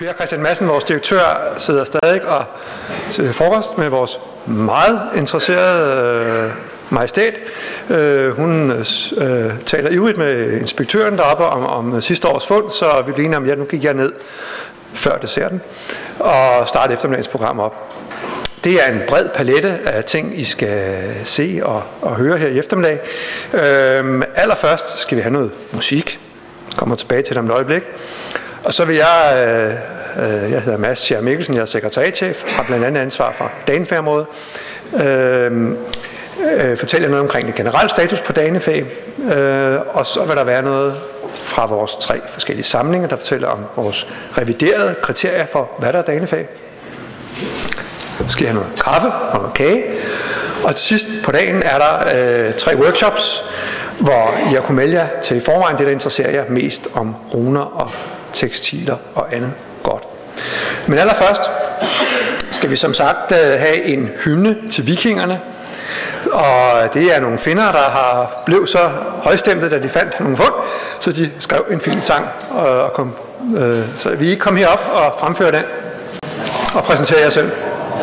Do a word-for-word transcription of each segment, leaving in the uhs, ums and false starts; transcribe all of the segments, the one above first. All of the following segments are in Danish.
Per Christian Madsen, vores direktør, sidder stadig og til frokost med vores meget interesserede øh, majestæt. Øh, hun øh, taler ivrigt med inspektøren deroppe om, om sidste års fund, så vi bliver enige om, ja, nu gik jeg ned før desserten og starte eftermiddagens program op. Det er en bred palette af ting, I skal se og, og høre her i eftermiddag. Øh, allerførst skal vi have noget musik. Jeg kommer tilbage til det om et øjeblik. Og så vil jeg, øh, jeg hedder Mads Scher Mikkelsen, jeg er sekretariatschef, har blandt andet ansvar for Danefæ-området. Øh, øh, fortæller noget omkring det generelle status på Danefæ, øh, og så vil der være noget fra vores tre forskellige samlinger, der fortæller om vores reviderede kriterier for, hvad der er Danefæ. Så skal jeg have noget kaffe og noget kage. Og til sidst på dagen er der øh, tre workshops, hvor I har kunnet melde jer til i forvejen det, der interesserer jer mest om runer og tekstiler og andet godt. Men allerførst skal vi som sagt have en hymne til vikingerne. Og det er nogle finner, der har blevet så højstemte, da de fandt nogle fund, så de skrev en fin sang. Og kom, øh, så vi kom herop og fremføre den og præsentere jer selv.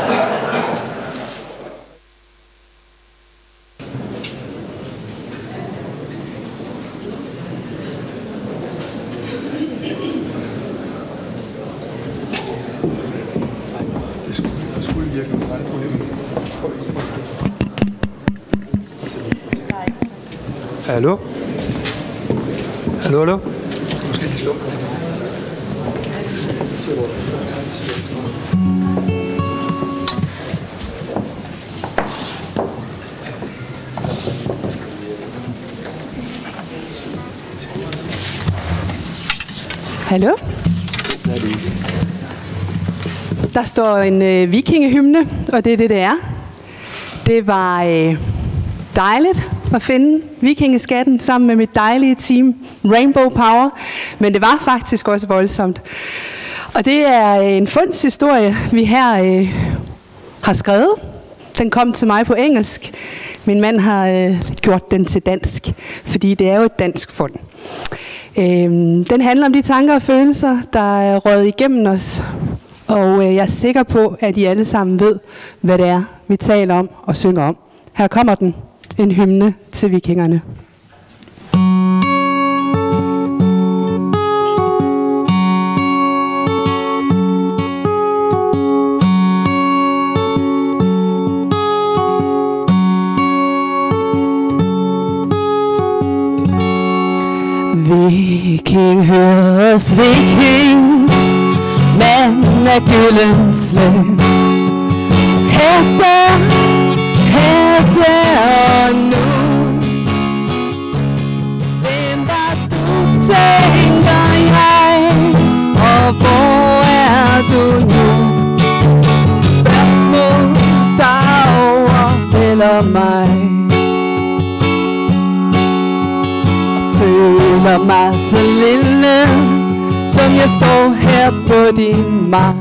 Hallo? Hallo, hallo? Jeg skal måske lige slukke. Hallo? Der står en øh, vikingehymne, og det er det, det er. Det var øh, dejligt at finde vikingeskatten sammen med mit dejlige team Rainbow Power, men det var faktisk også voldsomt. Og det er en fundshistorie, vi her øh, har skrevet. Den kom til mig på engelsk. Min mand har øh, gjort den til dansk, fordi det er jo et dansk fund. Øh, den handler om de tanker og følelser, der er røget igennem os, og øh, jeg er sikker på, at I alle sammen ved, hvad det er, vi taler om og synger om. Her kommer den. En hymne til vikingerne. Viking høres viking, mand af gyldenslæg. Hætter, hætter og nu. Hvem var du, tænker jeg, og hvor er du nu? Spørgsmål, der overvælder mig. Føler mig så lille, som jeg står her på din mark.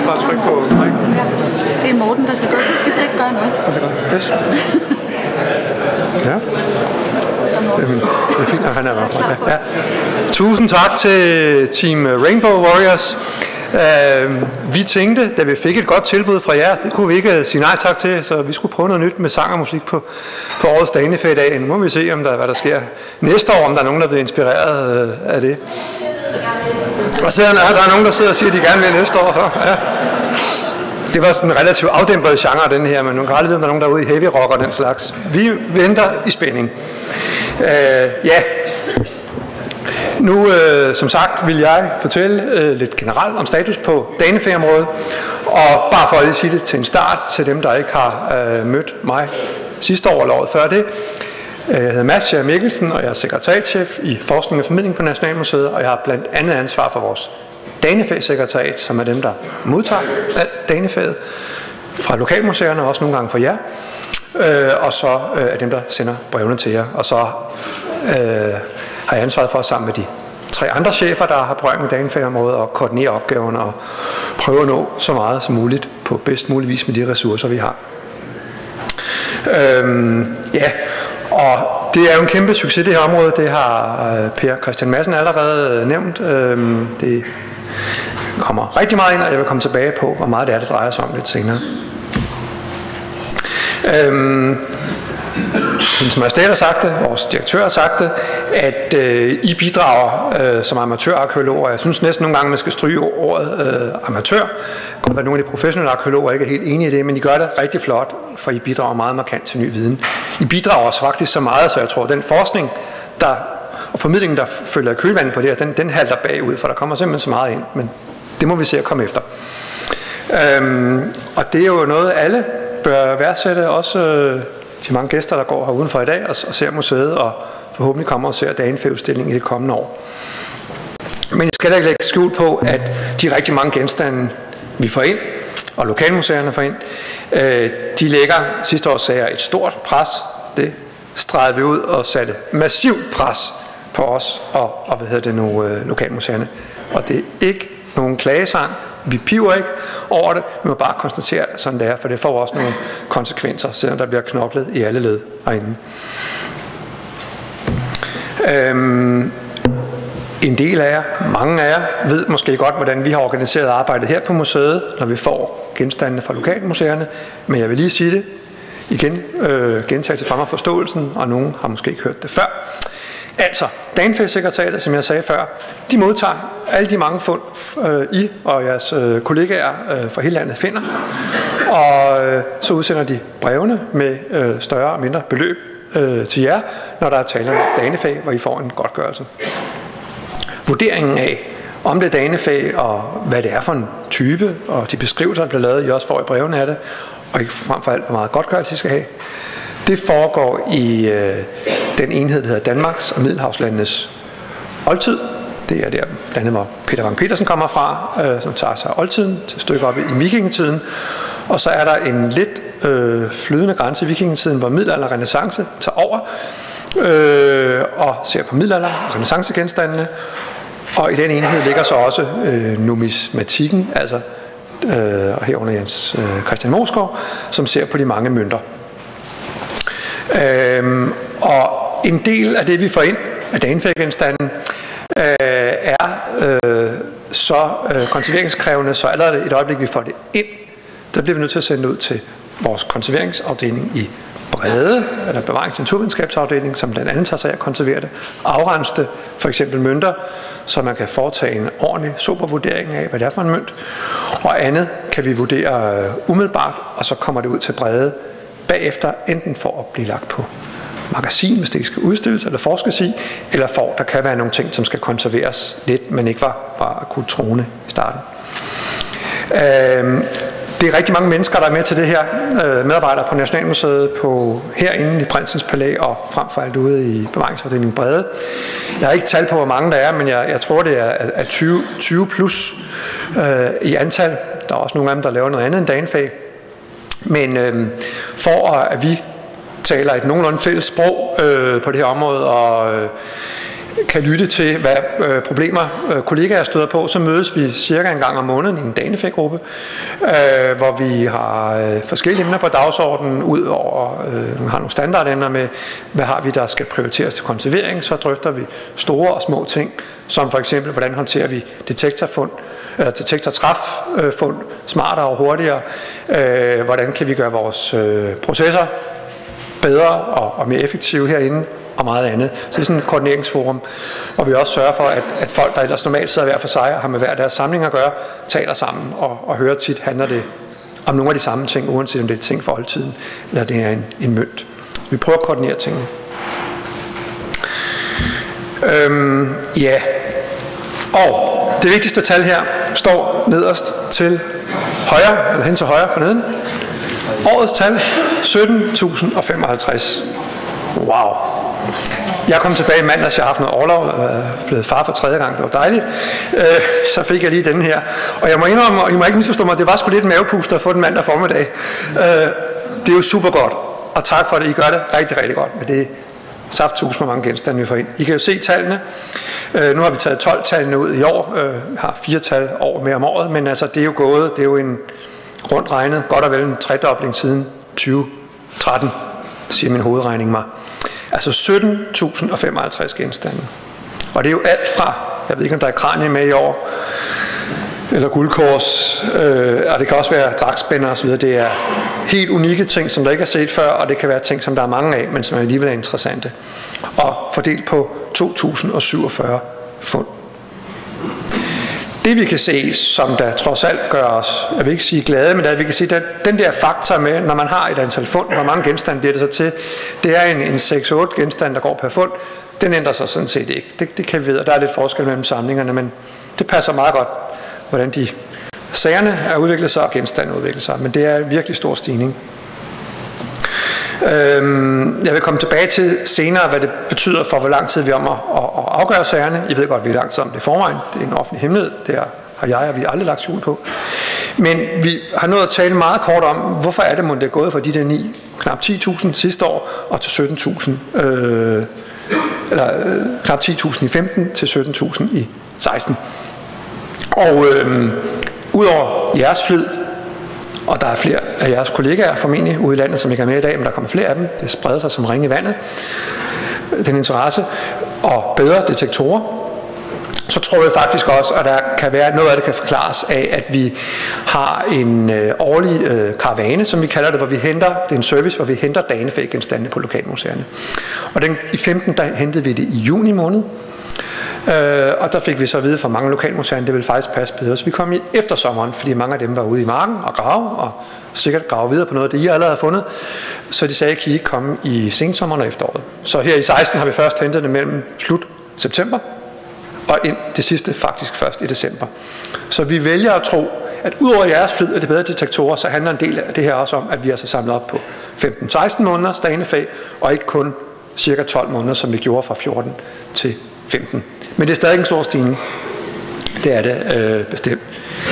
bare trykke på. Nej. Ja, det er Morten, der skal gøre. Du skal ikke gøre noget. Ja, det er godt. Yes. Ja. Jamen, det er fint, at han er der. Ja. Tusind tak til Team Rainbow Warriors. Uh, vi tænkte, da vi fik et godt tilbud fra jer, det kunne vi ikke sige nej tak til, så vi skulle prøve noget nyt med sang og musik på, på årets Danefæ-dag. Nu må vi se, om der, hvad der sker næste år, om der er nogen, der bliver inspireret uh, af det. Og så er der, der er nogen, der sidder og siger, at de gerne vil næste år. Så. Ja. Det var sådan en relativt afdæmpet genre, den her, men nu kan aldrig vide, om der er nogen derude i heavy rock og den slags. Vi venter i spænding. Uh, ja. Nu, øh, som sagt, vil jeg fortælle øh, lidt generelt om status på Danefæ-området, og bare for at lige sige det til en start, til dem, der ikke har øh, mødt mig sidste år eller året før det. Jeg hedder Mads Mikkelsen, og jeg er sekretariatschef i Forskning og Formidling på Nationalmuseet, og jeg har blandt andet ansvar for vores Danefæ-sekretariat, som er dem, der modtager Danefæet fra lokalmuseerne, og også nogle gange fra jer, øh, og så øh, er dem, der sender brevene til jer, og så øh, har jeg ansvaret for sammen med de tre andre chefer, der har berøring med Danefæ-området, og koordinere opgaverne og prøve at nå så meget som muligt på bedst mulig vis med de ressourcer, vi har. Øhm, ja, og det er jo en kæmpe succes, det her område. Det har Per Christian Madsen allerede nævnt. Øhm, det kommer rigtig meget ind, og jeg vil komme tilbage på, hvor meget det er, det drejer sig om lidt senere. Øhm, Hendes Majestæt har sagt det, vores direktør har sagt det, at øh, I bidrager øh, som amatørarkæologer. Jeg synes næsten nogle gange, man skal stryge ordet øh, amatør. Godt være nogle af de professionelle arkeologer ikke er helt enige i det, men I gør det rigtig flot, for I bidrager meget markant til ny viden. I bidrager også faktisk så meget, så jeg tror, at den forskning der, og formidlingen, der følger kølvandet på det her, den, den halter bagud, for der kommer simpelthen så meget ind, men det må vi se at komme efter. Øhm, og det er jo noget, alle bør værdsætte, også øh, de mange gæster, der går her udenfor i dag og, og ser museet, og forhåbentlig kommer og ser Danefæ-udstillingen i det kommende år. Men jeg skal da ikke lægge skjul på, at de rigtig mange genstande, vi får ind, og lokalmuseerne får ind, øh, de lægger, sidste år sagde jeg, et stort pres. Det stregede vi ud og satte massivt pres på os og, og hvad hedder det nu, øh, lokalmuseerne. Og det er ikke nogen klagesang. Vi piver ikke over det, vi må bare konstatere, sådan det er, for det får også nogle konsekvenser, selvom der bliver knoklet i alle led herinde. Øhm, en del af jer, mange af jer, ved måske godt, hvordan vi har organiseret arbejdet her på museet, når vi får genstandene fra lokalmuseerne, men jeg vil lige sige det igen, øh, gentage til fremme af forståelsen, og nogen har måske ikke hørt det før. Altså, Danefæ-sekretariatet, som jeg sagde før, de modtager alle de mange fund, øh, I og jeres øh, kollegaer øh, fra hele landet finder, og øh, så udsender de brevene med øh, større og mindre beløb øh, til jer, når der er tale om Danefæ, hvor I får en godtgørelse. Vurderingen af, om det er Danefæ, og hvad det er for en type, og de beskrivelser, der bliver lavet, I også får i brevene af det, og ikke frem for alt, hvor meget godtgørelse I skal have, det foregår i øh, den enhed, der hedder Danmarks og Middelhavslandenes oldtid. Det er der, blandt andet, hvor Peter Vang Petersen kommer fra, øh, som tager sig af oldtiden til stykke op i vikingetiden. Og så er der en lidt øh, flydende grænse i vikingetiden, hvor middelalder og renæssance tager over øh, og ser på middelalder og renæssancegenstandene. Og i den enhed ligger så også øh, numismatikken, altså øh, og herunder Jens øh, Christian Moskov, som ser på de mange mønter. Øhm, og en del af det, vi får ind af Danefæ-genstanden, øh, er øh, så øh, konserveringskrævende, så allerede et øjeblik, vi får det ind, der bliver vi nødt til at sende ud til vores konserveringsafdeling i Brede, eller bevarings- og naturvidenskabsafdeling, som blandt andet tager sig af at konservere det, afrense det, for eksempel mønter, så man kan foretage en ordentlig supervurdering af, hvad det er for en mønt, og andet kan vi vurdere øh, umiddelbart, og så kommer det ud til Brede bagefter, enten for at blive lagt på magasin, hvis det ikke skal udstilles eller forskes i, eller for, der kan være nogle ting, som skal konserveres lidt, men ikke var, var akut troende i starten. Øhm, det er rigtig mange mennesker, der er med til det her. Øh, medarbejdere på Nationalmuseet, på herinde i Prinsens Palæ og frem for alt ude i bevaringsafdelingen Brede. Jeg har ikke tal på, hvor mange der er, men jeg, jeg tror, det er, er tyve, tyve plus øh, i antal. Der er også nogle af dem, der laver noget andet end Danefæ. Men øh, for at vi taler et nogenlunde fælles sprog øh, på det her område, og øh, kan lytte til, hvad øh, problemer øh, kollegaer støder på, så mødes vi cirka en gang om måneden i en danefæ-gruppe, øh, hvor vi har øh, forskellige emner på dagsordenen, ud over, øh, vi har nogle standardemner med, hvad har vi, der skal prioriteres til konservering, så drøfter vi store og små ting, som for eksempel, hvordan håndterer vi detektorfund, eller detektortræffund smartere og hurtigere, øh, hvordan kan vi gøre vores øh, processer bedre og, og mere effektive herinde, og meget andet. Så det er sådan et koordineringsforum, hvor vi også sørger for, at, at folk, der ellers normalt sidder hver for sig og har med hver deres samling at gøre, taler sammen og, og hører tit, handler det om nogle af de samme ting, uanset om det er ting for oldtiden, eller det er en, en mønt. Vi prøver at koordinere tingene. Øhm, ja, og det vigtigste tal her står nederst til højre, eller hen til højre for neden. Årets tal, sytten tusind og femoghalvtreds. Wow. Jeg kom tilbage i mandags, jeg har haft noget overlov, jeg er blevet far for tredje gang, det var dejligt. Øh, så fik jeg lige den her. Og jeg må indrømme, og I må ikke misforstå mig, det var sgu lidt mavepuster at få den mandag formiddag. Øh, det er jo super godt, og tak for det, I gør det rigtig, rigtig godt. Men det er saft tusind, hvor mange genstande vi får ind. I kan jo se tallene. Øh, nu har vi taget tolv tallene ud i år, øh, har fire tal år mere om året, men altså det er jo gået, det er jo en rundt regnet, godt og vel en tredobling siden tyve tretten, siger min hovedregning mig. Altså sytten tusind og femoghalvtreds genstande. Og det er jo alt fra, jeg ved ikke om der er kranie med i år, eller guldkors, øh, og det kan også være dragtspænder osv. Det er helt unikke ting, som der ikke er set før, og det kan være ting, som der er mange af, men som er alligevel interessante. Og fordelt på to tusind og syvogfyrre fund. Det vi kan se, som der trods alt gør os, jeg vil ikke sige glade, men at vi kan se, at den der faktor med, når man har et antal fund, hvor mange genstande bliver det så til, det er en, en seks otte genstande, der går per fund, den ændrer sig sådan set ikke. Det, det kan vi vide, og der er lidt forskel mellem samlingerne, men det passer meget godt, hvordan de sagerne er udviklet sig, og genstanden udviklet sig, men det er en virkelig stor stigning. Øhm, jeg vil komme tilbage til senere, hvad det betyder for, hvor lang tid vi er om at, at, at afgøre sagerne. I ved godt, vi er lang tid om det i forvejen. Det er en offentlig hemmelighed. Det har jeg og vi aldrig lagt skjul på. Men vi har nået at tale meget kort om, hvorfor er det, at det er gået fra de der ni, knap ti tusind sidste år, og til sytten tusind, øh, eller øh, knap ti tusind i femten til sytten tusind i seksten. Og øh, udover jeres flid, og der er flere af jeres kollegaer formentlig ude i landet, som ikke er med i dag, men der kommer flere af dem. Det spreder sig som ringe i vandet, den interesse, og bedre detektorer. Så tror jeg faktisk også, at der kan være noget af det kan forklares af, at vi har en øh, årlig øh, karavane, som vi kalder det, hvor vi henter, det er en service, hvor vi henter danefæ-genstande på lokalmuseerne. Og den, i femten der hentede vi det i juni måned. Øh, og der fik vi så at vide fra mange lokalmuseer, det ville faktisk passe bedre. Så vi kom i eftersommeren, fordi mange af dem var ude i marken og grave, og sikkert grave videre på noget af det, I allerede har fundet. Så de sagde, kan I ikke komme i sensommeren og efteråret. Så her i seksten har vi først hentet det mellem slut september, og ind det sidste faktisk først i december. Så vi vælger at tro, at udover jeres flid af de bedre detektorer, så handler en del af det her også om, at vi er så samlet op på femten seksten måneders danefæ, og ikke kun cirka tolv måneder, som vi gjorde fra fjorten til femten. Men det er stadig en stor stigning. Det er det øh, bestemt.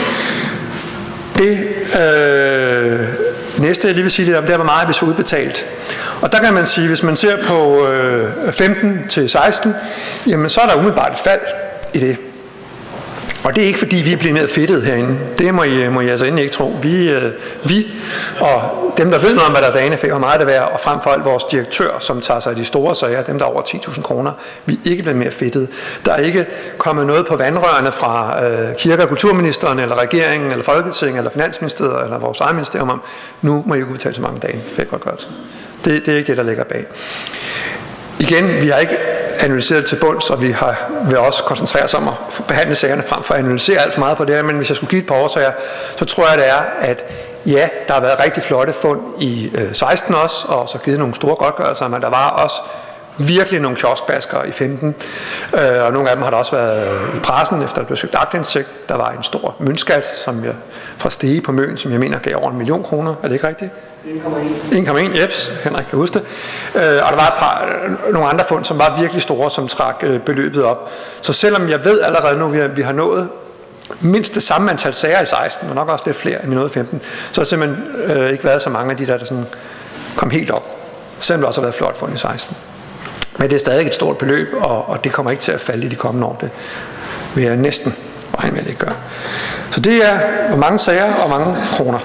Det øh, næste, jeg lige vil sige lidt om, det er, hvor meget vi så udbetalt. Og der kan man sige, hvis man ser på øh, femten til seksten, jamen så er der umiddelbart et fald i det. Og det er ikke fordi, vi er blevet mere fedtet herinde. Det må I, må I altså endelig ikke tro. Vi, øh, vi og dem, der ved noget om, hvad der er danefæ, hvor meget det er, og frem for alt vores direktør, som tager sig af de store sager, dem der er over ti tusind kroner, vi er ikke blevet mere fedtet. Der er ikke kommet noget på vandrørene fra øh, kirke- og kulturministeren, eller regeringen, eller Folketinget, eller Finansministeriet, eller vores eget ministerium om, nu må I ikke udbetale så mange danefæ-godtgørelser. Det, det er ikke det, der ligger bag. Igen, vi har ikke analyseret til bunds, og vi har, vil også koncentrere os om at behandle sagerne frem for at analysere alt for meget på det her, men hvis jeg skulle give et par årsager, så tror jeg, det er, at ja, der har været rigtig flotte fund i øh, seksten også, og så givet nogle store godtgørelser, men der var også virkelig nogle kioskbaskere i femten, øh, og nogle af dem har der også været i pressen, efter der blev søgt aktindsigt. Der var en stor møntskat, som jeg, fra Stege på Møn, som jeg mener gav over en million kroner. Er det ikke rigtigt? en komma en, jeps, Henrik kan huske det. Øh, og der var et par, nogle andre fund, som var virkelig store, som trak øh, beløbet op. Så selvom jeg ved allerede nu, vi har, vi har nået mindst det samme antal sager i seksten, og nok også lidt flere end vi nåede i femten, så har der simpelthen øh, ikke været så mange af de der, der sådan kom helt op. Selvom der også har været flot fund i seksten. Men det er stadig et stort beløb, og, og det kommer ikke til at falde i de kommende år. Det vil jeg næsten regne med, at det ikke gør. Så det er mange sager og mange kroner.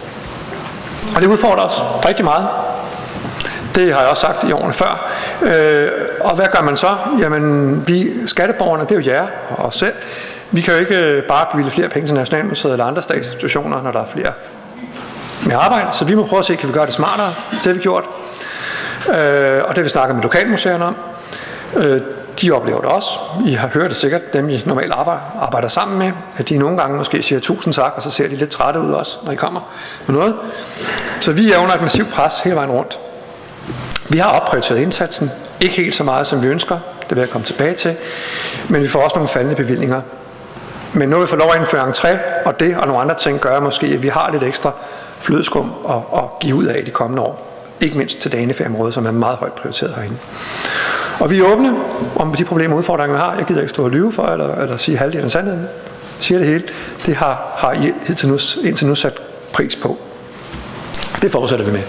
Og det udfordrer os rigtig meget. Det har jeg også sagt i årene før. Øh, og hvad gør man så? Jamen, vi skatteborgerne, det er jo jer og os selv. Vi kan jo ikke bare bevilge flere penge til Nationalmuseet eller andre statsinstitutioner, når der er flere med arbejde. Så vi må prøve at se, kan vi gøre det smartere. Det har vi gjort. Øh, og det vi snakker med lokalmuseerne om. Øh, de oplever det også. I har hørt det sikkert, dem I normalt arbejder, arbejder sammen med, at de nogle gange måske siger tusind tak, og så ser de lidt trætte ud også, når I kommer med noget. Så vi er under et massivt pres hele vejen rundt. Vi har opprioriteret indsatsen, ikke helt så meget som vi ønsker, det vil jeg komme tilbage til, men vi får også nogle faldende bevillinger. Men nu vi får lov at indføre entré, og det og nogle andre ting gør måske, at vi har lidt ekstra flødeskum at, at give ud af de kommende år. Ikke mindst til danefærområdet, som er meget højt prioriteret herinde. Og vi er åbne om de problemer og udfordringer, vi har. Jeg gider ikke stå og lyve for, eller, eller sige halvdelen af sandheden. Jeg siger det hele. Det har, har I indtil nu, indtil nu sat pris på. Det fortsætter vi med.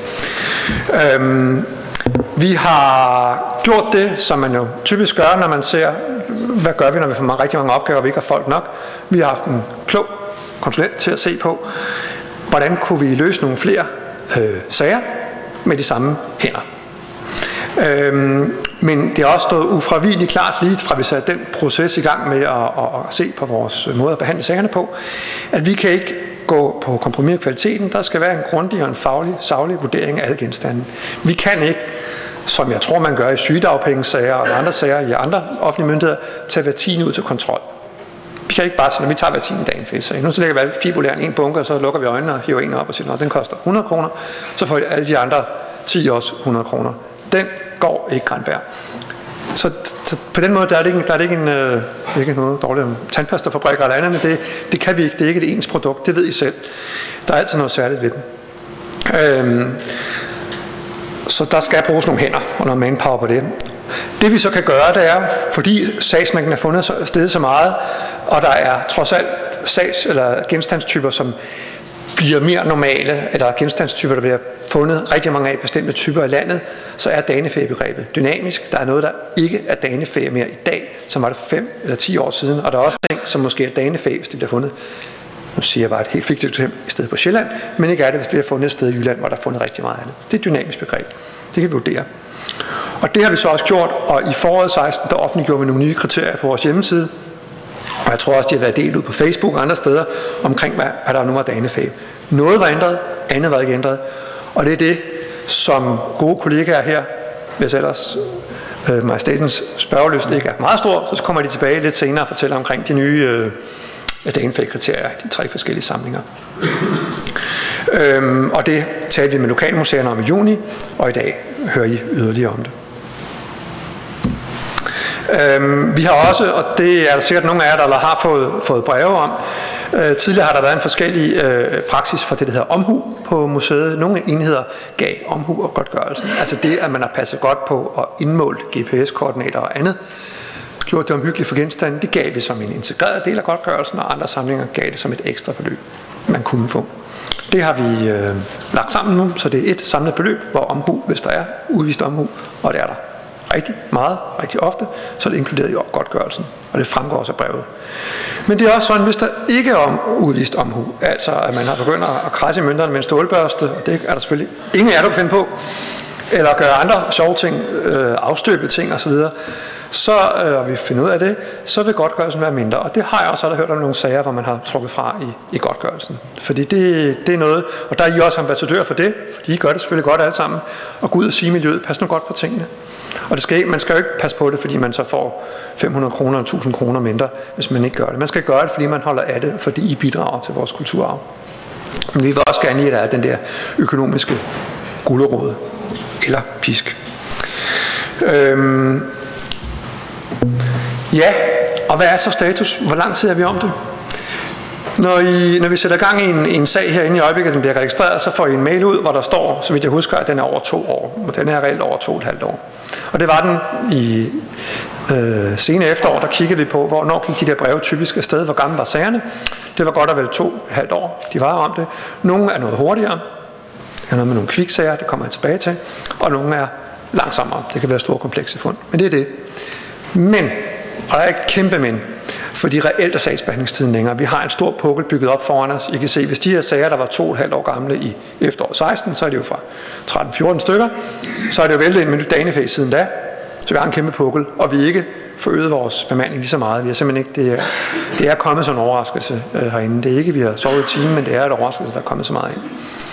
Øhm, vi har gjort det, som man jo typisk gør, når man ser, hvad gør vi, når vi får mange, rigtig mange opgaver, og vi ikke har folk nok. Vi har haft en klog konsulent til at se på, hvordan kunne vi løse nogle flere øh, sager med de samme hænder. Øhm, men det er også stået ufravigeligt klart lige fra vi satte den proces i gang med at, at, at se på vores måde at behandle sagerne på, at vi kan ikke gå på kompromis med kvaliteten. Der skal være en grundig og en faglig, saglig vurdering af alle genstande. Vi kan ikke, som jeg tror man gør i sygedagpengesager og andre sager i andre offentlige myndigheder, tage hver tiende ud til kontrol. Vi kan ikke bare sige, at vi tager hver tiende dagen for sag. Nu så lægger vi alle fibulæren i en bunke, og så lukker vi øjnene og hiver en op og siger, at den koster hundrede kroner, så får alle de andre ti også hundrede kroner. Den går ikke Granberg. Så, så på den måde der er det ikke, der er det ikke, en, øh, ikke noget dårligt om tandpastafabrik eller andet, men det, det kan vi ikke. Det er ikke et ens produkt, det ved I selv. Der er altid noget særligt ved den. Øhm, så der skal bruges nogle hænder og noget manpower på det. Det vi så kan gøre, det er, fordi sagsmængden er fundet stedet så meget, og der er trods alt sags- eller genstandstyper, som bliver mere normale, eller genstandstyper, der bliver fundet rigtig mange af bestemte typer i landet, så er danefæ-begrebet dynamisk. Der er noget, der ikke er danefæ mere i dag, som var det for fem eller ti år siden, og der er også ting, som måske er danefæ, hvis det bliver fundet, nu siger jeg bare et helt fiktivt eksempel, i stedet på Sjælland, men ikke er det, hvis det bliver fundet et sted i Jylland, hvor der er fundet rigtig meget af det. Det er et dynamisk begreb. Det kan vi vurdere. Og det har vi så også gjort, og i foråret seksten, der offentliggjorde vi nogle nye kriterier på vores hjemmeside, og jeg tror også, de har været delt ud på Facebook og andre steder, omkring hvad, hvad der nu var danefæ. Noget var ændret, andet var ikke ændret. Og det er det, som gode kollegaer her, hvis ellers øh, majestætens spørgelyst ikke er meget stor, så kommer de tilbage lidt senere og fortæller omkring de nye øh, danefæ-kriterier, de tre forskellige samlinger. øhm, og det talte vi med lokalmuseerne om i juni, og i dag hører I yderligere om det. Øhm, vi har også, og det er der sikkert nogle af jer, der har fået, fået breve om, øh, tidligere har der været en forskellig øh, praksis for det, der hedder omhu på museet. Nogle enheder gav omhu og godtgørelsen, altså det, at man har passet godt på og indmålt G P S-koordinater og andet, gjort det omhyggeligt for genstanden, det gav vi som en integreret del af godtgørelsen, og andre samlinger gav det som et ekstra beløb, man kunne få. Det har vi øh, lagt sammen nu, så det er et samlet beløb, hvor omhu, hvis der er udvist omhu, og det er der rigtig meget, rigtig ofte, så er det inkluderet i godtgørelsen, og det fremgår også af brevet. Men det er også sådan, hvis der ikke er om, udvist omhu, altså at man har begyndt at krasse i mønterne med en stålbørste, og det er der selvfølgelig ingen af jer, der kan finde på, eller gøre andre sjove ting, øh, afstøbe ting osv., så øh, vi finder ud af det, så vil godtgørelsen være mindre. Og det har jeg også hørt om nogle sager, hvor man har trukket fra i, i godtgørelsen. Fordi det, det er noget, og der er I også ambassadør for det, fordi I gør det selvfølgelig godt alle sammen, og gå ud og sige miljøet, pas nu godt på tingene. Og det skal, man skal jo ikke passe på det, fordi man så får fem hundrede kroner eller tusind kroner mindre, hvis man ikke gør det. Man skal gøre det, fordi man holder af det, fordi I bidrager til vores kulturarv. Men vi vil også gerne lide, at der er den der økonomiske gulerod eller pisk. Øhm Ja, og hvad er så status? Hvor lang tid er vi om det? Når, I, når vi sætter gang i en, en sag herinde i øjeblikket, den bliver registreret, så får I en mail ud, hvor der står, så vidt jeg husker, at den er over to år. Og den er reelt over to og et halvt år. Og det var den i øh, sene efterår, der kiggede vi på, hvornår gik de der breve typisk afsted, hvor gamle var sagerne. Det var godt og vel to og et halvt år, de var om det. Nogle er noget hurtigere, er noget med nogle kviksager, det kommer jeg tilbage til, og nogle er langsommere. Det kan være store komplekse fund, men det er det. Men, og der er et kæmpe men, fordi reelt er sagsbehandlingstiden længere. Vi har en stor pukkel bygget op foran os. I kan se, hvis de her sager, der var to og et halvt år gamle i efteråret seksten, så er det jo fra tretten fjorten stykker, så er det jo væltet en minut danefag siden da, så vi har en kæmpe pukkel, og vi ikke forøget vores bemanding lige så meget. Vi har simpelthen ikke, det er, det er kommet som en overraskelse øh, herinde. Det er ikke, vi har sovet i timen, men det er et overraskelse, der er kommet så meget ind.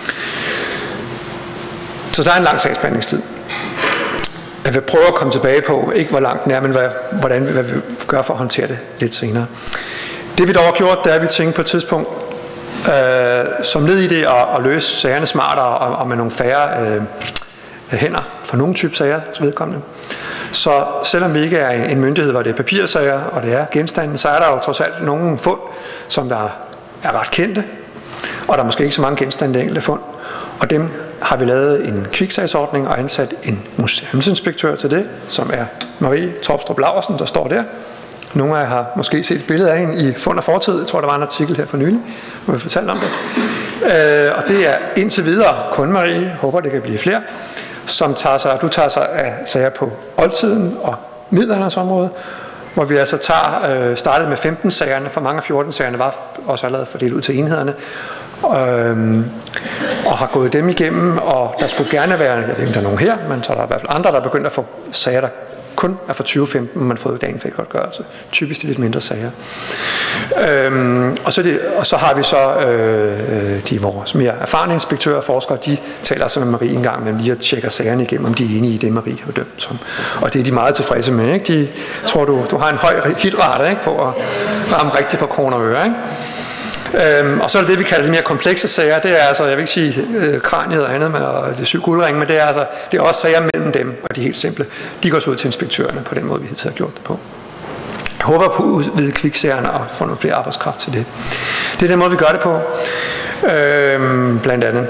Så der er en lang sagsbehandlingstid. Jeg vil prøve at komme tilbage på, ikke hvor langt den er, men hvad, hvordan hvad vi gør for at håndtere det lidt senere. Det vi dog har gjort, det er, at vi tænker på et tidspunkt, øh, som led i det at, at løse sagerne smartere og, og med nogle færre øh, hænder for nogle type sager vedkommende. Så selvom vi ikke er en myndighed, hvor det er papirsager, og det er genstande, så er der jo trods alt nogle fund, som der er ret kendte, og der er måske ikke så mange genstande i enkelte fund. Og dem har vi lavet en kviksagsordning og ansat en museumsinspektør til det, som er Marie Topstrup Laursen, der står der. Nogle af jer har måske set et billede af hende i Fund og Fortid. Jeg tror, der var en artikel her for nylig, hvor vi fortalte om det. Øh, og det er indtil videre kun Marie, håber det kan blive flere, som tager sig, du tager sig af sager på oldtiden og middelalderens område, hvor vi altså tager, øh, startede med femten sagerne, for mange af fjorten sagerne var også allerede fordelt ud til enhederne, Øhm, og har gået dem igennem, og der skulle gerne være, jeg ved ikke, der er nogen her, men så er der i hvert fald andre, der er begyndt at få sager, der kun er fra tyve femten, man får jo dagen fik godtgørelse. Typisk de lidt mindre sager. Øhm, og, så det, og så har vi så øh, de vores mere erfarne inspektører og forskere, de taler så med Marie en gang, men lige at tjekke sagerne igennem, om de er enige i det, Marie har dømt som. Og det er de meget tilfredse med, ikke? De tror, du, du har en høj hitrate, ikke? På at ramme rigtigt på kroner og øre, ikke? Øhm, og så er det det, vi kalder de mere komplekse sager. Det er altså, jeg vil ikke sige øh, kraniet og andet med og det syv guldringe, men det er altså, det er også sager mellem dem, og de er helt simple. De går så ud til inspektørerne på den måde, vi hidtil har gjort det på. Jeg håber på at udvide kviksagerne og få nogle flere arbejdskraft til det. Det er den måde, vi gør det på, øhm, blandt andet.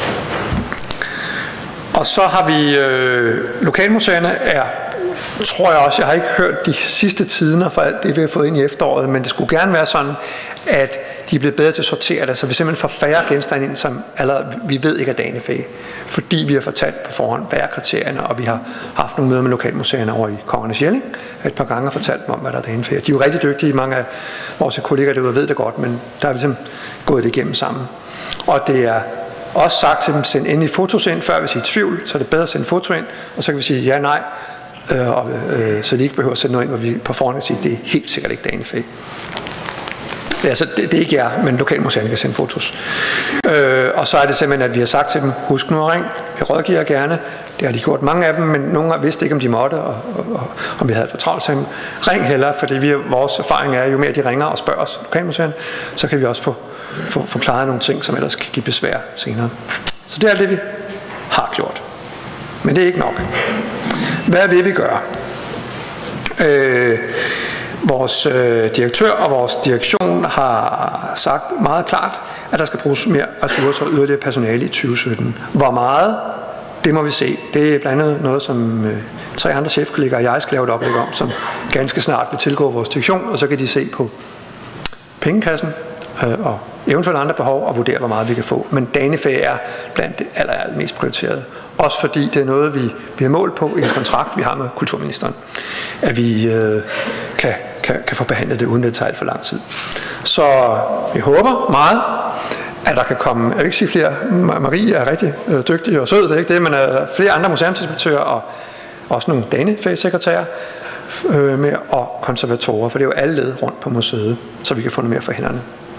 Og så har vi øh, lokalmuseerne er, tror jeg også, jeg har ikke hørt de sidste tider for alt det, vi har fået ind i efteråret, men det skulle gerne være sådan, at de er blevet bedre til at sortere det, så vi simpelthen får færre genstande ind, som allerede, vi ved ikke er danefæ, fordi vi har fortalt på forhånd, hvad er kriterierne, og vi har haft nogle møder med lokalmuseerne over i Kongernes Jelling, et par gange har fortalt dem om, hvad der er danefæ. De er jo rigtig dygtige, mange af vores kolleger derude ved det godt, men der har vi simpelthen gået det igennem sammen. Og det er også sagt til dem, send endelig fotos ind, før vi siger tvivl, så er det bedre at sende foto ind, og så kan vi sige ja, nej, øh, og, øh, så de ikke behøver at sende noget ind, hvor vi på forhånd kan sige, det er helt sikkert ikke danefæ. Altså, det, det er ikke jer, men lokalmuseerne kan sende fotos. Øh, og så er det simpelthen, at vi har sagt til dem, husk nu at ringe, vi rådgiver gerne. Det har de gjort mange af dem, men nogle har vidst ikke, om de måtte, og, og, og om vi havde for travlt til dem. Ring hellere, fordi vi, vores erfaring er, jo mere de ringer og spørger os lokalmuseerne, så kan vi også få, få, få klaret nogle ting, som ellers kan give besvær senere. Så det er alt det, vi har gjort. Men det er ikke nok. Hvad vil vi gøre? Øh, Vores øh, direktør og vores direktion har sagt meget klart, at der skal bruges mere ressourcer og yderligere personale i tyve sytten. Hvor meget? Det må vi se. Det er blandt andet noget, som øh, tre andre chefkolleger og jeg skal lave et oplæg om, som ganske snart vil tilgå vores direktion, og så kan de se på pengekassen øh, og eventuelle andre behov og vurdere, hvor meget vi kan få. Men danefæ er blandt det aller, aller mest prioriteret. Også fordi det er noget, vi, vi har målt på i en kontrakt, vi har med kulturministeren, at vi øh, kan, kan, kan få behandlet det, uden det tager alt for lang tid. Så vi håber meget, at der kan komme, jeg vil ikke sige flere, Marie er rigtig øh, dygtig og sød, det er ikke det, men øh, flere andre museumsinspektører og også nogle danefæ-sekretærer øh, med og konservatorer, for det er jo alle led rundt på museet, så vi kan få noget mere for hænderne.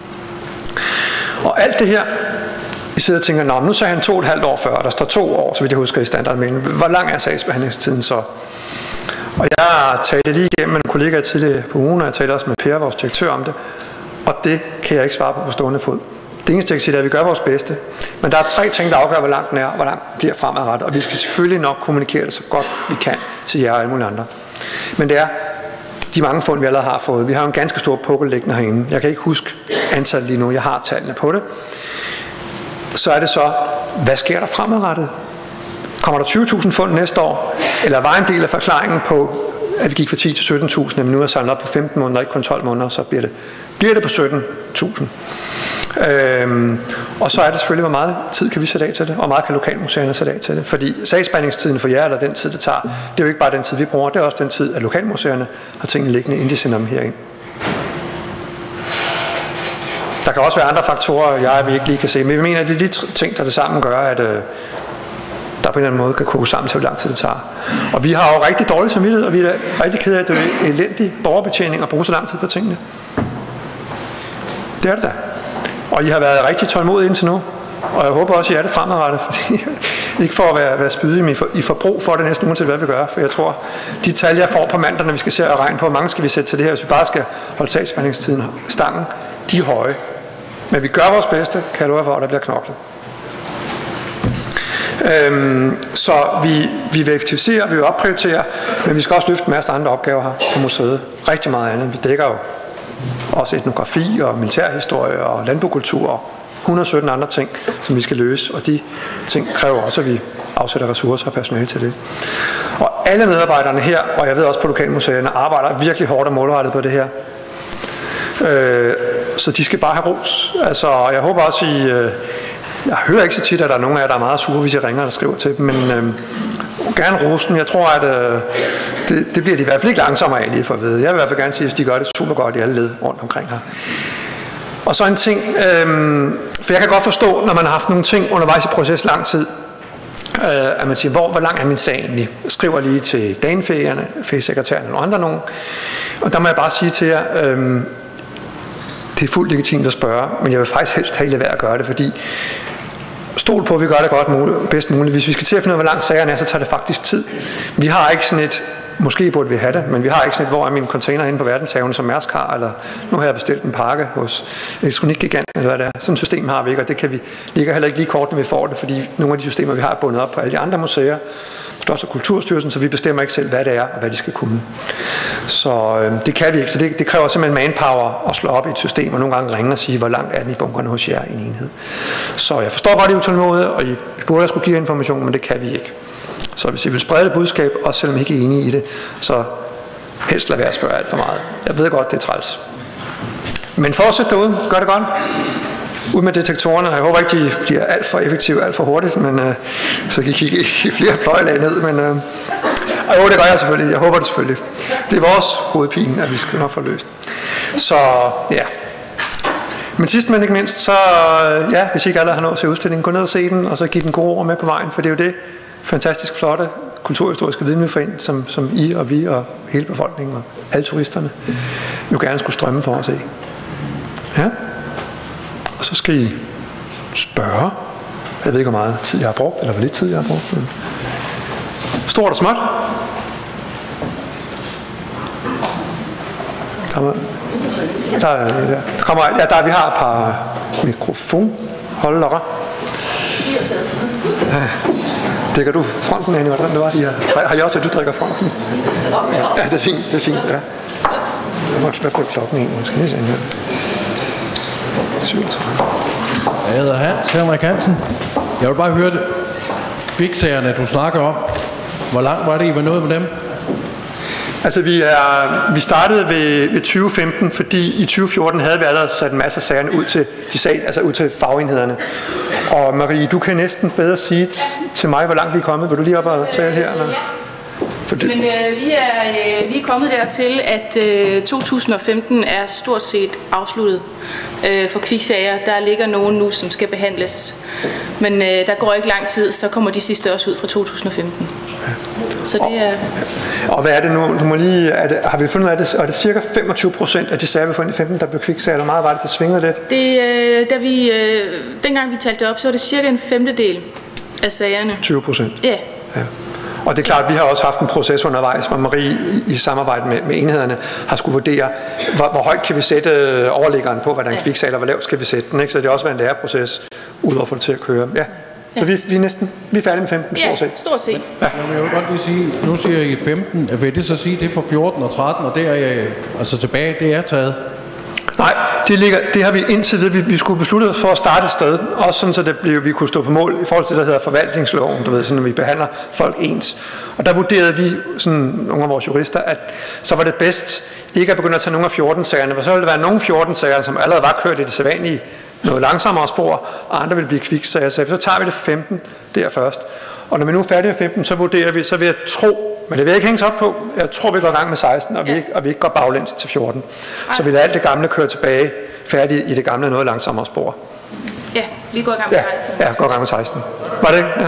Og alt det her, I sidder og tænker, nå, nu sagde han to og et halvt år før, og der står to år, så vidt jeg husker i standard, men hvor lang er sagsbehandlingstiden så? Og jeg talte lige igennem med en kollega tidligere på ugen, og jeg talte også med Per, vores direktør, om det, og det kan jeg ikke svare på på stående fod. Det eneste, jeg kan sige, er, at vi gør vores bedste, men der er tre ting, der afgør, hvor langt den er, og hvor langt den bliver fremadrettet, og vi skal selvfølgelig nok kommunikere det så godt vi kan til jer og alle mulige andre. Men det er de mange fund, vi allerede har fået. Vi har en ganske stor pukkel liggende herinde. Jeg kan ikke huske antallet lige nu, jeg har tallene på det. Så er det så, hvad sker der fremadrettet? Kommer der tyve tusind fund næste år? Eller var en del af forklaringen på, at vi gik fra ti til sytten tusind, men nu er samlet op på femten måneder, ikke kun tolv måneder, så bliver det, bliver det på sytten tusind. Øhm, og så er det selvfølgelig, hvor meget tid kan vi sætte af til det, og hvor meget kan lokalmuseerne sætte af til det. Fordi sagsbehandlingstiden for jer, eller den tid, det tager, det er jo ikke bare den tid, vi bruger, det er også den tid, at lokalmuseerne har tingene liggende, inden de sender dem herind. Der kan også være andre faktorer, jeg vi ikke lige kan se, men vi mener, at det er de ting, der det sammen gør, at øh, der på en eller anden måde kan koge sammen til, hvor lang tid det tager. Og vi har jo rigtig dårlig samvittighed, og vi er rigtig kede af, at det er elendig borgerbetjening at bruge så lang tid på tingene. Det er det da. Og I har været rigtig tålmodige indtil nu, og jeg håber også, at I er det fremadrettet, fordi ikke for at være, være spydige, men I får, I får brug for det næsten uanset hvad vi gør, for jeg tror, de tal, jeg får på mandag, når vi skal se og regne på, hvor mange skal vi sætte til det her, hvis vi bare skal holde sagsbehandlingstiden stangen, de er høje. Men vi gør vores bedste, kan jeg love for, at der bliver knoklet. Øhm, så vi, vi vil effektivisere, vi vil opprioritere, men vi skal også løfte en masse andre opgaver her på museet. Rigtig meget andet. Vi dækker jo også etnografi og militærhistorie og landbokultur og et hundrede og sytten andre ting, som vi skal løse, og de ting kræver også, at vi afsætter ressourcer og personale til det. Og alle medarbejderne her, og jeg ved også på lokalmuseerne, arbejder virkelig hårdt og målrettet på det her. Øh, så de skal bare have ros. Altså, jeg håber også, I... Øh, jeg hører ikke så tit, at der er nogen af jer, der er meget sure, hvis jeg ringer eller skriver til dem, men øh, gerne rosen. Jeg tror, at øh, det, det bliver de i hvert fald ikke langsommere af lige for at vide. Jeg vil i hvert fald gerne sige, at de gør det super godt i alle led rundt omkring her. Og så en ting, øh, for jeg kan godt forstå, når man har haft nogle ting undervejs i proces lang tid, øh, at man siger, hvor, hvor lang er min sag egentlig? Jeg skriver lige til danefægerne, fægesekretæren eller andre nogen, og der må jeg bare sige til jer, øh, det er fuldt legitimt at spørge, men jeg vil faktisk helst have I lade være at gøre det, fordi stol på, at vi gør det godt muligt, bedst muligt. Hvis vi skal til at finde ud af, hvor lang sagerne er, så tager det faktisk tid. Vi har ikke sådan et, måske burde vi have det, men vi har ikke sådan et, hvor er min container inde på verdenshaven, som Mærsk har, eller nu har jeg bestilt en pakke hos Elektronikgigant, eller hvad det er. Sådan et system har vi ikke, og det kan vi ligger heller ikke lige kort, når vi får det, fordi nogle af de systemer, vi har, er bundet op på alle de andre museer, også Kulturstyrelsen, så vi bestemmer ikke selv, hvad det er, og hvad de skal kunne. Så øh, det kan vi ikke, så det, det kræver simpelthen manpower at slå op i et system, og nogle gange ringe og sige, hvor langt er den i bunkerne hos jer i en enhed. Så jeg forstår godt, I er utålmodige, og I burde have skulle give information, men det kan vi ikke. Så hvis I vil sprede det budskab, også selvom I ikke er enige i det, så helst lad være at spørge alt for meget. Jeg ved godt, det er træls. Men fortsæt derude, gør det godt. Ud med detektorerne, jeg håber ikke, de bliver alt for effektive, alt for hurtigt, men øh, så kan I kigge i flere pløjelag ned, men øh, og jo, det gør jeg selvfølgelig, jeg håber det selvfølgelig. Det er vores hovedpine, at vi skal nok få løst. Så ja. Men sidst men ikke mindst, så ja, hvis I ikke alle har nået at se udstillingen, gå ned og se den, og så give den gode ord med på vejen, for det er jo det fantastisk flotte kulturhistoriske viden, vi får ind, som, som I og vi og hele befolkningen og alle turisterne jo gerne skulle strømme for at se. Ja. Og så skal I spørge. Jeg ved ikke, hvor meget tid jeg har brugt, eller hvor lidt tid jeg har brugt. Men stort og småt. Der, der, der kommer, ja, der, vi har et par mikrofonholdere. Ja. Dækker du fronten, Annie? Hvordan det var? De har, har I også, at du drikker fronten? Ja, det er fint. Det er fint, ja. Jeg må spørge på klokken en. Jeg skal lige se en her. syvogtredive. Jeg hedder Hans, Henrik Hansen. Jeg vil bare høre det. Kviksagerne, du snakker om. Hvor langt var det, I var nået med dem? Altså, vi, er, vi startede ved, ved tyve femten, fordi i tyve fjorten havde vi allerede sat en masse af sagerne ud til, de sag, altså ud til fagenhederne. Og Marie, du kan næsten bedre sige til mig, hvor langt vi er kommet. Vil du lige op og tale her? Eller? For det. Men øh, vi, er, øh, vi er kommet dertil, at øh, to tusind og femten er stort set afsluttet øh, for kviksager. Der ligger nogen nu, som skal behandles. Men øh, der går ikke lang tid, så kommer de sidste også ud fra to tusind og femten. Ja. Så det er... Og, og hvad er det nu? Du må lige, er det, har vi fundet ud af det? Er det cirka femogtyve procent af de sager, vi får ind i femten, der blev kviksager? Eller meget var det, der svingede lidt? Det, øh, da vi, øh, dengang vi talte det op, så var det cirka en femtedel af sagerne. tyve procent? Ja. Ja. Og det er klart, at vi har også haft en proces undervejs, hvor Marie i, i samarbejde med, med enhederne har skulle vurdere, hvor, hvor højt kan vi sætte overliggeren på, hvordan ja. kviksag, eller hvor lavt skal vi sætte den. Ikke? Så det har også været en læreproces, ud over at få det til at køre. Ja. Ja. Så vi, vi, er næsten, vi er færdige med femten, stort set. Ja, stort set. Ja. Jeg vil godt lige sige, nu siger I femten, vil det så sige, det er for fjorten og tretten, og det er altså tilbage, det er taget? Nej, det, ligger, det har vi indtil videre. Vi, vi skulle beslutte os for at starte et sted, også sådan, så det blev, vi kunne stå på mål i forhold til det, der hedder forvaltningsloven, du ved, sådan, at vi behandler folk ens. Og der vurderede vi, sådan, nogle af vores jurister, at så var det bedst ikke at begynde at tage nogle af fjorten sagerne, for så ville det være nogle fjorten sager, som allerede var kørt i det sædvanlige noget langsommere spor, og andre vil blive kviksager. Så tager vi det for femten der først. Og når vi nu er færdige med femten, så vurderer vi, så vil jeg tro, men det vil jeg ikke hænges op på, jeg tror, vi går i gang med seksten, og vi, ja. ikke, og vi ikke går baglæns til fjorten. Ej. Så vi lader alt det gamle køre tilbage, færdigt i det gamle noget langsommere spor. Ja, vi går i gang med seksten. Ja, ja, går i gang med seksten. Var det ikke? Ja.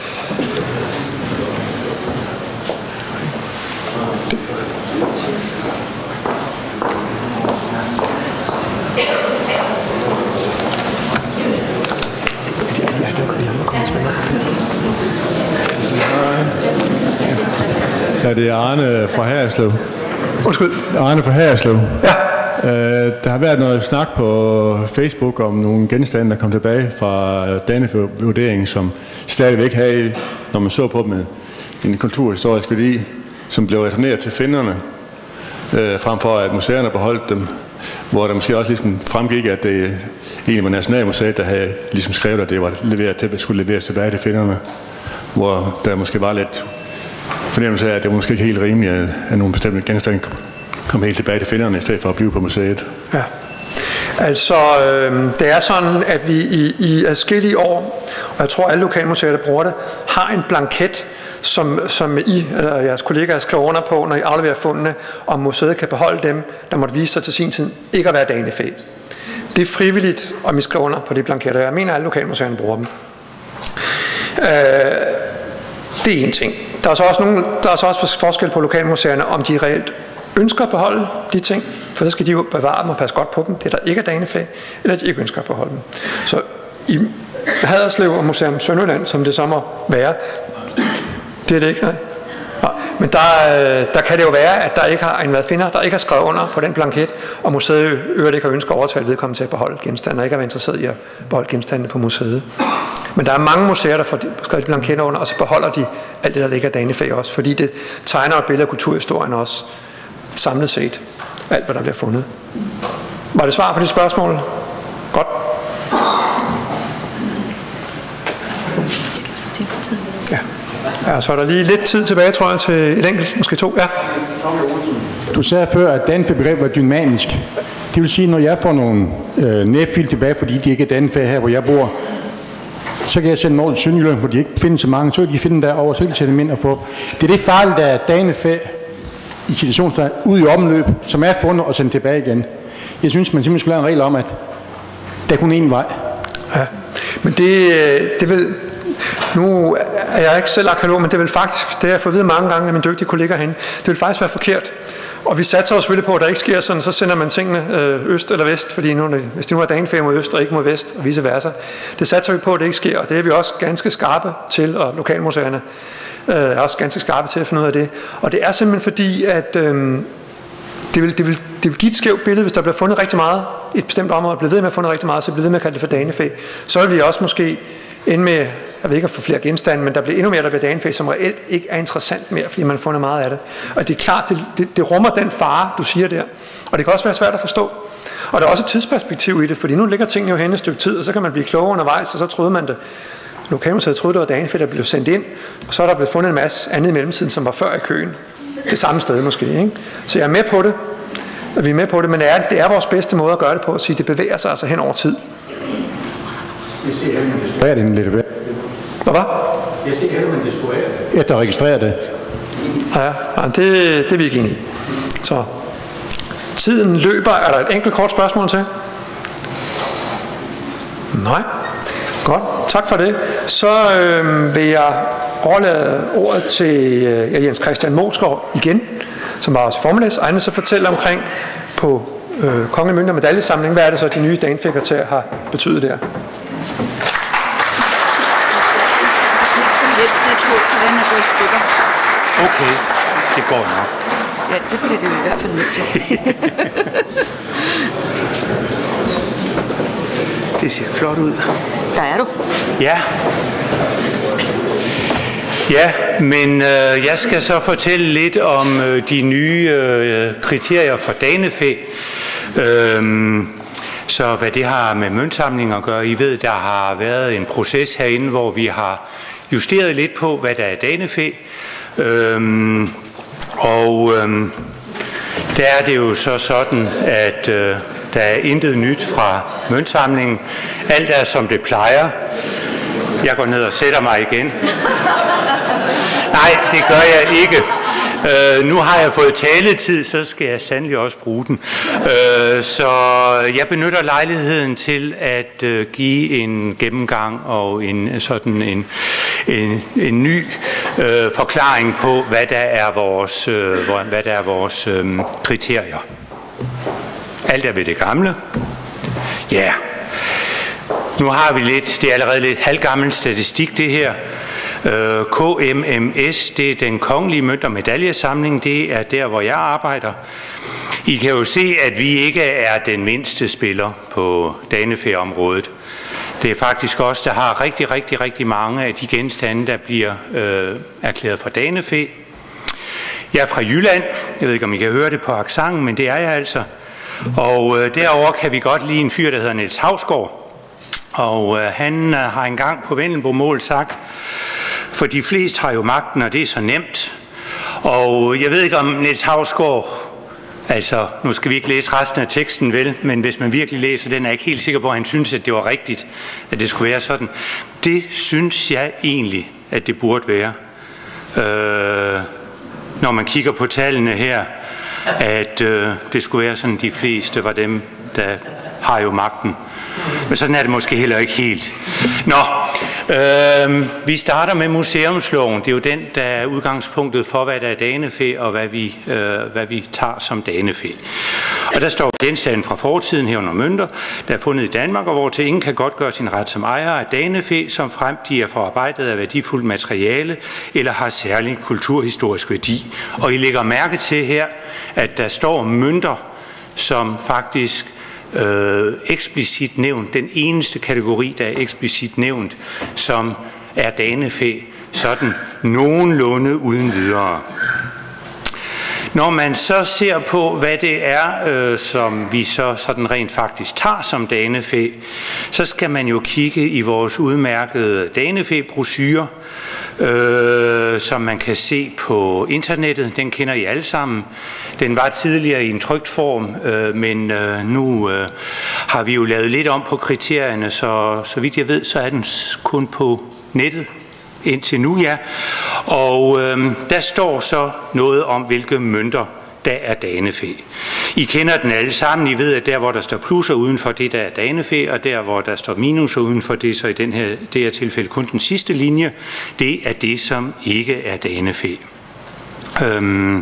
Ja, det er Arne fra Haderslev. Undskyld. Arne fra Haderslev. Ja. Øh, der har været noget snak på Facebook om nogle genstande, der kom tilbage fra Danefæ-vurderingen, som stadigvæk havde, når man så på dem, en kulturhistorisk værdi, som blev returneret til finnerne, øh, frem for at museerne beholdt dem, hvor der måske også ligesom fremgik, at det egentlig var Nationalmuseet, der havde ligesom skrevet, at det var leveret til, skulle leveres tilbage til finnerne, hvor der måske var lidt fornemmelse af, at det var måske ikke helt rimeligt, at nogle bestemte genstande kom helt tilbage til finnerne, i stedet for at blive på museet. Ja. Altså, øh, det er sådan, at vi i, i adskillige år, og jeg tror alle lokalmuseer, der bruger det, har en blanket, som, som I eller jeres kollegaer skriver under på, når I afleverer fundene, om museet kan beholde dem, der måtte vise sig til sin tid ikke at være danefæ. Det er frivilligt, om I skriver under på de blanketter. Jeg mener, at alle lokalmuseerne bruger dem. Øh, det er en ting. Der er så også, nogle, der er så også forskel på lokalmuseerne, om de reelt ønsker at beholde de ting, for så skal de jo bevare dem og passe godt på dem, det der ikke er danefæ, eller de ikke ønsker at beholde dem. Så i Haderslev og Museum Sønderjylland, som det så må være, det er det ikke, nej. Ja, men der, der kan det jo være, at der ikke har en medfinder, der ikke har skrevet under på den blanket, og museet øvrigt ikke har ønsket at overtale vedkommende til at beholde genstande, og ikke er interesseret i at beholde genstandene på museet. Men der er mange museer, der får skrevet de blanketter under, og så beholder de alt det, der ligger danefæ også, fordi det tegner et billede af kulturhistorien også, samlet set, alt hvad der bliver fundet. Var det svar på de spørgsmål? Godt. Ja. Ja, så er der lige lidt tid tilbage, tror jeg, til et enkelt, måske to. Ja. Du sagde før, at danefæ-begreb var dynamisk. Det vil sige, når jeg får nogle øh, næfil tilbage, fordi de ikke er danefæ her, hvor jeg bor, så kan jeg sende dem over til Sønderjylland, hvor de ikke finder så mange, så kan de finde dem derovre, så kan de sætte dem ind og få. Det er det farligt, der er danefæ i situationstegn ude i omløb, som er fundet og sendt tilbage igen. Jeg synes, man simpelthen skulle lave en regel om, at der kun én vej. Ja, men det, det vil... Nu er jeg ikke selv arkeolog, men det vil faktisk, det har jeg fået at vide mange gange af mine dygtige kolleger herinde, det vil faktisk være forkert. Og vi satser jo selvfølgelig på, at der ikke sker sådan, så sender man tingene øh, øst eller vest, fordi nu, hvis det nu er danefæ mod øst og ikke mod vest, og vice versa. Det satser vi på, at det ikke sker, og det er vi også ganske skarpe til, og lokalmuseerne øh, er også ganske skarpe til at finde ud af det. Og det er simpelthen fordi, at øh, det, vil, det, vil, det vil give et skævt billede, hvis der bliver fundet rigtig meget i et bestemt område, og bliver ved med at fundet rigtig meget, så bliver ved med at kalde det for danefæ. Så vil vi også måske ende med, jeg ved ikke at få flere genstande, men der bliver endnu mere, der bliver danefæ, som reelt ikke er interessant mere, fordi man har fundet meget af det. Og det er klart, det, det, det rummer den fare, du siger der. Og det kan også være svært at forstå. Og der er også et tidsperspektiv i det, fordi nu ligger tingene jo hen et stykke tid, og så kan man blive klogere undervejs, og så troede man det. Lokalmuseet troede, det var danefæ, der blev sendt ind, og så er der blevet fundet en masse andet i mellemtiden, som var før i køen. Det samme sted måske, ikke? Så jeg er med på det. Vi er med på det, men det er, det er vores bedste måde at gøre det på, at sige, at det bevæger sig altså hen over tid. Hvad er det lidt værd? Hvad var? Jeg ser ikke, man destruerer det. Efter at registrere det. Ja, ja det, det er vi ikke enige i. Så tiden løber. Er der et enkelt kort spørgsmål til? Nej. Godt, tak for det. Så øh, vil jeg overlade ordet til øh, Jens Christian Moesgaard igen, som var også formiddags, egnet så fortælle omkring på øh, Kongelig Mønt- og Medaljesamling, hvad er det så, de nye danefæ-kvarter har betydet der? Okay, det går nok. Ja, det bliver det jo i hvert fald nødt til. Det ser flot ud. Der er du. Ja. Ja, men øh, jeg skal så fortælle lidt om øh, de nye øh, kriterier for danefæ. Øhm, så hvad det har med møntsamling at gøre. I ved, der har været en proces herinde, hvor vi har justeret lidt på, hvad der er danefæ. Øhm, og øhm, der er det jo så sådan, at øh, Der er intet nyt fra møntsamlingen. Alt er som det plejer. Jeg går ned og sætter mig igen. Nej, det gør jeg ikke. Uh, nu har jeg fået taletid, så skal jeg sandelig også bruge den. Uh, så jeg benytter lejligheden til at uh, give en gennemgang og en sådan en, en, en ny uh, forklaring på, hvad der er vores, uh, hvad der er vores um, kriterier. Alt er ved det gamle. Ja. Yeah. Nu har vi lidt, det er allerede lidt halvgammel statistik det her. K M M S, det er den kongelige mønt- og medaljesamling, det er der, hvor jeg arbejder. I kan jo se, at vi ikke er den mindste spiller på danefæ-området. Det er faktisk os, der har rigtig, rigtig, rigtig mange af de genstande, der bliver øh, erklæret for danefæ. Jeg er fra Jylland, jeg ved ikke, om I kan høre det på accenten, men det er jeg altså. Og øh, derovre kan vi godt lide en fyr, der hedder Niels Hausgaard. Og øh, han øh, har engang på Vendelbomål sagt, for de fleste har jo magten, og det er så nemt. Og jeg ved ikke om Niels Hausgaard, altså nu skal vi ikke læse resten af teksten vel, men hvis man virkelig læser den, er jeg ikke helt sikker på, at han synes, at det var rigtigt, at det skulle være sådan. Det synes jeg egentlig, at det burde være. Øh, når man kigger på tallene her, at øh, det skulle være sådan, de fleste var dem, der har jo magten. Men sådan er det måske heller ikke helt. Nå, øh, vi starter med museumsloven. Det er jo den, der er udgangspunktet for, hvad der er danefæ, og hvad vi, øh, hvad vi tager som danefæ. Og der står genstanden fra fortiden herunder mønter, der er fundet i Danmark, og hvor til ingen kan godt gøre sin ret som ejer af danefæ, som frem de er forarbejdet af værdifuldt materiale, eller har særlig kulturhistorisk værdi. Og I lægger mærke til her, at der står mønter, som faktisk Øh, eksplicit nævnt, den eneste kategori, der er eksplicit nævnt, som er danefæ, sådan nogenlunde uden videre. Når man så ser på, hvad det er, øh, som vi så sådan rent faktisk tager som danefæ, så skal man jo kigge i vores udmærkede danefæ-brochure, øh, som man kan se på internettet. Den kender I alle sammen. Den var tidligere i en trykt form, øh, men øh, nu øh, har vi jo lavet lidt om på kriterierne, så så vidt jeg ved, så er den kun på nettet indtil nu, ja. Og øh, der står så noget om, hvilke mønter der er danefæ. I kender den alle sammen. I ved, at der, hvor der står plusser uden for det, der er danefæ, og der, hvor der står minuser uden for det, så i den her, det her tilfælde kun den sidste linje, det er det, som ikke er danefæ. Øhm,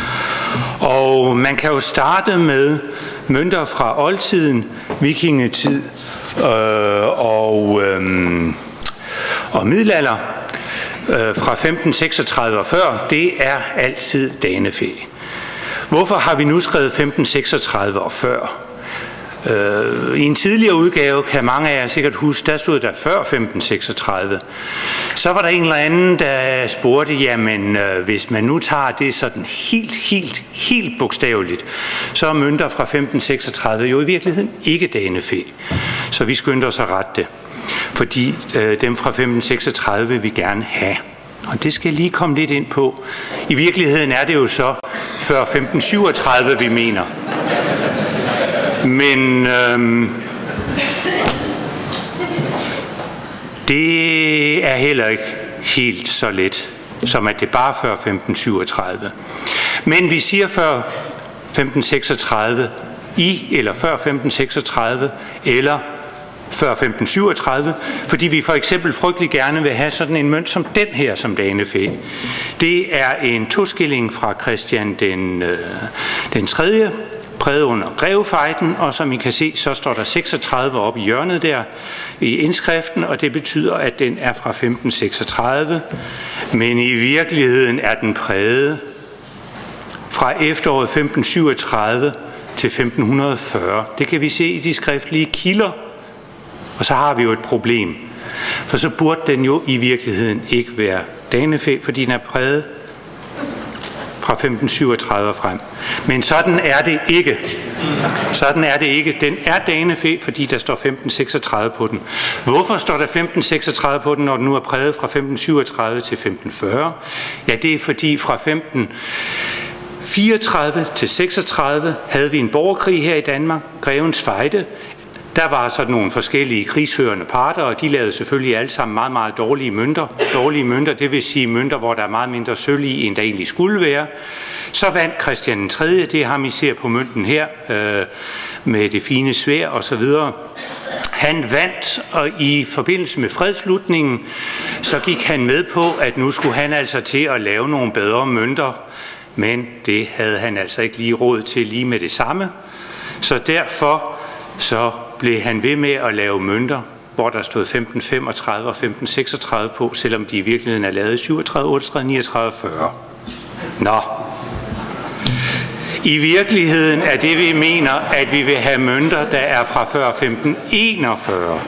og man kan jo starte med mønter fra oldtiden, vikingetid øh, og, øh, og middelalder, øh, fra femten seksogtredive og før. Det er altid danefæ. Hvorfor har vi nu skrevet femten seksogtredive og før? Øh, I en tidligere udgave kan mange af jer sikkert huske, der stod der før femten seksogtredive. Så var der en eller anden, der spurgte, jamen øh, hvis man nu tager det sådan helt, helt, helt bogstaveligt, så er mønter fra femten seksogtredive jo i virkeligheden ikke danefæ. Så vi skyndte os at rette det, fordi øh, dem fra femten seksogtredive vil vi gerne have. Og det skal jeg lige komme lidt ind på. I virkeligheden er det jo så før femten syvogtredive, vi mener. Men øhm, det er heller ikke helt så let, som at det bare før femten syvogtredive. Men vi siger før femten seksogtredive i eller før femten seksogtredive eller før femten syvogtredive, fordi vi for eksempel frygtelig gerne vil have sådan en mønt som den her som danefæ. Det er en toskilling fra Christian den, øh, den tredje, præget under grevefejden, og som I kan se, så står der seksogtredive oppe i hjørnet der i indskriften, og det betyder, at den er fra femten seksogtredive, men i virkeligheden er den præget fra efteråret femten syvogtredive til femten fyrre. Det kan vi se i de skriftlige kilder, og så har vi jo et problem, for så burde den jo i virkeligheden ikke være danefæ, fordi den er præget fra femten syvogtredive frem. Men sådan er det ikke. Sådan er det ikke. Den er danefæ, fordi der står femten seksogtredive på den. Hvorfor står der femten seksogtredive på den, når den nu er præget fra femten syvogtredive til femten fyrre? Ja, det er fordi fra femten fireogtredive til seksogtredive havde vi en borgerkrig her i Danmark, Grevens Fejde. Der var sådan nogle forskellige krigsførende parter, og de lavede selvfølgelig alle sammen meget, meget dårlige mønter. Dårlige mønter, det vil sige mønter, hvor der er meget mindre sølv i, end der egentlig skulle være. Så vandt Christian den tredje, det er ham, I ser på mønten her, øh, med det fine sværd og så videre. Han vandt, og i forbindelse med fredsslutningen, så gik han med på, at nu skulle han altså til at lave nogle bedre mønter, men det havde han altså ikke lige råd til lige med det samme. Så derfor så blev han ved med at lave mønter, hvor der stod femten femogtredive og femten seksogtredive på, selvom de i virkeligheden er lavet syvogtredive, otteogtredive, niogtredive, fyrre. Nå. I virkeligheden er det, vi mener, at vi vil have mønter, der er fra før femten enogfyrre.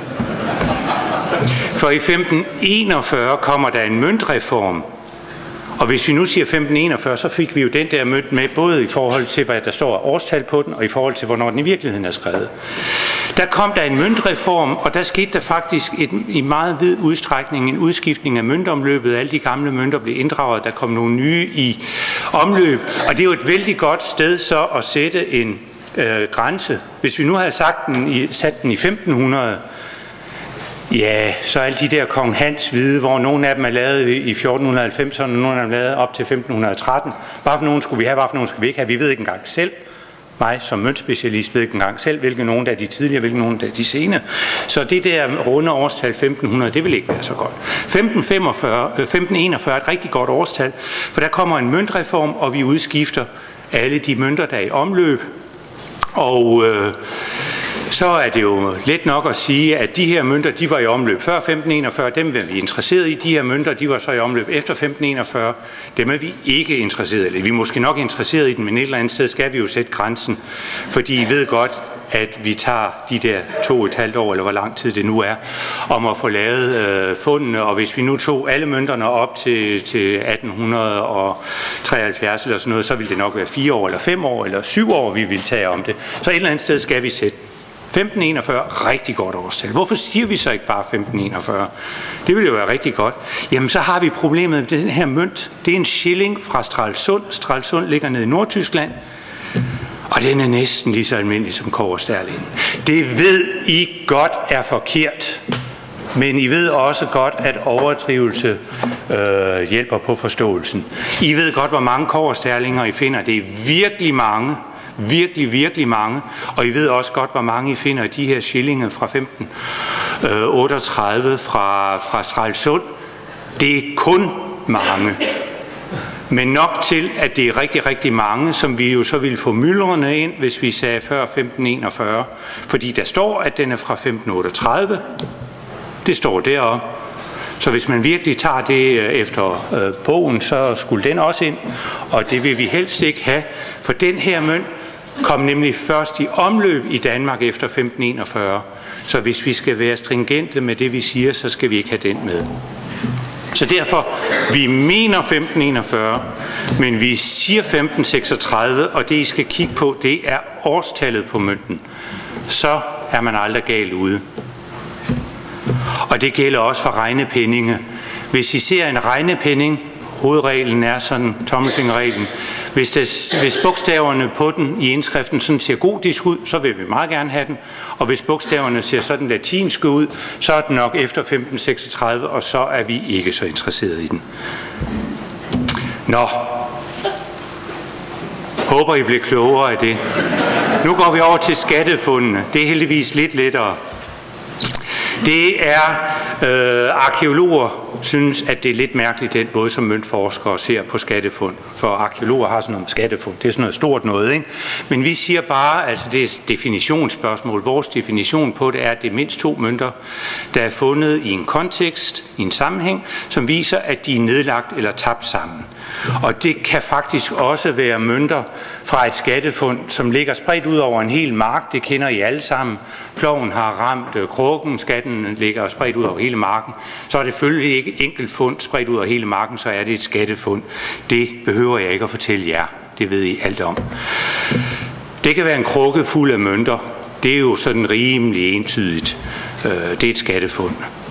For i femten enogfyrre kommer der en møntreform. Og hvis vi nu siger femten enogfyrre, så fik vi jo den der mønt med, både i forhold til, hvad der står årstal på den, og i forhold til, hvornår den i virkeligheden er skrevet. Der kom der en møntreform, og der skete der faktisk et, i meget vid udstrækning en udskiftning af møntomløbet. Alle de gamle mønter blev inddraget, der kom nogle nye i omløb. Og det er jo et vældig godt sted så at sætte en øh, grænse. Hvis vi nu havde sagt den i, sat den i femten hundrede, ja, så alle de der Kong Hans hvide, hvor nogle af dem er lavet i fjorten halvfemserne, og nogle af dem er lavet op til femten tretten. Bare for nogen skulle vi have, bare for nogen skulle vi ikke have. Vi ved ikke engang selv. Mig som møntspecialist ved ikke engang selv, hvilke nogen der er de tidligere, hvilke nogen der er de sene. Så det der runde årstal femten hundrede, det vil ikke være så godt. femten femogfyrre, femten enogfyrre er et rigtig godt årstal, for der kommer en møntreform, og vi udskifter alle de mønter, der er i omløb. Og øh, så er det jo let nok at sige, at de her mønter, de var i omløb før femten enogfyrre, dem er vi interesseret i. De her mønter, de var så i omløb efter femten enogfyrre, dem er vi ikke interesseret i. Vi er måske nok interesseret i dem, men et eller andet sted skal vi jo sætte grænsen, fordi I ved godt, at vi tager de der to og et halvt år, eller hvor lang tid det nu er, om at få lavet øh, fundene, og hvis vi nu tog alle mønterne op til, til atten treoghalvfjerds eller sådan noget, så ville det nok være fire år, eller fem år, eller syv år, vi ville tage om det. Så et eller andet sted skal vi sætte femten enogfyrre, rigtig godt årstal. Hvorfor siger vi så ikke bare femten enogfyrre? Det ville jo være rigtig godt. Jamen, så har vi problemet med den her mønt. Det er en shilling fra Stralsund. Stralsund ligger nede i Nordtyskland. Og den er næsten lige så almindelig som kobbersterlingen. Det ved I godt er forkert. Men I ved også godt, at overdrivelse øh, hjælper på forståelsen. I ved godt, hvor mange kobbersterlinger I finder. Det er virkelig mange. Virkelig, virkelig mange. Og I ved også godt, hvor mange I finder af de her shillinger fra femten otteogtredive fra, fra Stralsund. Det er kun mange. Men nok til, at det er rigtig, rigtig mange, som vi jo så ville få myldrene ind, hvis vi sagde før femten enogfyrre. Fordi der står, at den er fra femten otteogtredive. Det står deroppe. Så hvis man virkelig tager det efter øh, bogen, så skulle den også ind. Og det vil vi helst ikke have, for den her mønt kom nemlig først i omløb i Danmark efter femten enogfyrre. Så hvis vi skal være stringente med det, vi siger, så skal vi ikke have den med. Så derfor, vi mener femten enogfyrre, men vi siger femten seksogtredive, og det I skal kigge på, det er årstallet på mønten. Så er man aldrig galt ude. Og det gælder også for regnependinge. Hvis I ser en regnepenning, hovedreglen er sådan, tommelfingerreglen, hvis, det, hvis bogstaverne på den i indskriften sådan ser godisk ud, så vil vi meget gerne have den. Og hvis bogstaverne ser sådan latinske ud, så er den nok efter femten seksogtredive, og så er vi ikke så interesseret i den. Nå. Håber I bliver klogere af det. Nu går vi over til skattefundene. Det er heldigvis lidt lettere. Det er, øh, arkæologer synes, at det er lidt mærkeligt, den måde, som møntforskere ser på skattefund. For arkæologer har sådan noget skattefund. Det er sådan noget stort noget, ikke? Men vi siger bare, altså det er et definitionsspørgsmål. Vores definition på det er, at det er mindst to mønter, der er fundet i en kontekst, i en sammenhæng, som viser, at de er nedlagt eller tabt sammen. Og det kan faktisk også være mønter fra et skattefund, som ligger spredt ud over en hel mark. Det kender I alle sammen. Ploven har ramt krukken, skatten ligger spredt ud over hele marken. Så er det selvfølgelig ikke enkelt fund spredt ud over hele marken, så er det et skattefund. Det behøver jeg ikke at fortælle jer. Det ved I alt om. Det kan være en krukke fuld af mønter. Det er jo sådan rimelig entydigt. Det er et skattefund.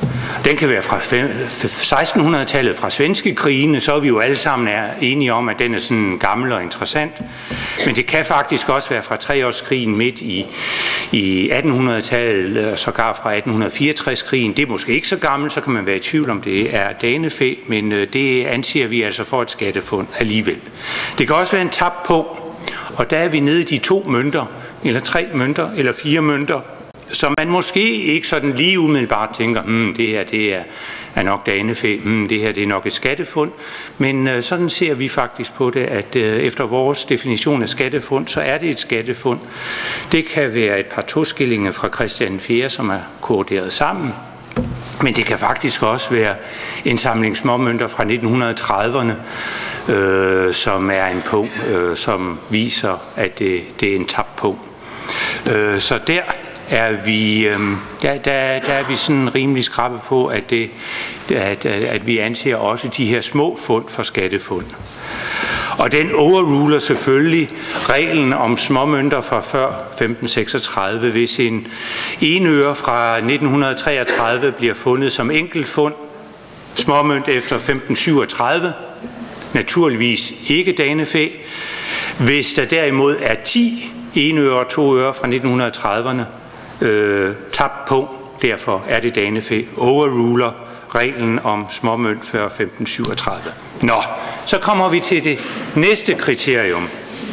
Den kan være fra seksten hundrede-tallet, fra svenske krigene, så er vi jo alle sammen er enige om, at den er sådan gammel og interessant. Men det kan faktisk også være fra treårskrigen midt i, i atten hundrede-tallet, og sågar fra atten fireogtres-krigen. Det er måske ikke så gammelt, så kan man være i tvivl om, det er danefæ, men det anser vi altså for et skattefund alligevel. Det kan også være en tabt på, og der er vi nede i de to mønter, eller tre mønter, eller fire mønter, så man måske ikke sådan lige umiddelbart tænker, hmm, det her det er, er nok danefæ, hmm, det her det er nok et skattefund. Men øh, sådan ser vi faktisk på det, at øh, efter vores definition af skattefund, så er det et skattefund. Det kan være et par toskillinger fra Christian den fjerde, som er koordineret sammen. Men det kan faktisk også være en samling småmønter fra nitten trediverne, øh, som er en punkt, øh, som viser, at det, det er en tabt punkt. Øh, så der er vi, øh, der, der, der er vi sådan rimelig skrappe på, at, det, at, at vi anser også de her små fund for skattefund. Og den overruler selvfølgelig reglen om småmønter fra før femten seksogtredive. Hvis en enøre fra nitten treogtredive bliver fundet som enkeltfund, småmønt efter femten syvogtredive, naturligvis ikke danefæ. Hvis der derimod er ti enøre og to øre fra nitten trediverne øh, tabt på, derfor er det danefæ, overruler reglen om småmønt før femten syvogtredive. Nå, så kommer vi til det næste kriterium.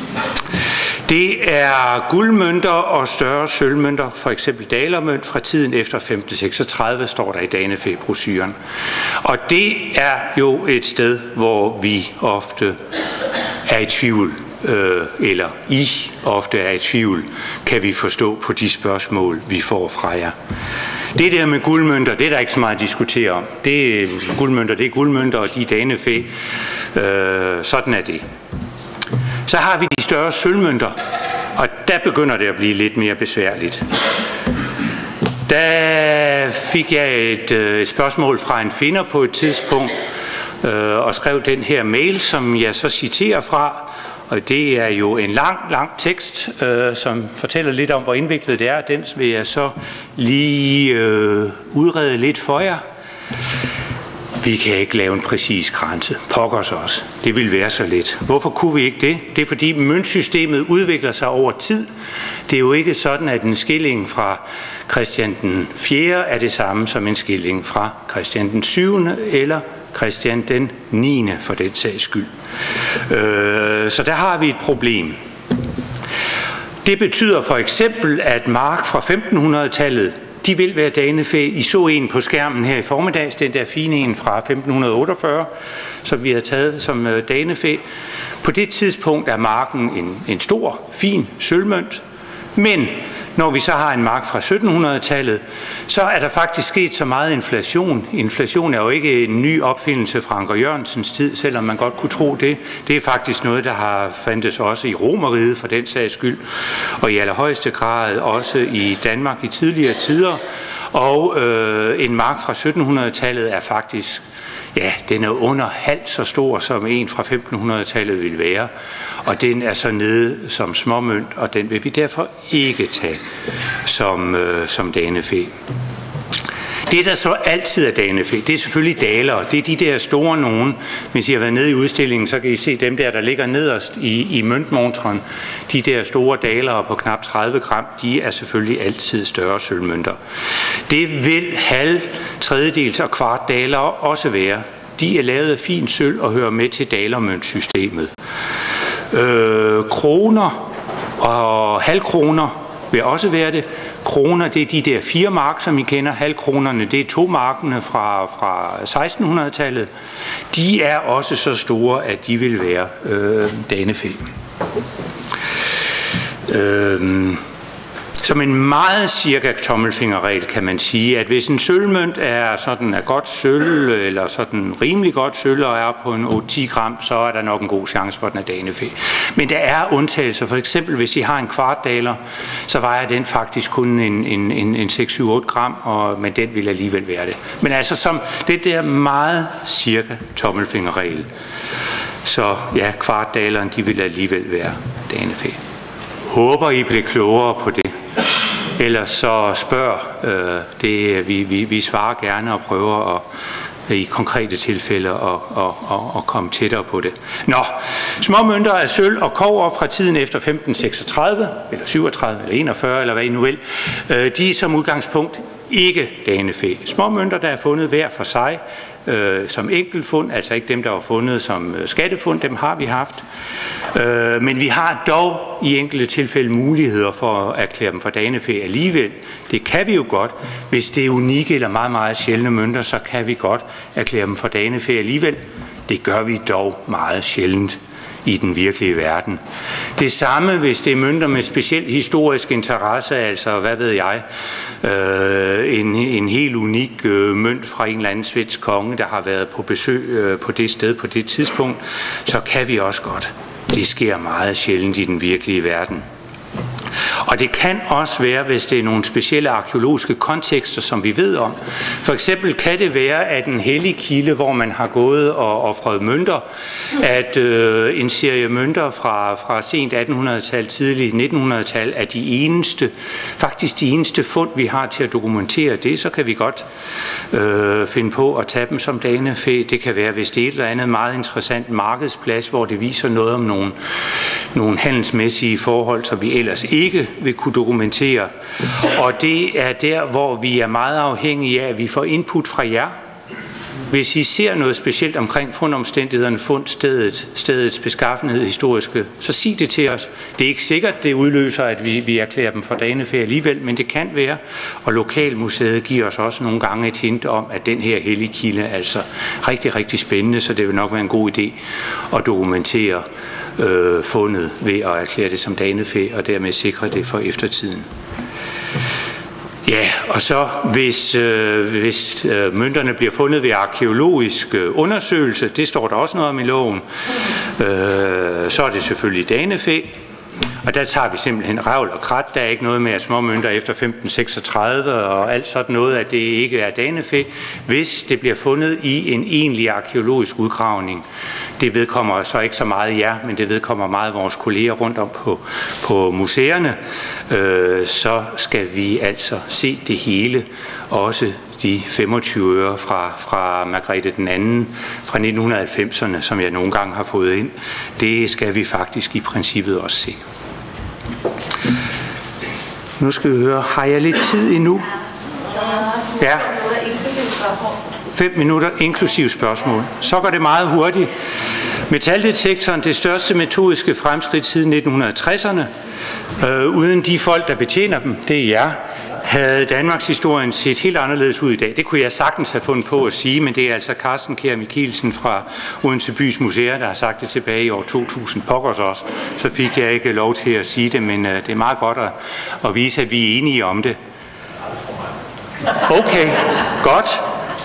Det er guldmønter og større sølvmønter, for eksempel dalermønt fra tiden efter femten seksogtredive, står der i danefæ-brochuren. Og det er jo et sted, hvor vi ofte er i tvivl, øh, eller I ofte er i tvivl, kan vi forstå på de spørgsmål, vi får fra jer. Det der med guldmønter, det er der ikke så meget at diskutere om. Det er guldmønter, det er guldmønter, og de er danefæ. Øh, sådan er det. Så har vi de større sølvmønter, og der begynder det at blive lidt mere besværligt. Der fik jeg et, et spørgsmål fra en finder på et tidspunkt, øh, og skrev den her mail, som jeg så citerer fra. Og det er jo en lang, lang tekst, øh, som fortæller lidt om, hvor indviklet det er. Den vil jeg så lige øh, udrede lidt for jer. Vi kan ikke lave en præcis kranse. Pokkers os. Det vil være så let. Hvorfor kunne vi ikke det? Det er fordi møntsystemet udvikler sig over tid. Det er jo ikke sådan, at en skilling fra Christian den fjerde er det samme som en skilling fra Christian den syvende eller Christian den niende for den sags skyld. Øh, så der har vi et problem. Det betyder for eksempel, at mark fra femten hundrede-tallet, de vil være danefæ. I så en på skærmen her i formiddags, den der fine en fra femten otteogfyrre, som vi har taget som danefæ. På det tidspunkt er marken en, en stor, fin sølvmønt, men når vi så har en mark fra sytten hundrede-tallet, så er der faktisk sket så meget inflation. Inflation er jo ikke en ny opfindelse fra Anker Jørgensens tid, selvom man godt kunne tro det. Det er faktisk noget, der har fandtes også i Romerriget for den sags skyld, og i allerhøjeste grad også i Danmark i tidligere tider. Og øh, en mark fra sytten hundrede-tallet er faktisk, ja, den er under halvt så stor, som en fra femten hundrede-tallet vil være. Og den er så nede som småmønt, og den vil vi derfor ikke tage som, øh, som danefæ. Det, der så altid er danefæ, det er selvfølgelig dalere. Det er de der store nogen. Hvis I har været nede i udstillingen, så kan I se dem der, der ligger nederst i, i møntmontren. De der store dalere på knap tredive gram, de er selvfølgelig altid større sølvmønter. Det vil halv, tredjedels og kvart dalere også være. De er lavet af fint sølv og hører med til dalermøntsystemet. Øh, kroner og halvkroner vil også være det. Kroner, det er de der fire mark, som I kender. Halvkronerne, det er to markene fra, fra seksten hundrede-tallet. De er også så store, at de vil være øh, danefæ. Øh, som en meget cirka tommelfingerregel kan man sige, at hvis en sølvmønt er sådan er godt sølv, eller sådan rimelig godt sølv, og er på en otte til ti gram, så er der nok en god chance for, at den er danefæ. Men der er undtagelser. For eksempel, hvis I har en kvartdaler, så vejer den faktisk kun en, en, en, en seks syv otte gram, og, men den vil alligevel være det. Men altså, som det der meget cirka tommelfingerregel. Så ja, kvartdaleren, de vil alligevel være danefæ. Håber, I bliver klogere på det. ellers så spørg. Øh, det, vi, vi, vi svarer gerne og prøver at i konkrete tilfælde og, og, og, og komme tættere på det. Nå, små mønter af sølv og kobber fra tiden efter femten seksogtredive, eller syvogtredive, eller enogfyrre, eller hvad I nu vil, øh, de er som udgangspunkt ikke danefæ. Små mønter, der er fundet hver for sig, øh, som enkeltfund, altså ikke dem, der var fundet som skattefund, dem har vi haft. Øh, men vi har dog i enkelte tilfælde muligheder for at erklære dem for danefæ alligevel. Det kan vi jo godt. Hvis det er unikke eller meget, meget sjældne mønter, så kan vi godt erklære dem for danefæ alligevel. Det gør vi dog meget sjældent i den virkelige verden. Det samme, hvis det er mønter med speciel historisk interesse, altså hvad ved jeg, øh, en, en helt unik øh, mønt fra en eller anden svensk konge, der har været på besøg øh, på det sted på det tidspunkt, så kan vi også godt. Det sker meget sjældent i den virkelige verden. Og det kan også være, hvis det er nogle specielle arkæologiske kontekster, som vi ved om. For eksempel kan det være, at en hellig kilde, hvor man har gået og offret mønter, at øh, en serie mønter fra, fra sent attenhundredetal, tidligt nittenhundredetal er de eneste, faktisk de eneste fund, vi har til at dokumentere det, så kan vi godt øh, finde på at tage dem som danefæ. Det kan være, hvis det er et eller andet meget interessant markedsplads, hvor det viser noget om nogle, nogle handelsmæssige forhold, som vi ellers ikke vil kunne dokumentere. Og det er der, hvor vi er meget afhængige af, at vi får input fra jer. Hvis I ser noget specielt omkring fundomstændighederne, fundstedet, stedets beskaffenhed, historiske, så sig det til os. Det er ikke sikkert, det udløser, at vi, vi erklærer dem for danefæ alligevel, men det kan være. Og Lokalmuseet giver os også nogle gange et hint om, at den her hellige kilde er altså rigtig, rigtig spændende, så det vil nok være en god idé at dokumentere øh, fundet ved at erklære det som danefæ, og dermed sikre det for eftertiden. Ja, og så hvis, øh, hvis øh, mønterne bliver fundet ved arkæologisk øh, undersøgelse, det står der også noget om i loven, øh, så er det selvfølgelig danefæ. Og der tager vi simpelthen revl og krat. Der er ikke noget med, at små mønter efter femten seksogtredive og alt sådan noget, at det ikke er danefæ, hvis det bliver fundet i en egentlig arkæologisk udgravning. Det vedkommer så ikke så meget jer, men det vedkommer meget vores kolleger rundt om på, på museerne. Øh, så skal vi altså se det hele, også de femogtyve øre fra, fra Margrethe den anden fra nitten halvfemserne, som jeg nogle gange har fået ind. Det skal vi faktisk i princippet også se. Nu skal vi høre, har jeg lidt tid endnu? Ja. Fem minutter inklusive spørgsmål. Så går det meget hurtigt. Metaldetektoren, det største metodiske fremskridt siden nitten tresserne. Øh, uden de folk, der betjener dem, det er jer, havde Danmarks historien set helt anderledes ud i dag. Det kunne jeg sagtens have fundet på at sige, men det er altså Carsten Kjær Mikkelsen fra Odense Bys Museer, der har sagt det tilbage i år to tusind. Pokkers også. Så fik jeg ikke lov til at sige det, men det er meget godt at, at vise, at vi er enige om det. Okay, godt.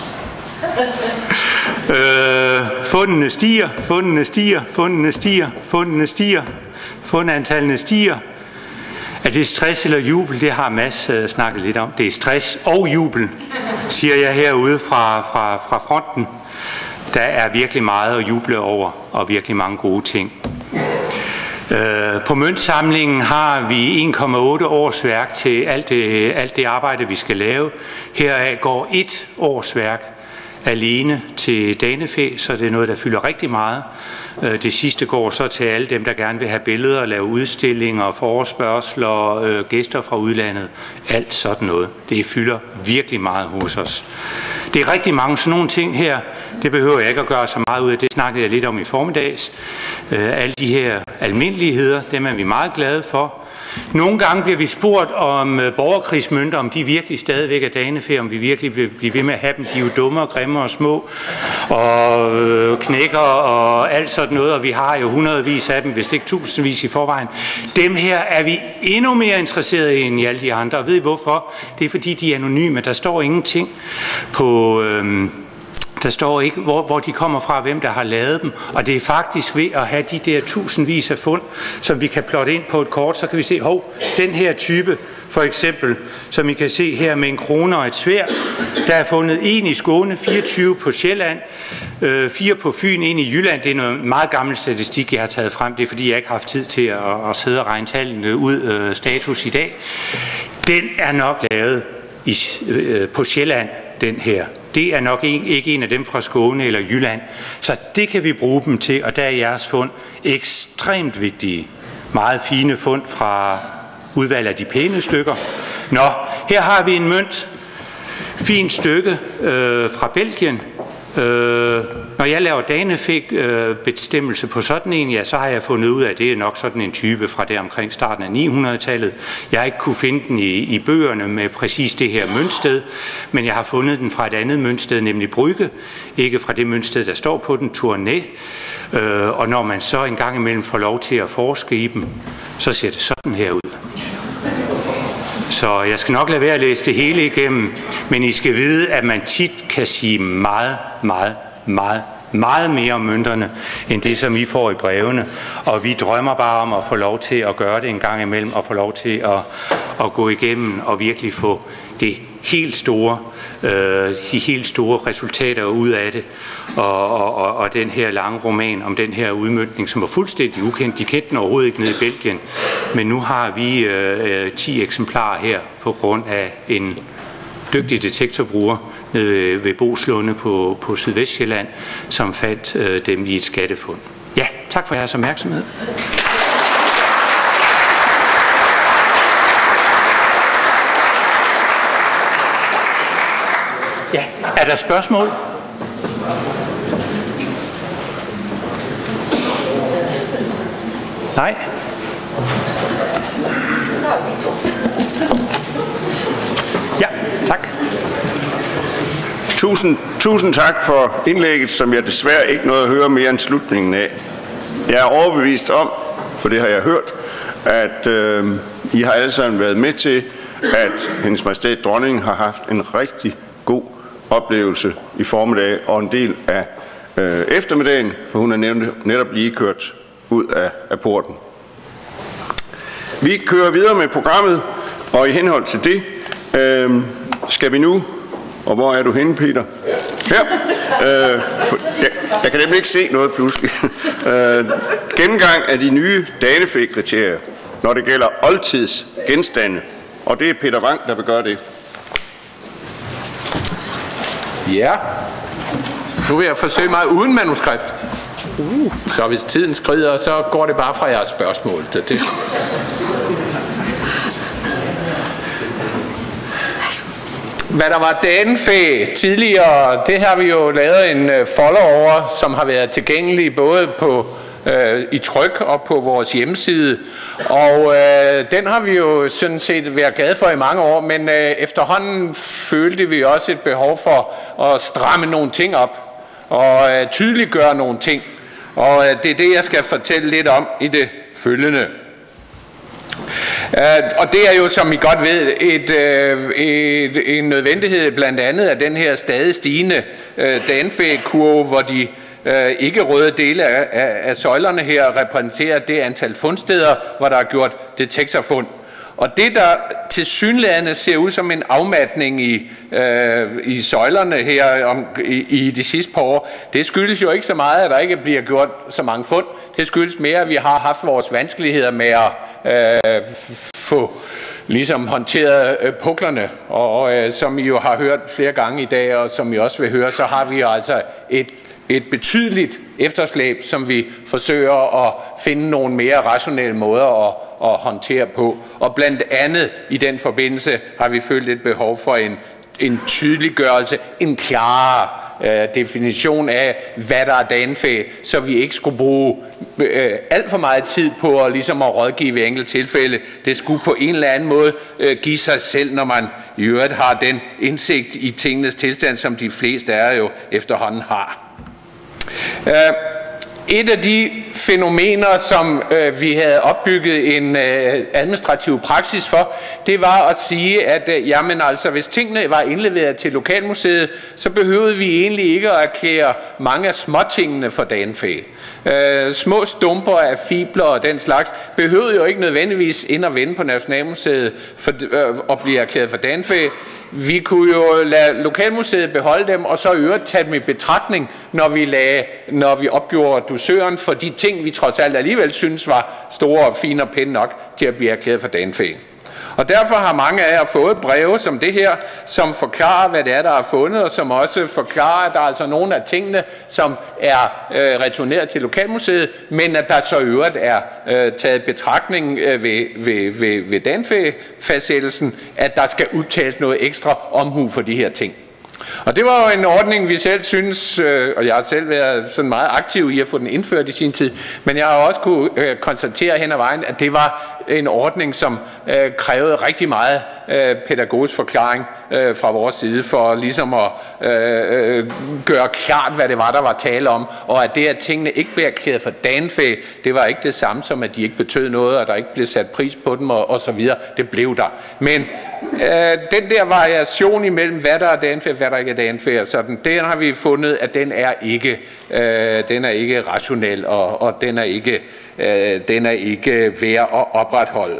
Øh, fundene stiger, fundene stiger, fundene stiger, fundene stiger, fundeantallene stiger. Er det stress eller jubel? Det har Mads uh, snakket lidt om. Det er stress og jubel, siger jeg herude fra, fra, fra fronten. Der er virkelig meget at juble over, og virkelig mange gode ting. Uh, på møntsamlingen har vi en komma otte års værk til alt det, alt det arbejde, vi skal lave. Heraf går et års værk alene til danefæ, så det er noget, der fylder rigtig meget. Det sidste går så til alle dem, der gerne vil have billeder, lave udstillinger, forespørgsler, øh, gæster fra udlandet. Alt sådan noget. Det fylder virkelig meget hos os. Det er rigtig mange sådan nogle ting her. Det behøver jeg ikke at gøre så meget ud af. Det snakkede jeg lidt om i formiddags. Øh, alle de her almindeligheder, dem er vi meget glade for. Nogle gange bliver vi spurgt om borgerkrigsmønter, om de virkelig stadigvæk er danefæ, om vi virkelig vil blive ved med at have dem. De er jo dumme og grimme og små og øh, knækker og alt sådan noget, og vi har jo hundredvis af dem, hvis det ikke tusindvis i forvejen. Dem her er vi endnu mere interesserede i end i alle de andre, og ved I hvorfor? Det er fordi, de er anonyme. Der står ingenting på... Øh, Der står ikke, hvor, hvor de kommer fra, hvem der har lavet dem. Og det er faktisk ved at have de der tusindvis af fund, som vi kan plotte ind på et kort, så kan vi se, hov, den her type, for eksempel, som I kan se her med en krone og et sværd, der er fundet en i Skåne, fireogtyve på Sjælland, Øh, fire på Fyn, en i Jylland. Det er noget meget gammel statistik, jeg har taget frem. Det er, fordi jeg ikke har haft tid til at, at sidde og regne tallene ud øh, status i dag. Den er nok lavet i, øh, på Sjælland, den her. Det er nok ikke, ikke en af dem fra Skåne eller Jylland. Så det kan vi bruge dem til, og der er jeres fund ekstremt vigtige. Meget fine fund fra udvalg af de pæne stykker. Nå, her har vi en mønt. Fint stykke øh, fra Belgien. Øh, når jeg laver Danefæ-bestemmelse på sådan en, ja, så har jeg fundet ud af, at det er nok sådan en type fra der omkring starten af ni hundrede-tallet. Jeg har ikke kunne finde den i, i bøgerne med præcis det her møntsted, men jeg har fundet den fra et andet møntsted, nemlig Brygge. Ikke fra det møntsted, der står på den, Tournai. Øh, og når man så en gang imellem får lov til at forske i dem, så ser det sådan her ud. Så jeg skal nok lade være at læse det hele igennem, men I skal vide, at man tit kan sige meget, meget, meget, meget mere om mønterne, end det, som I får i brevene. Og vi drømmer bare om at få lov til at gøre det en gang imellem, og få lov til at, at gå igennem og virkelig få det helt store, øh, de helt store resultater ud af det. Og, og, og, og den her lange roman om den her udmøntning, som var fuldstændig ukendt. De kendte den overhovedet ikke nede i Belgien. Men nu har vi øh, ti eksemplarer her på grund af en dygtig detektorbruger nede ved Boslunde på, på Sydvestsjælland, som fandt øh, dem i et skattefund. Ja, tak for jeres opmærksomhed. Ja, er der spørgsmål? Nej. Ja, tak. Tusind, tusind tak for indlægget, som jeg desværre ikke nåede at høre mere end slutningen af. Jeg er overbevist om, for det har jeg hørt, at øh, I har alle sammen været med til, at Hendes Majestæt Dronningen har haft en rigtig god oplevelse i formiddag og en del af øh, eftermiddagen, for hun er netop lige kørt ud af, af porten. Vi kører videre med programmet, og i henhold til det øh, skal vi nu, og hvor er du henne, Peter? Her. Øh, jeg, jeg kan nemlig ikke se noget pludselig. øh, gennemgang af de nye Danefæ-kriterier, når det gælder oldtids genstande, og det er Peter Wang, der vil gøre det. Ja, nu vil jeg forsøge mig uden manuskript. Uh, så hvis tiden skrider, så går det bare fra jeres spørgsmål. Det, det. Hvad der var Danefæ tidligere, det har vi jo lavet en folder-over, som har været tilgængelig både på, øh, i tryk og på vores hjemmeside. Og øh, den har vi jo sådan set været glade for i mange år, men øh, efterhånden følte vi også et behov for at stramme nogle ting op og øh, tydeliggøre nogle ting. Og øh, det er det, jeg skal fortælle lidt om i det følgende. Uh, og det er jo, som I godt ved, et, uh, et, en nødvendighed blandt andet af den her stadig stigende uh, Danefæ-kurve, hvor de uh, ikke røde dele af, af, af søjlerne her repræsenterer det antal fundsteder, hvor der er gjort detektorfund. Og det, der tilsyneladende ser ud som en afmatning i, øh, i søjlerne her om, i, i de sidste par år, det skyldes jo ikke så meget, at der ikke bliver gjort så mange fund. Det skyldes mere, at vi har haft vores vanskeligheder med at øh, få ligesom håndteret øh, puklerne. Og øh, som I jo har hørt flere gange i dag, og som I også vil høre, så har vi altså et et betydeligt efterslæb, som vi forsøger at finde nogle mere rationelle måder at, at håndtere på. Og blandt andet i den forbindelse har vi følt et behov for en, en tydeliggørelse, en klarere øh, definition af, hvad der er danefæ, så vi ikke skulle bruge øh, alt for meget tid på at, ligesom at rådgive ved enkelte tilfælde. Det skulle på en eller anden måde øh, give sig selv, når man i øvrigt har den indsigt i tingenes tilstand, som de fleste af jer jo efterhånden har. Et af de fænomener, som øh, vi havde opbygget en øh, administrativ praksis for, det var at sige, at øh, jamen, altså, hvis tingene var indleveret til Lokalmuseet, så behøvede vi egentlig ikke at erklære mange af småtingene for danefæ. Øh, små stumper af fibler og den slags behøvede jo ikke nødvendigvis ind og vende på Nationalmuseet for, øh, at blive erklæret for danefæ. vi kunne jo lade Lokalmuseet beholde dem, og så i øvrigt tage dem i betragtning, når vi, lagde, når vi opgjorde dusøren for de ting, vi trods alt alligevel synes var store og fine og pæne nok til at blive erklæret for danefæ. Og derfor har mange af jer fået breve som det her, som forklarer, hvad det er, der er fundet, og som også forklarer, at der er altså nogle af tingene, som er øh, returneret til Lokalmuseet, men at der så i øvrigt er øh, taget betragtning øh, ved, ved, ved, ved danefæ-fastsættelsen, at der skal udtales noget ekstra omhu for de her ting. Og det var jo en ordning, vi selv synes, øh, og jeg har selv været sådan meget aktiv i at få den indført i sin tid, men jeg har også kunne øh, konstatere hen ad vejen, at det var en ordning, som øh, krævede rigtig meget øh, pædagogisk forklaring øh, fra vores side, for ligesom at øh, gøre klart, hvad det var, der var tale om, og at det, at tingene ikke blev erklæret for danefæ, det var ikke det samme som, at de ikke betød noget, og der ikke blev sat pris på dem, og, og så videre. Det blev der. Men øh, den der variation imellem, hvad der er danefæ, hvad der ikke er danefæ, sådan, den har vi fundet, at den er ikke, øh, den er ikke rationel, og, og den er ikke den er ikke værd at opretholde.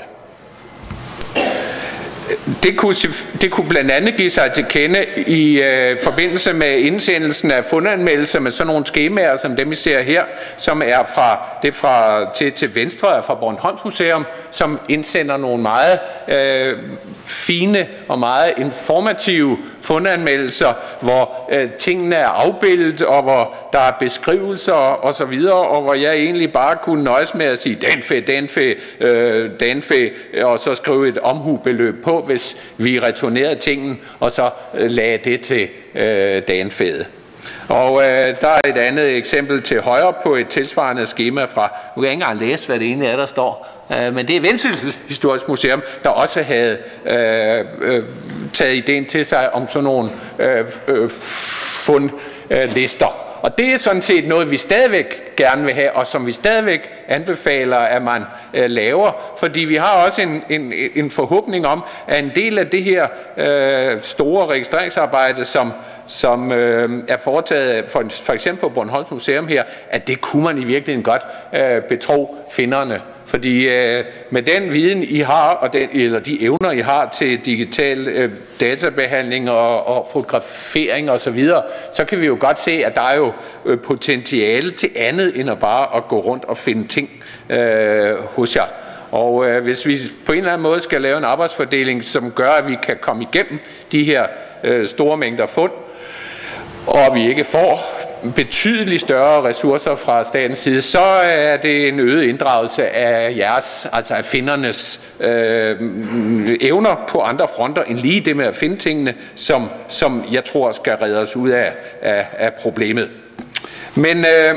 Det kunne, det kunne blandt andet give sig til kende i øh, forbindelse med indsendelsen af fundanmeldelser med sådan nogle skemaer, som dem vi ser her, som er fra, det er fra til, til venstre er fra Bornholms Museum, som indsender nogle meget øh, fine og meget informative fundanmeldelser, hvor øh, tingene er afbildet, og hvor der er beskrivelser og så videre, og hvor jeg egentlig bare kunne nøjes med at sige danefæ, danefæ, øh, danefæ, og så skrive et omhubeløb på, hvis vi returnerede tingen, og så øh, lagde det til øh, danefæet. Og øh, der er et andet eksempel til højre på et tilsvarende skema fra, nu kan jeg ikke engang læse, hvad det egentlig er, der står, øh, men det er Vendsyssel Historisk Museum, der også havde øh, øh, taget ideen til sig om sådan nogle øh, øh, fundlister. Øh, Og det er sådan set noget, vi stadigvæk gerne vil have, og som vi stadigvæk anbefaler, at man øh, laver. Fordi vi har også en, en, en forhåbning om, at en del af det her øh, store registreringsarbejde, som, som øh, er foretaget for, for eksempel på Bornholms Museum her, at det kunne man i virkeligheden godt øh, betro finderne. Fordi øh, med den viden, I har, og den, eller de evner, I har til digital øh, databehandling og, og fotografering osv., så, videre, så kan vi jo godt se, at der er jo øh, potentiale til andet, end at bare at gå rundt og finde ting øh, hos jer. Og øh, hvis vi på en eller anden måde skal lave en arbejdsfordeling, som gør, at vi kan komme igennem de her øh, store mængder fund, og vi ikke får betydeligt større ressourcer fra statens side, så er det en øget inddragelse af jeres, altså af findernes øh, evner på andre fronter, end lige det med at finde tingene, som, som jeg tror skal redde os ud af, af, af problemet. Men, øh,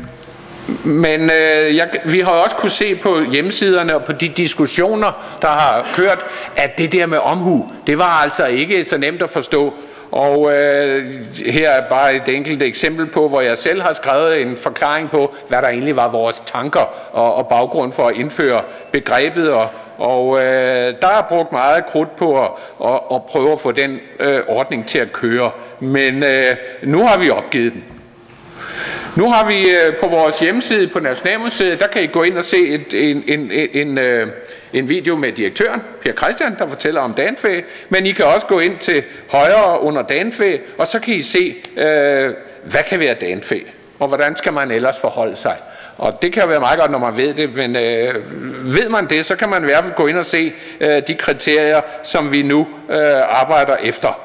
men øh, jeg, vi har også kunne se på hjemmesiderne og på de diskussioner, der har kørt, at det der med omhu, det var altså ikke så nemt at forstå. Og øh, her er bare et enkelt eksempel på, hvor jeg selv har skrevet en forklaring på, hvad der egentlig var vores tanker og, og baggrund for at indføre begrebet. Og, og øh, der er brugt meget krudt på at, at, at prøve at få den øh, ordning til at køre. Men øh, nu har vi opgivet den. Nu har vi øh, på vores hjemmeside på Nationalmuseet, der kan I gå ind og se et, en, en, en, en, øh, en video med direktøren, Per Christian, der fortæller om danefæ, men I kan også gå ind til højre under danefæ, og så kan I se, øh, hvad kan være danefæ, og hvordan skal man ellers forholde sig. Og det kan jo være meget godt, når man ved det, men øh, ved man det, så kan man i hvert fald gå ind og se øh, de kriterier, som vi nu øh, arbejder efter.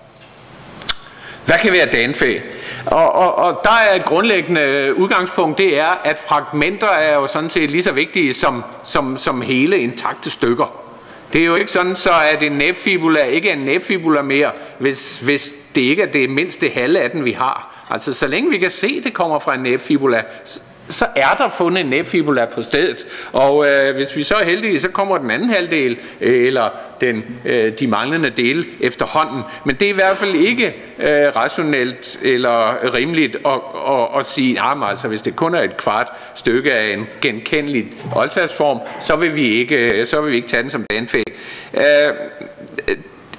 Hvad kan være danefæ? Og, og, og der er et grundlæggende udgangspunkt, det er, at fragmenter er jo sådan set lige så vigtige som, som, som hele intakte stykker. Det er jo ikke sådan, så at en næbfibula ikke er en næbfibula mere, hvis, hvis det ikke er det mindste halve af den, vi har. Altså så længe vi kan se, at det kommer fra en næbfibula, så er der fundet en næbfibula på stedet. Og øh, hvis vi så er heldige, så kommer den anden halvdel, øh, eller den, øh, de manglende dele efterhånden. Men det er i hvert fald ikke øh, rationelt eller rimeligt at, at, at sige, at altså, hvis det kun er et kvart stykke af en genkendelig oldtidsform, så vil vi ikke, så vil vi ikke tage den som danefæ. Øh,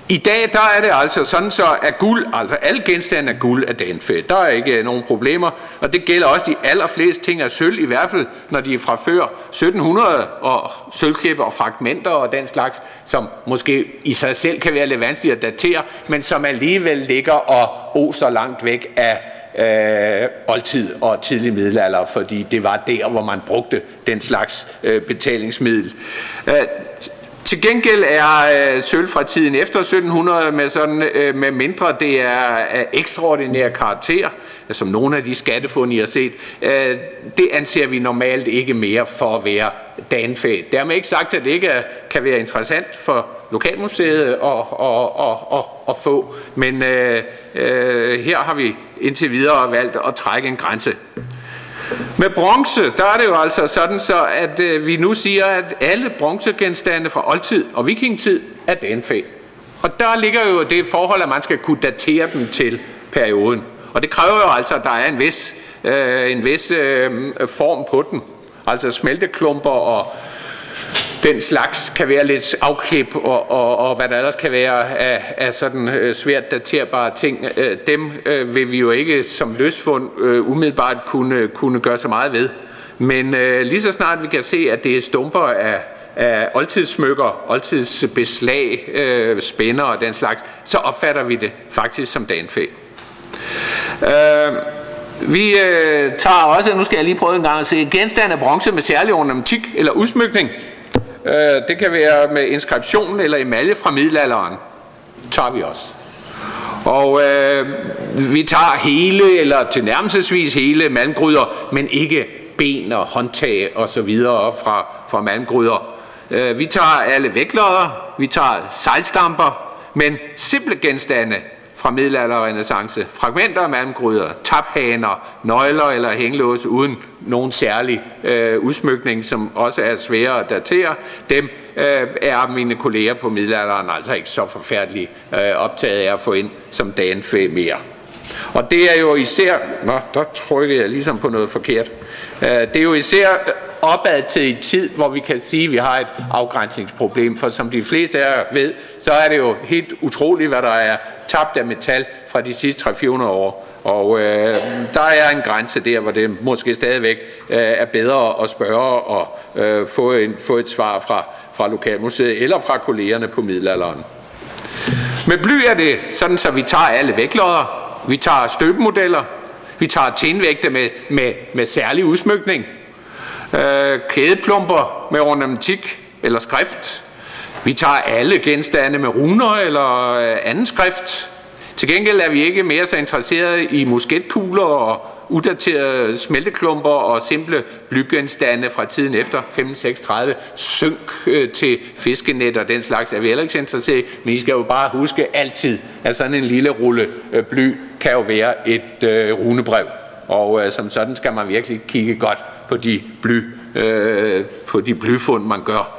I dag der er det altså sådan, så at guld, altså alle genstande er guld af danefæ. Der er ikke nogen problemer, og det gælder også de allerfleste ting af sølv, i hvert fald når de er fra før sytten hundrede, og sølvklipper og fragmenter og den slags, som måske i sig selv kan være lidt vanskeligt at datere, men som alligevel ligger og oser langt væk af øh, oldtid og tidlig middelalder, fordi det var der, hvor man brugte den slags øh, betalingsmiddel. Øh, Til gengæld er øh, sølv fra tiden efter sytten hundrede med, sådan, øh, med mindre det er af ekstraordinære karakter, som nogle af de skattefund, I har set, øh, det anser vi normalt ikke mere for at være danefæ. Dermed ikke sagt, at det ikke er, kan være interessant for Lokalmuseet at, at, at, at, at få, men øh, øh, her har vi indtil videre valgt at trække en grænse. Med bronze, der er det jo altså sådan så, at øh, vi nu siger, at alle bronzegenstande fra oldtid og vikingetid er danefæ. Og der ligger jo det forhold, at man skal kunne datere dem til perioden. Og det kræver jo altså, at der er en vis, øh, en vis øh, form på den. Altså smelteklumper og den slags kan være lidt afklip, og, og, og hvad der ellers kan være af, af sådan øh, svært daterbare ting. Øh, dem øh, vil vi jo ikke som løsfund øh, umiddelbart kunne, kunne gøre så meget ved. Men øh, lige så snart vi kan se, at det er stumper af, af oldtidssmykker, oldtidsbeslag, øh, spænder og den slags, så opfatter vi det faktisk som danefæ. Øh, vi øh, tager også, nu skal jeg lige prøve en gang at se, genstande af bronze med særlig ornamentik eller udsmykning. Det kan være med inskription eller emalje fra middelalderen. Det tager vi også. Og øh, vi tager hele eller tilnærmelsesvis hele malmgryder, men ikke ben og håndtag og så videre fra, fra malmgryder. Øh, vi tager alle vægtlodder, vi tager sejlstamper, men simple genstande fra middelalder og renæssance, fragmenter af malmgryder, taphaner, nøgler eller hængelås uden nogen særlig øh, udsmykning, som også er svære at datere, dem øh, er mine kolleger på middelalderen altså ikke så forfærdeligt øh, optaget af at få ind som danefæ mere. Og det er jo især, nå, der trykker jeg ligesom på noget forkert, øh, det er jo især opad til en tid, hvor vi kan sige, at vi har et afgrænsningsproblem, for som de fleste af jer ved, så er det jo helt utroligt, hvad der er tabt af metal fra de sidste tre til fire hundrede år. Og øh, der er en grænse der, hvor det måske stadigvæk øh, er bedre at spørge og øh, få, en, få et svar fra, fra Lokalmuseet eller fra kollegerne på middelalderen. Med bly er det sådan, så vi tager alle vægtlodder, vi tager støbemodeller, vi tager tinvægte med, med, med særlig udsmykning, øh, klædeplumper med ornamentik eller skrift. Vi tager alle genstande med runer eller øh, anden skrift. Til gengæld er vi ikke mere så interesserede i musketkugler og udaterede smelteklumper og simple blygenstande fra tiden efter femten seksogtredive. Synk øh, til fiskenet og den slags er vi heller ikke så interesseret i, men I skal jo bare huske altid, at sådan en lille rulle øh, bly kan jo være et øh, runebrev. Og øh, som sådan skal man virkelig kigge godt på de, bly, øh, på de blyfund, man gør.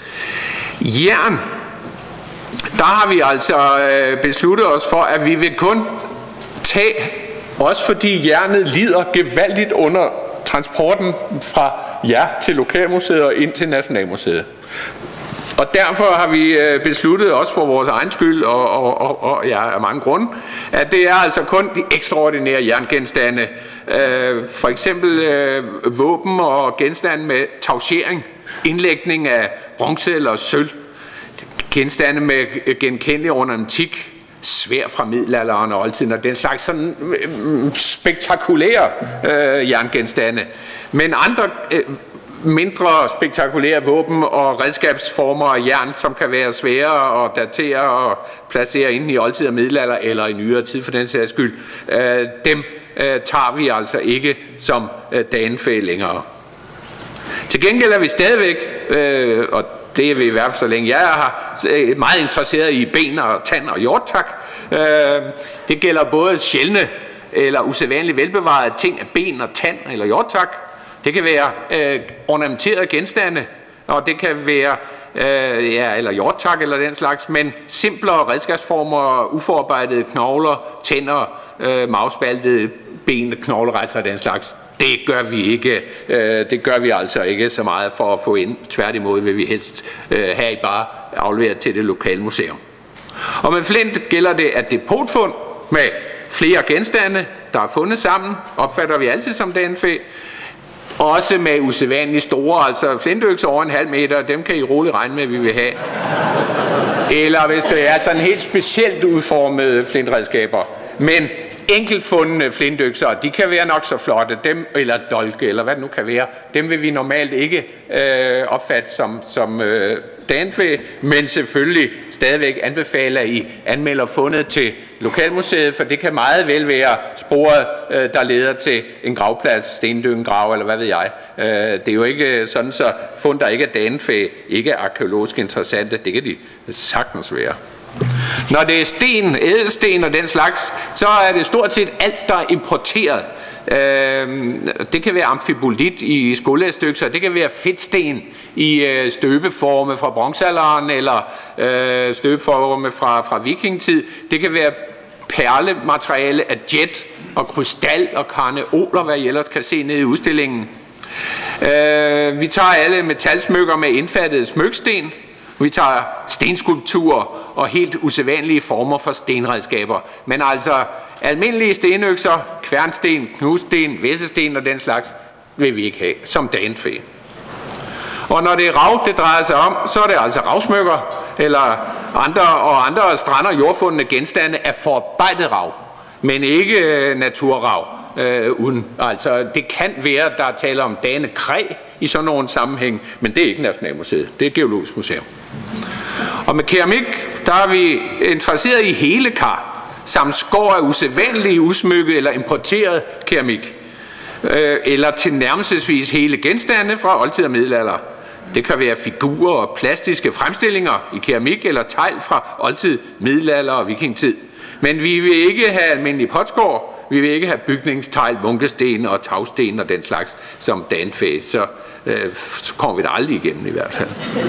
Jern. Der har vi altså øh, besluttet os for, at vi vil kun tage, også fordi jernet lider gevaldigt under transporten fra jer til Lokalmuseet og ind til Nationalmuseet. Og derfor har vi øh, besluttet, også for vores egen skyld og, og, og, og ja, af mange grunde, at det er altså kun de ekstraordinære jerngenstande, øh, for eksempel øh, våben og genstande med tausering, indlægning af bronze eller sølv, genstande med genkendelig ornamentik, svær fra middelalderen og oldtiden, og den slags sådan øh, spektakulære øh, jerngenstande. Men andre øh, mindre spektakulære våben og redskabsformer af jern, som kan være svære at datere og placere inde i oldtid og middelalder, eller i nyere tid for den sags skyld, øh, dem øh, tager vi altså ikke som øh, danefæ længere. Til gengæld er vi stadigvæk, øh, og det er vi i hvert fald så længe jeg er her, meget interesseret i ben og tand og hjorttak. Det gælder både sjældne eller usædvanligt velbevarede ting af ben og tand eller hjorttak. Det kan være øh, ornamenterede genstande, og det kan være øh, ja, eller hjorttak eller den slags, men simplere redskabsformer, uforarbejdede knogler, tænder, øh, mavspaltede ben, knoglerester og den slags. Det gør vi ikke. Øh, det gør vi altså ikke så meget for at få ind. Tværtimod vil vi helst øh, have I bare afleveret til det lokale museum. Og med flint gælder det, at depotfund med flere genstande, der er fundet sammen, opfatter vi altid som danefæ. Også med usædvanligt store, altså flintøkser over en halv meter, dem kan I roligt regne med, at vi vil have. Eller hvis det er sådan helt specielt udformede flintredskaber. Men enkeltfundne flintøkser, de kan være nok så flotte, dem, eller dolke, eller hvad det nu kan være, dem vil vi normalt ikke øh, opfatte som, som øh, danefæ, men selvfølgelig stadigvæk anbefale, at I anmelder fundet til Lokalmuseet, for det kan meget vel være sporet, øh, der leder til en gravplads, stendyngegrav, eller hvad ved jeg. Øh, det er jo ikke sådan, så fund, der ikke er danefæ, ikke er arkeologisk interessante, det kan de sagtens være. Når det er sten, ædelsten og den slags, så er det stort set alt, der er importeret. Det kan være amfibolit i skulderstykker, det kan være fedtsten i støbeforme fra bronzealderen eller støbeforme fra, fra vikingetid. Det kan være perlemateriale af jet og krystal og karneoler, hvad I ellers kan se nede i udstillingen. Vi tager alle metalsmykker med indfattede smyksten. Vi tager stenskulpturer og helt usædvanlige former for stenredskaber. Men altså almindelige stenøkser, kværnsten, knudsten, væssesten og den slags vil vi ikke have som danefæ. Og når det er rav, det drejer sig om, så er det altså ravsmykker eller andre, og andre strand- og jordfundne genstande af forarbejdet rav, men ikke naturrav. Øh, uden. Altså, det kan være, der er tale om danekræ i sådan nogle sammenhæng, men det er ikke Nationalmuseet, det er Geologisk Museum. Og med keramik, der er vi interesseret i hele kar, samt skår af usædvanlige usmykket eller importeret keramik, øh, eller tilnærmelsesvis hele genstande fra oldtid og middelalder. Det kan være figurer og plastiske fremstillinger i keramik eller tegl fra oldtid, middelalder og vikingtid. Men vi vil ikke have almindelige potskår, vi vil ikke have bygningstegl, munkesten og tagsten og den slags som danefæ, så, øh, så kommer vi der aldrig igennem i hvert fald.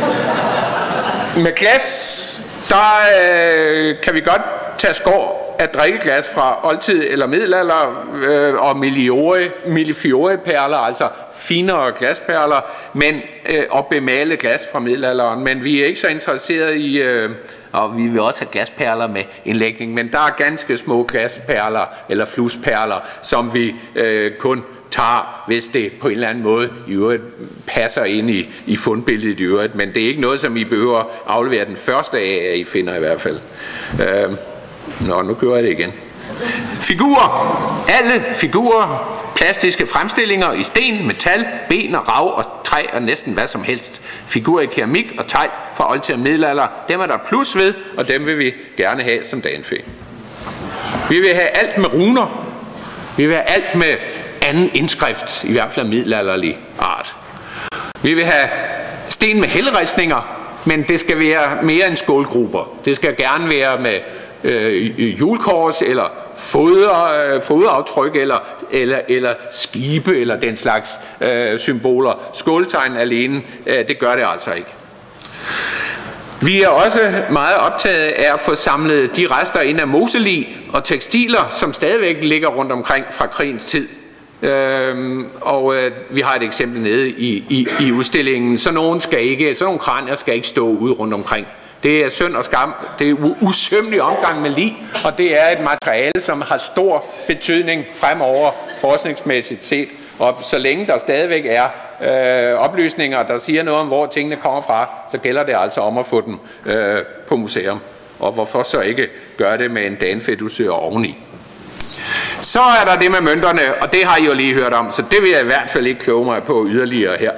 Med glas, der øh, kan vi godt tage skår af drikkeglas fra oldtid eller middelalder øh, og millifiore-perler, altså finere glasperler, men, øh, og bemale glas fra middelalderen. Men vi er ikke så interesserede i, øh, og vi vil også have glasperler med indlægning, men der er ganske små glasperler eller flusperler, som vi øh, kun tager, hvis det på en eller anden måde i øvrigt passer ind i, i fundbilledet i øvrigt. Men det er ikke noget, som I behøver aflevere den første af, at I finder i hvert fald. Øh, nå, nu gør jeg det igen. Figurer. Alle figurer. Plastiske fremstillinger i sten, metal, ben og rav og træ og næsten hvad som helst. Figurer i keramik og tegl fra oldtid og middelalder. Dem er der plus ved, og dem vil vi gerne have som danefæ. Vi vil have alt med runer. Vi vil have alt med anden indskrift, i hvert fald middelalderlig art. Vi vil have sten med helleristninger, men det skal være mere end skålgruber. Det skal gerne være med øh, hjulkors eller foder, øh, foderaftryk eller, eller, eller skibe eller den slags øh, symboler. Skåltegn alene, øh, det gør det altså ikke. Vi er også meget optaget af at få samlet de rester ind af moselig og tekstiler, som stadigvæk ligger rundt omkring fra krigens tid. Øhm, og øh, vi har et eksempel nede i, i, i udstillingen. Så nogen skal ikke, så nogle kranier skal ikke stå ude rundt omkring. Det er synd og skam. Det er usømmelig omgang med lig, og det er et materiale, som har stor betydning fremover forskningsmæssigt set. Og så længe der stadigvæk er øh, oplysninger, der siger noget om, hvor tingene kommer fra, så gælder det altså om at få dem øh, på museum. Og hvorfor så ikke gøre det med en danefæ-dusør oveni? Så er der det med mønterne, og det har I jo lige hørt om, så det vil jeg i hvert fald ikke kloge mig på yderligere her.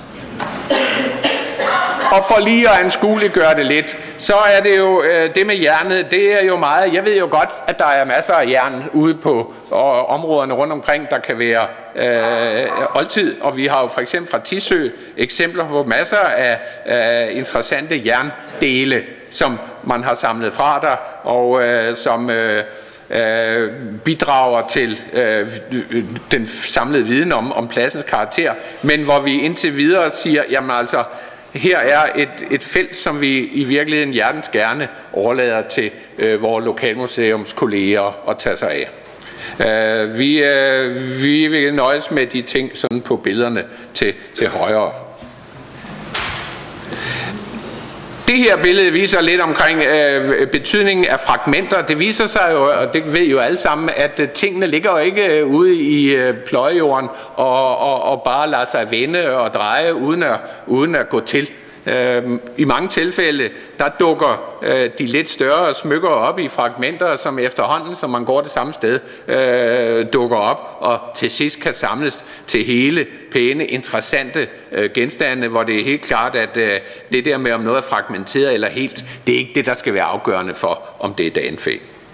Og for lige at anskueliggøre det lidt, så er det jo øh, det med jernet, det er jo meget, jeg ved jo godt, at der er masser af jern ude på og, områderne rundt omkring, der kan være øh, oldtid, og vi har jo for eksempel fra Tissø eksempler på masser af øh, interessante jerndele, som man har samlet fra der, og øh, som øh, øh, bidrager til øh, den samlede viden om, om pladsens karakter, men hvor vi indtil videre siger, jamen altså, her er et, et felt, som vi i virkeligheden hjertens gerne overlader til øh, vores lokalmuseums kolleger at tage sig af. Uh, vi, uh, vi vil nøjes med de ting sådan på billederne til, til højre. Det her billede viser lidt omkring øh, betydningen af fragmenter. Det viser sig jo, og det ved jo alle sammen, at øh, tingene ligger jo ikke øh, ude i øh, pløjejorden og, og, og bare lader sig vende og dreje uden at, uden at gå til. Øh, I mange tilfælde, der dukker øh, de lidt større smykker op i fragmenter, som efterhånden, som man går det samme sted, øh, dukker op og til sidst kan samles til hele, pæne, interessante øh, genstande, hvor det er helt klart, at øh, det der med, om noget er fragmenteret eller helt, det er ikke det, der skal være afgørende for, om det er danefæ.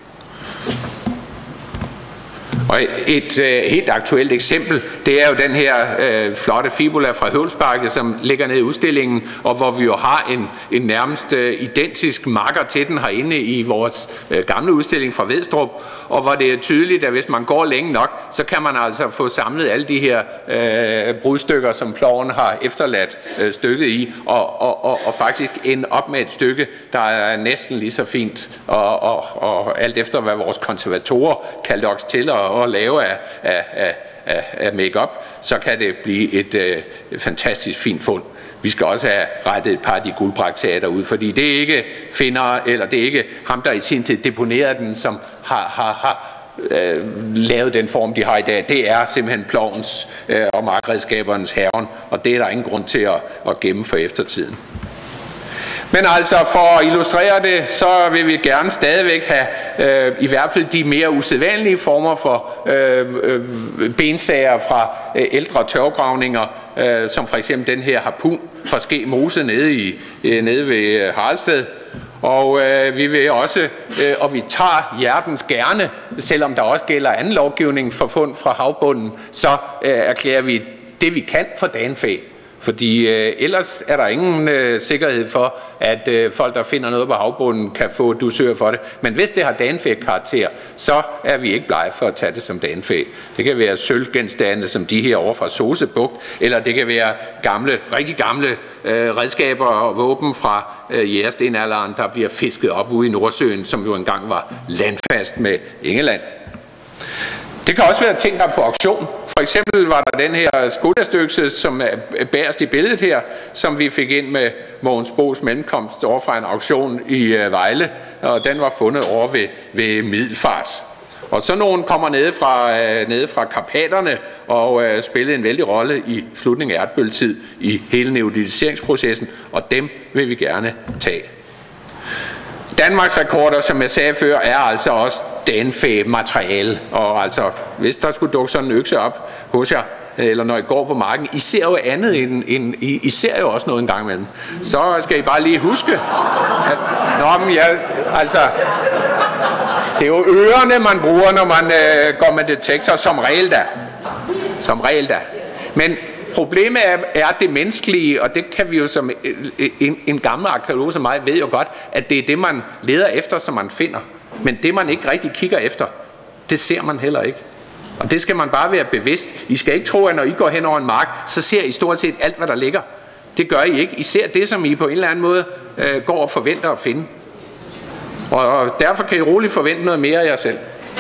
Og et øh, helt aktuelt eksempel, det er jo den her øh, flotte fibula fra Høvlsbakke, som ligger nede i udstillingen, og hvor vi jo har en, en nærmest øh, identisk marker til den herinde i vores øh, gamle udstilling fra Vedstrup, og hvor det er tydeligt, at hvis man går længe nok, så kan man altså få samlet alle de her øh, brudstykker, som ploven har efterladt øh, stykket i, og, og, og, og faktisk ende op med et stykke, der er næsten lige så fint, og, og, og alt efter hvad vores konservatorer kan lokkes til og at lave af, af, af, af make-up, så kan det blive et øh, fantastisk fint fund. Vi skal også have rettet et par af de guldbragteater ud, fordi det er ikke finder, eller det er ikke ham, der i sin tid deponerede den, som har, har, har øh, lavet den form, de har i dag. Det er simpelthen plovens øh, og markredskabernes herren, og det er der ingen grund til at, at gemme for eftertiden. Men altså for at illustrere det, så vil vi gerne stadigvæk have øh, i hvert fald de mere usædvanlige former for øh, øh, bensager fra øh, ældre tørvegravninger, øh, som for eksempel den her harpun fra Ske Mose nede, i, øh, nede ved øh, Haraldsted. Og øh, vi vil også, øh, og vi tager hjertens gerne, selvom der også gælder anden lovgivning for fund fra havbunden, så øh, erklærer vi det, vi kan for danefæ. Fordi øh, ellers er der ingen øh, sikkerhed for, at øh, folk, der finder noget på havbunden, kan få dusør for det. Men hvis det har danefæ-karakter, så er vi ikke blege for at tage det som danefæ. Det kan være sølvgenstande, som de her over fra Sosebugt, eller det kan være gamle, rigtig gamle øh, redskaber og våben fra øh, jægerstenalderen, der bliver fisket op ude i Nordsøen, som jo engang var landfast med England. Det kan også være ting, der er på auktion. For eksempel var der den her skulderstykse, som er bærest i billedet her, som vi fik ind med Mogens Boes mellemkomst over fra en auktion i Vejle, og den var fundet over ved, ved Middelfart. Og så nogen kommer nede fra, nede fra Karpaterne og uh, spillede en vældig rolle i slutningen af ertbølgetid i hele neolitiseringsprocessen, og dem vil vi gerne tage. Danmarks rekorder, som jeg sagde før, er altså også danefæ-materiale. Og altså, hvis der skulle dukke sådan en økse op hos jer, eller når I går på marken, I ser jo andet end, end I, I ser jo også noget en gang imellem. Så skal I bare lige huske, at nå, men ja, altså, det er jo ørerne, man bruger, når man øh, går med detektor, som regel da. Som regel da. Men problemet er, er det menneskelige, og det kan vi jo som en, en gammel arkeolog som mig ved jo godt, at det er det, man leder efter, som man finder. Men det, man ikke rigtig kigger efter, det ser man heller ikke. Og det skal man bare være bevidst. I skal ikke tro, at når I går hen over en mark, så ser I stort set alt, hvad der ligger. Det gør I ikke. I ser det, som I på en eller anden måde øh, går og forventer at finde. Og, og derfor kan I roligt forvente noget mere af jer selv.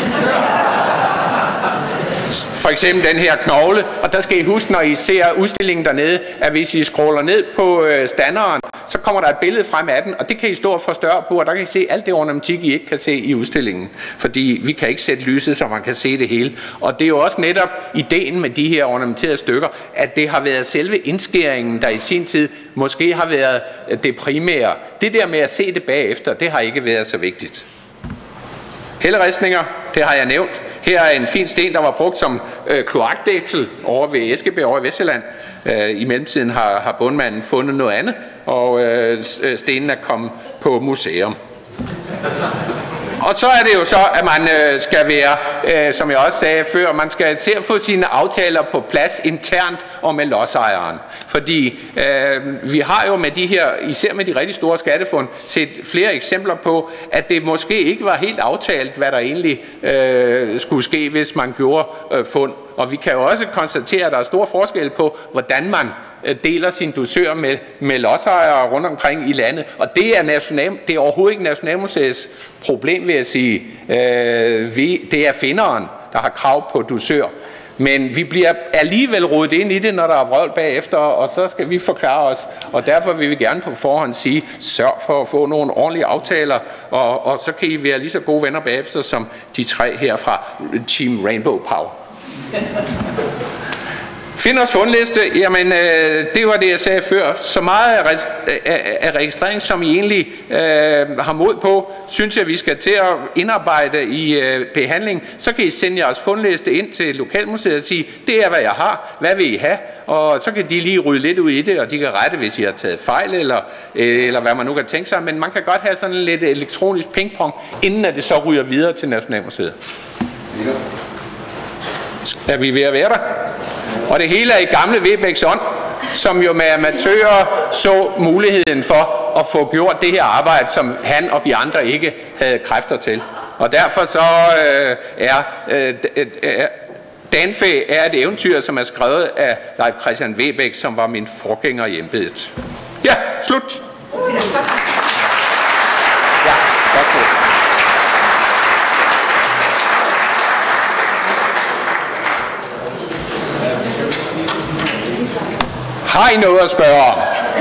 For eksempel den her knogle, og der skal I huske, når I ser udstillingen dernede, at hvis I scroller ned på øh, standeren, så kommer der et billede frem af den, og det kan I stå og forstørre på, og der kan I se alt det ornamentik, I ikke kan se i udstillingen. Fordi vi kan ikke sætte lyset, så man kan se det hele. Og det er jo også netop ideen med de her ornamenterede stykker, at det har været selve indskæringen, der i sin tid måske har været det primære. Det der med at se det bagefter, det har ikke været så vigtigt. Helleristninger, det har jeg nævnt. Her er en fin sten, der var brugt som øh, kloakdæksel over ved Eskebjerg over i Vestjylland. Øh, I mellemtiden har, har bundmanden fundet noget andet, og øh, stenen er kommet på museum. Og så er det jo så, at man øh, skal være, øh, som jeg også sagde før, man skal se at få sine aftaler på plads internt og med lodsejeren. Fordi øh, vi har jo med de her, især med de rigtig store skattefund, set flere eksempler på, at det måske ikke var helt aftalt, hvad der egentlig øh, skulle ske, hvis man gjorde øh, fund. Og vi kan jo også konstatere, at der er stor forskel på, hvordan man deler sin dusør med, med lodsejere rundt omkring i landet. Og det er, national, det er overhovedet ikke Nationalmuseets problem, vil jeg sige. Øh, vi, det er finderen, der har krav på dusør. Men vi bliver alligevel rodet ind i det, når der er vrøvl bagefter, og så skal vi forklare os. Og derfor vil vi gerne på forhånd sige, sørg for at få nogle ordentlige aftaler, og, og så kan I være lige så gode venner bagefter, som de tre her fra Team Rainbow Power. Finders fundliste, jamen øh, det var det, jeg sagde før. Så meget af, af, af registrering, som I egentlig øh, har mod på, synes jeg, vi skal til at indarbejde i øh, behandling. Så kan I sende jeres fundliste ind til Lokalmuseet og sige, det er, hvad jeg har. Hvad vil I have? Og så kan de lige rydde lidt ud i det, og de kan rette, hvis I har taget fejl, eller, øh, eller hvad man nu kan tænke sig. Men man kan godt have sådan lidt elektronisk pingpong, inden at det så ryger videre til Nationalmuseet. Er vi ved at være der? Og det hele er i gamle Vedbæks ånd, som jo med amatører så muligheden for at få gjort det her arbejde, som han og vi andre ikke havde kræfter til. Og derfor så øh, er øh, Danfæ er et eventyr, som er skrevet af Leif Christian Vedbæk, som var min forgænger i embedet. Ja, slut! Ja, godt. Har I noget at spørge om?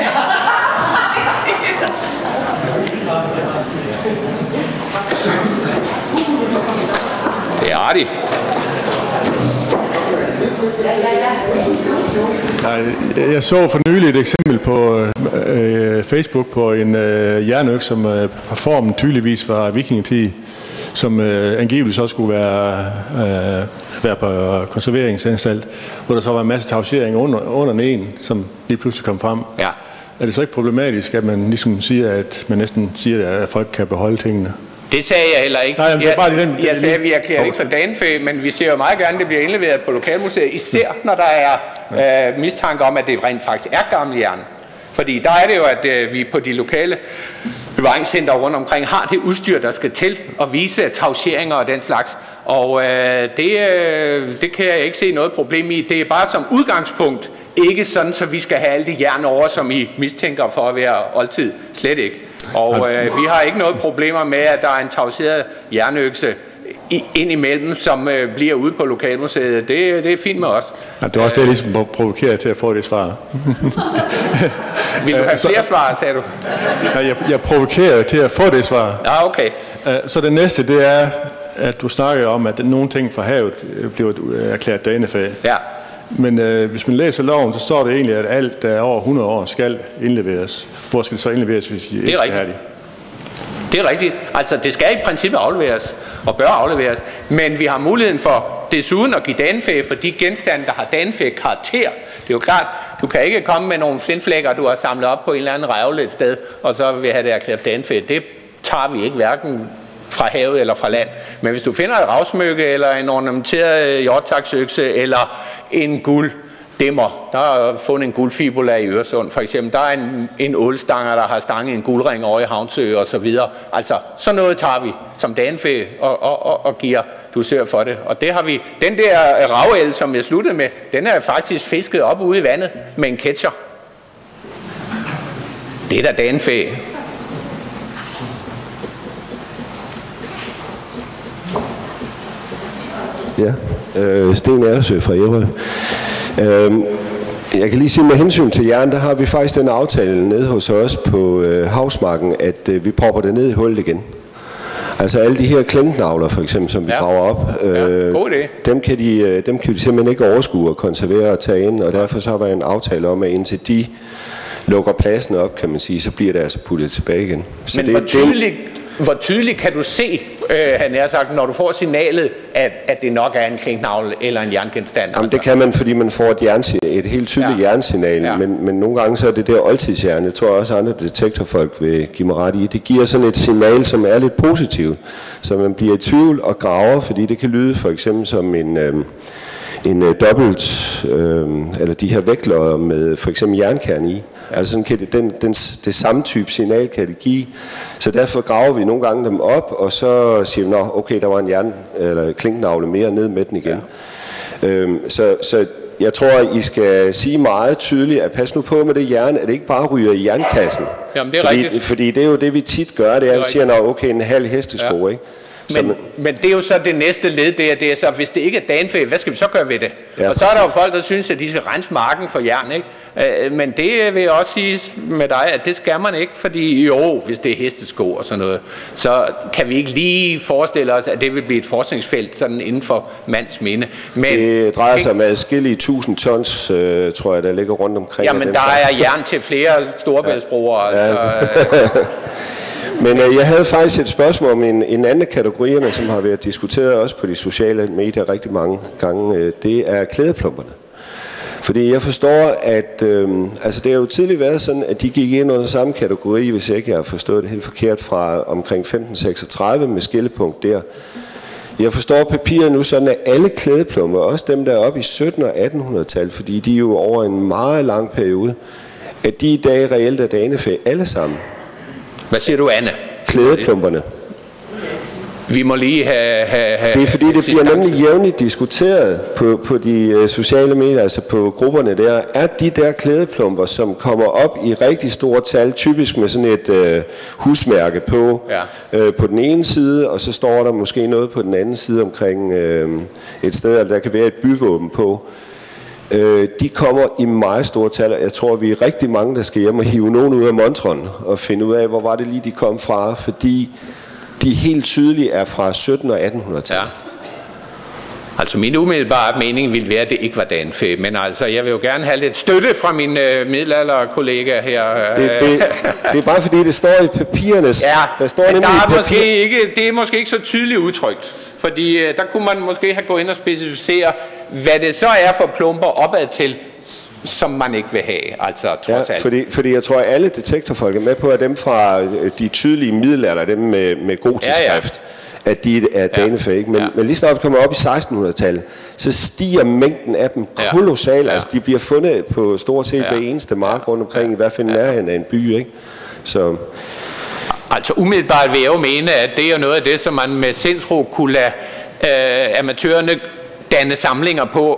Det har de. Jeg så for nylig et eksempel på øh, Facebook på en øh, jernøk, som øh, på formen tydeligvis var vikingetid, som øh, angiveligt så skulle være, øh, være på konserveringsanstalt, hvor der så var en masse tausering under, under den ene, som lige pludselig kom frem. Ja. Er det så ikke problematisk, at man ligesom siger, at man næsten siger, at folk kan beholde tingene? Det sagde jeg heller ikke. Nej, jamen, det er bare jeg, den, jeg sagde, at vi erklærer ikke for Danfæ, men vi ser jo meget gerne, at det bliver indleveret på Lokalmuseet, især når der er øh, mistanke om, at det rent faktisk er gammel jern. Fordi der er det jo, at øh, vi på de lokale bevaringscenter rundt omkring har det udstyr, der skal til at vise tauseringer og den slags. Og øh, det, øh, det kan jeg ikke se noget problem i. Det er bare som udgangspunkt ikke sådan, så vi skal have alt det jern over, som I mistænker for at være oldtid. Slet ikke. Og øh, vi har ikke noget problemer med, at der er en tauseret jernøkse ind imellem, som øh, bliver ude på Lokalmuseet. Det, det er fint med os. Ja, det er også det, jeg ligesom provokerer til at få det svar. Vil du have flere svar, sagde du? Ja, jeg, jeg provokerer til at få det svar. Ja, okay. Så det næste, det er, at du snakker om, at nogle ting fra havet bliver erklæret danefæ. Ja. Men øh, hvis man læser loven, så står det egentlig, at alt, der er over hundrede år, skal indleveres. Hvor skal det så indleveres, hvis I ikke skal have det? Det er rigtigt. Altså, det skal i princippet afleveres, og bør afleveres. Men vi har muligheden for desuden at give danefæ for de genstande, der har danefæ-karakter. Det er jo klart, du kan ikke komme med nogle flintflækker, du har samlet op på en eller anden revle et sted, og så vil have det erklæret danefæ. Det tager vi ikke, hverken fra havet eller fra land. Men hvis du finder et ravsmykke, eller en ornamenteret hjortaksøkse, eller en guld dæmmer. Der er fundet en guldfibula i Øresund, for eksempel. Der er en, en ålstanger, der har stanget en guldring over i Havnsø og så videre. Altså, sådan noget tager vi som danefæ og, og, og, og giver dusør for det. Og det har vi. Den der ravel, som jeg sluttede med, den er faktisk fisket op ude i vandet med en ketcher. Det er da danefæ. Ja, øh, Sten Ersø fra Ærø. Øh, jeg kan lige sige, med hensyn til jern, der har vi faktisk den aftale nede hos os på øh, Havsmarken, at øh, vi propper det ned i hullet igen. Altså alle de her klinknavler for eksempel, som vi ja. graver op, øh, ja, dem, kan de, øh, dem kan vi simpelthen ikke overskue og konservere og tage ind, og derfor så har der en aftale om, at indtil de lukker pladsen op, kan man sige, så bliver det altså puttet tilbage igen. Så Men det, hvor tydeligt, hvor tydeligt kan du se, øh, han har sagt, når du får signalet, at, at det nok er en klinknavle eller en jerngenstand? Jamen altså. Det kan man, fordi man får et, jernsignal, et helt tydeligt ja. jernsignal, ja. Men, men nogle gange så er det der oldtidsjern, jeg tror også andre detektorfolk vil give mig ret i, det giver sådan et signal, som er lidt positivt, så man bliver i tvivl og graver, fordi det kan lyde for eksempel som en... Øh, en øh, dobbelt, øh, eller de her vægtlodder med for eksempel jernkern i. Ja. Altså sådan kan det, den, den, det samme type signal kan det give. Så derfor graver vi nogle gange dem op, og så siger vi, nå, okay, der var en jern, eller klinknavle mere, ned med den igen. Ja. Øhm, så, så jeg tror, I skal sige meget tydeligt, at pas nu på med det jern, at det ikke bare ryger i jernkassen. Jamen, det er fordi, rigtigt. fordi det er jo det, vi tit gør, det er, at vi siger, nå, okay, en halv hestesko, ja. ikke? Men, men det er jo så det næste led, det er, det er så, hvis det ikke er danefæ, hvad skal vi så gøre ved det? Ja, og så er der jo folk, der synes, at de skal rense marken for jern, ikke? Øh, men det vil jeg også sige med dig, at det skal man ikke, fordi jo, hvis det er hestesko og sådan noget, så kan vi ikke lige forestille os, at det vil blive et forskningsfelt sådan inden for mands minde. Men det drejer sig om adskillige tusind tons, øh, tror jeg, der ligger rundt omkring. Jamen, der er jern til flere storebæltsbroer. Ja. Altså, øh. Men øh, jeg havde faktisk et spørgsmål om en, en anden kategorierne, som har været diskuteret også på de sociale medier rigtig mange gange. Øh, det er klædeplumperne. Fordi jeg forstår, at øh, altså det har jo tidligere været sådan, at de gik ind under samme kategori, hvis jeg ikke har forstået det helt forkert, fra omkring femten seksogtredive med skillepunkt der. Jeg forstår papiret nu sådan, at alle klædeplumper, også dem der er oppe i sytten- og attenhundredetallet, fordi de er jo over en meget lang periode, at de i dag reelt er danefæ alle sammen. Hvad siger du, Anne? Klædeplumperne. Vi må lige have... have, have det er fordi, det bliver nemlig jævnligt diskuteret på, på de uh, sociale medier, altså på grupperne der. Er de der klædeplumper, som kommer op i rigtig store tal, typisk med sådan et uh, husmærke på, ja. uh, på den ene side, og så står der måske noget på den anden side omkring uh, et sted, der kan være et byvåben på. Uh, de kommer i meget store tal. Jeg tror, vi er rigtig mange, der skal hjem og hive nogen ud af montren og finde ud af, hvor var det lige, de kom fra, fordi de helt tydeligt er fra sytten- og attenhundredetallet. Ja. Altså min umiddelbare mening ville være, at det ikke var danefæ, men altså jeg vil jo gerne have lidt støtte fra mine øh, middelalderkollegaer her. Det, det, det er bare fordi, det står i papirerne. Ja, der står men der er papir... måske ikke, det er måske ikke så tydeligt udtrykt, fordi øh, der kunne man måske have gået ind og specificere, hvad det så er for plumper opad til, som man ikke vil have, altså trods ja, alt. Fordi, fordi jeg tror, at alle detektorfolk er med på, at dem fra de tydelige middelalder, dem med, med gotisk ja, ja. skrift, at de er danefæ, ikke? Men, ja. men lige snart kommer op i sekstenhundredetallet, så stiger mængden af dem kolossalt. Ja. Ja. Altså, de bliver fundet på stort set ja. hver eneste mark rundt omkring, ja. i hvert fald nærheden af en by, ikke? Så... Altså umiddelbart vil jeg jo mene, at det er noget af det, som man med sindsro kunne lade øh, amatørerne danne samlinger på,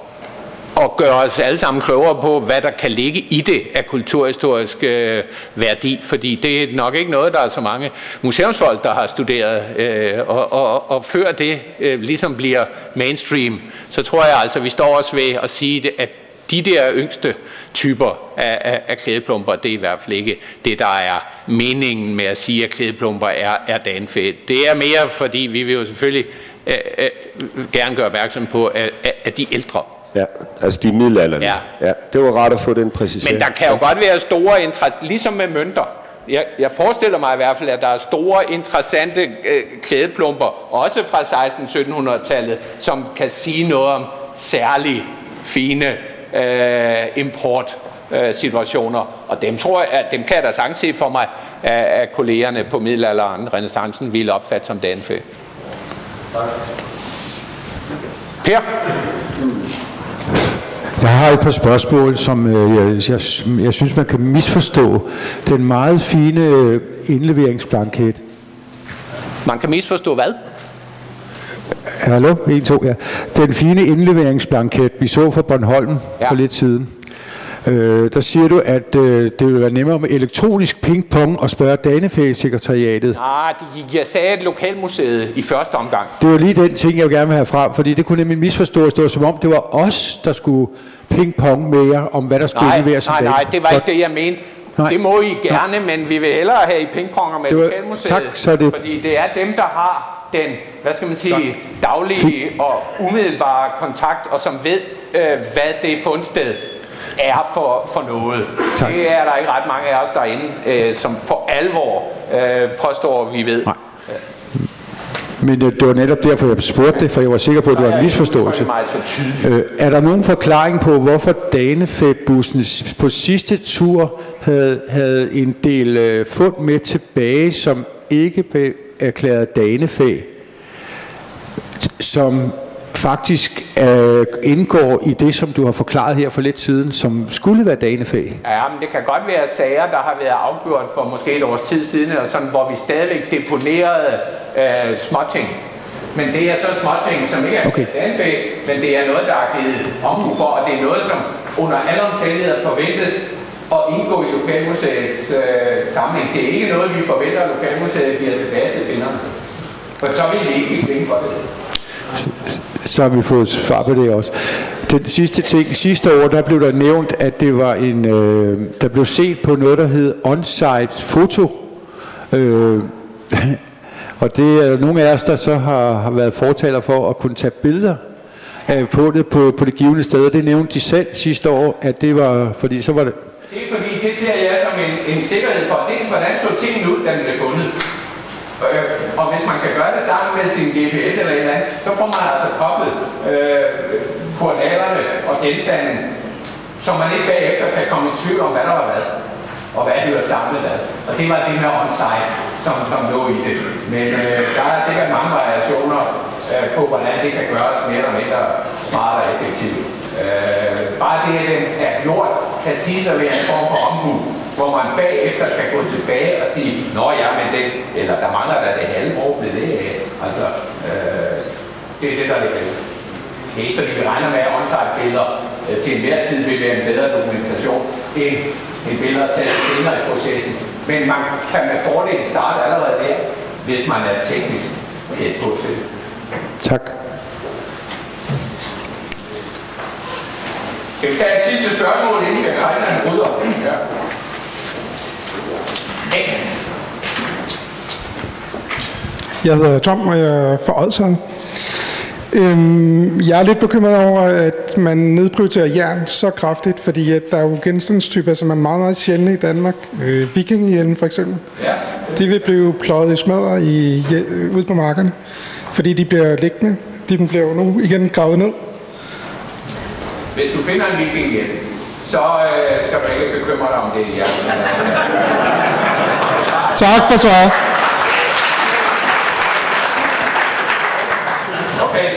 og gøre os alle sammen klogere på, hvad der kan ligge i det af kulturhistorisk øh, værdi, fordi det er nok ikke noget, der er så mange museumsfolk, der har studeret, øh, og, og, og før det øh, ligesom bliver mainstream, så tror jeg altså, vi står også ved at sige, det, at de der yngste typer af, af, af klædeplumper, det er i hvert fald ikke det, der er meningen med at sige, at klædeplumper er, er danefæ. Det er mere, fordi vi vil jo selvfølgelig øh, øh, gerne gøre opmærksom på, at, at de ældre. Ja, altså de middelalderne. Ja. Ja, det var rart at få den præcisering. Men der kan jo godt være store interesse, ligesom med mønter. Jeg, jeg forestiller mig i hvert fald, at der er store, interessante øh, klædeplumper, også fra seksten sytten hundrede-tallet, som kan sige noget om særlig fine øh, importsituationer. Øh, og dem tror jeg, at dem kan jeg da sagtens se for mig, at, at kollegerne på middelalderen, renæssancen, ville opfatte som danefæ. Per? Jeg har et par spørgsmål, som øh, jeg, jeg, jeg synes, man kan misforstå. Den meget fine indleveringsblanket. Man kan misforstå hvad? Hallo? En, to, ja. Den fine indleveringsblanket, vi så fra Bornholm ja. for lidt siden. Øh, der siger du, at øh, det vil være nemmere med elektronisk pingpong og spørge Danefæ-sekretariatet. Nej, jeg sagde et lokalmuseet i første omgang. Det var lige den ting, jeg gerne vil have frem, fordi det kunne nemlig misforstås, det var som om det var os, der skulle pingpong med jer om, hvad der skulle nej, indleveres. Nej, nej, det var ikke det, jeg mente. Nej. Det må I gerne, nej. Men vi vil hellere have i pingponger med var, lokalmuseet, tak, så det... fordi det er dem, der har den, hvad skal man sige, så... daglige og umiddelbare kontakt, og som ved, øh, hvad det fundsted er for, for noget. Tak. Det er der ikke ret mange af os derinde, øh, som for alvor øh, påstår, vi ved. Nej. Men øh, det var netop derfor, jeg spurgte det, for jeg var sikker på, at det var en misforståelse. Øh, er der nogen forklaring på, hvorfor Danefæ-bussen på sidste tur havde, havde en del øh, fund med tilbage, som ikke blev erklæret Danefæ, som faktisk øh, indgår i det, som du har forklaret her for lidt siden, som skulle være danefæ? Ja, men det kan godt være sager, der har været afgjort for måske et års tid siden, og sådan, hvor vi stadigvæk deponerede øh, småting. Men det er så småting, som ikke er okay. danefæ, men det er noget, der er givet omhu for, og det er noget, som under alle omstændigheder forventes at indgå i Lokalmuseets øh, samling. Det er ikke noget, vi forventer, at Lokalmuseet bliver tilbage til finderne. For så vil vi ikke give penge for det. Så har vi fået svar på det også. Den sidste ting, sidste år, der blev der nævnt, at det var en, øh, der blev set på noget, der hed on-site foto. Øh, og det er nogle af os, der så har, har været fortaler for at kunne tage billeder af fundet på, på det givende sted. Det nævnte de selv sidste år, at det var, fordi så var det... Det er fordi, det ser jeg som en, en sikkerhed for, det er, hvordan så tingene ud, da den blev fundet. Øh, og hvis man kan gøre det sammen med sin G P S eller et eller andet, så får man altså koblet øh, koordinaterne og genstanden, så man ikke bagefter kan komme i tvivl om, hvad der var hvad, og hvad det var samlet af. Og det var det med on-site, som, som lå i det. Men øh, der er sikkert mange variationer øh, på, hvordan det kan gøres mere eller mindre smart og effektivt. Øh, bare det, at den er gjort, kan sige sig ved en form for omhu, hvor man bagefter kan gå tilbage og sige, nå ja, men det, eller der mangler der det halve år ved det af. Altså, øh, det er det, der ligger i. Det er ikke fordi, vi regner med, at on-site-billeder øh, til enhver tid vil være en bedre dokumentation end en billeder taget senere i processen. Men man kan med fordel starte allerede der, hvis man er teknisk tæt på til det. Tak. Skal vi tage et sidste spørgsmål, inden vi rejser en rydder? Ja. Hey. Jeg hedder Tom, og jeg er fra Odsherred. Øhm, jeg er lidt bekymret over, at man nedprioriterer jern så kraftigt, fordi at der er jo genstandstyper, som er meget, meget sjældne i Danmark. Øh, Vikingehjelmen for eksempel. Ja. De vil blive pløjet i smadder i, ude på markerne, fordi de bliver liggende. De bliver jo nu igen gravet ned. Hvis du finder en vikinghjelm, så øh, skal du ikke bekymre dig om det her. Tak for svaret. Okay.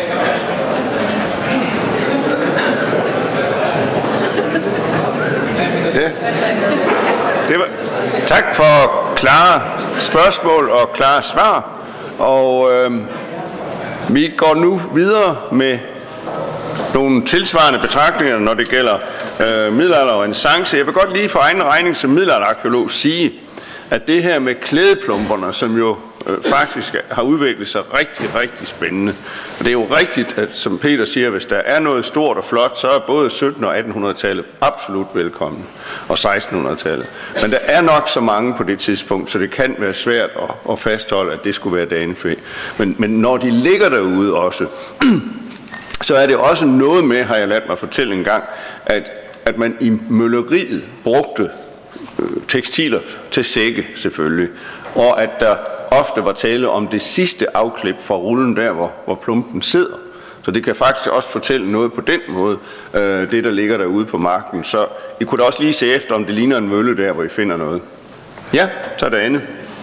Ja. Det var, tak for klare spørgsmål og klare svar. Og øh, vi går nu videre med nogle tilsvarende betragtninger, når det gælder øh, middelalder og renæssance. Jeg vil godt lige for egen regning som middelalderarkæolog sige, at det her med klædeplumperne, som jo øh, faktisk har udviklet sig rigtig, rigtig spændende. Og det er jo rigtigt, at som Peter siger, hvis der er noget stort og flot, så er både sytten- og attenhundredetallet absolut velkommen, og sekstenhundredetallet. Men der er nok så mange på det tidspunkt, så det kan være svært at, at fastholde, at det skulle være danefæ. Men, men når de ligger derude også, så er det også noget med, har jeg ladt mig fortælle en gang, at, at man i mølleriet brugte øh, tekstiler til sække selvfølgelig, og at der ofte var tale om det sidste afklip fra rullen der, hvor, hvor plumpen sidder. Så det kan faktisk også fortælle noget på den måde, øh, det der ligger derude på marken. Så I kunne da også lige se efter, om det ligner en mølle der, hvor I finder noget. Ja, så er der Anne.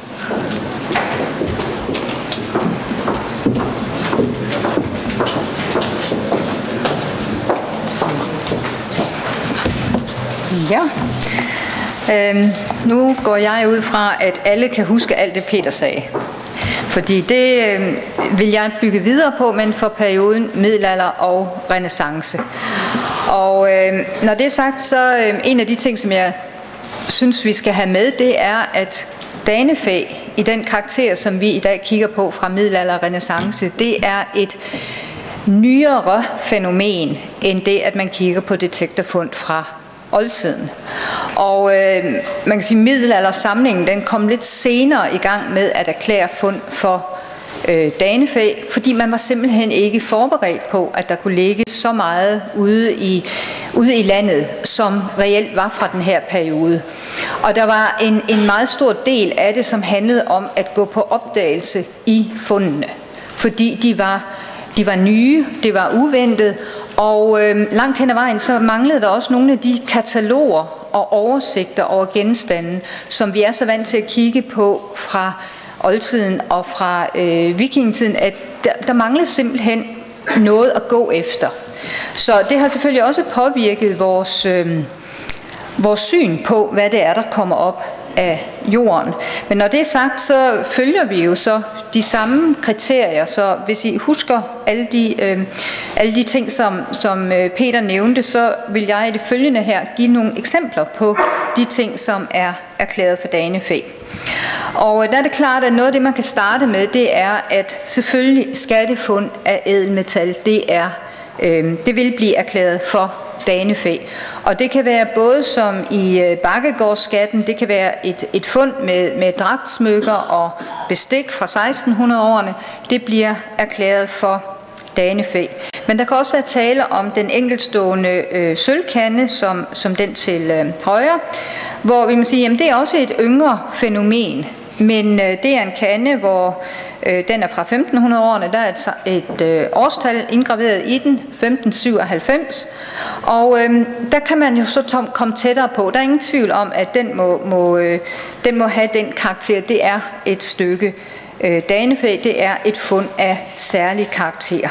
Ja. Øhm, nu går jeg ud fra, at alle kan huske alt det, Peter sagde. Fordi det øh, vil jeg bygge videre på, men for perioden middelalder og renæssance. Og øh, når det er sagt, så øh, en af de ting, som jeg synes, vi skal have med, det er, at danefæ i den karakter, som vi i dag kigger på fra middelalder og renæssance, det er et nyere fænomen, end det, at man kigger på detektorfund fra oldtiden. Og øh, man kan sige, at middelaldersamlingen den kom lidt senere i gang med at erklære fund for øh, danefæ, fordi man var simpelthen ikke forberedt på, at der kunne ligge så meget ude i, ude i landet, som reelt var fra den her periode. Og der var en, en meget stor del af det, som handlede om at gå på opdagelse i fundene, fordi de var, de var nye, det var uventet, og øh, langt hen ad vejen, så manglede der også nogle af de kataloger og oversigter over genstande, som vi er så vant til at kigge på fra oldtiden og fra øh, vikingetiden, at der, der manglede simpelthen noget at gå efter. Så det har selvfølgelig også påvirket vores, øh, vores syn på, hvad det er, der kommer op af jorden. Men når det er sagt, så følger vi jo så de samme kriterier, så hvis I husker alle de, øh, alle de ting, som, som Peter nævnte, så vil jeg i det følgende her give nogle eksempler på de ting, som er erklæret for danefæ. Og der er det klart, at noget af det, man kan starte med, det er, at selvfølgelig skattefund af ædelmetal, det, er, øh, det vil blive erklæret for danefæ. Og det kan være både som i øh, Bakkegårdsskatten, det kan være et, et fund med, med dragtsmykker og bestik fra seksten hundrede-årene, det bliver erklæret for danefæ. Men der kan også være tale om den enkeltstående øh, sølvkande, som, som den til øh, højre, hvor vi må sige, at det er også et yngre fænomen, men øh, det er en kande, hvor øh, den er fra femten hundrede-årene, der er et, et øh, årstal indgraveret i den, femten syvoghalvfems, og øh, der kan man jo så tom, komme tættere på. Der er ingen tvivl om, at den må, må, øh, den må have den karakter. Det er et stykke øh, danefæ, det er et fund af særlig karakter.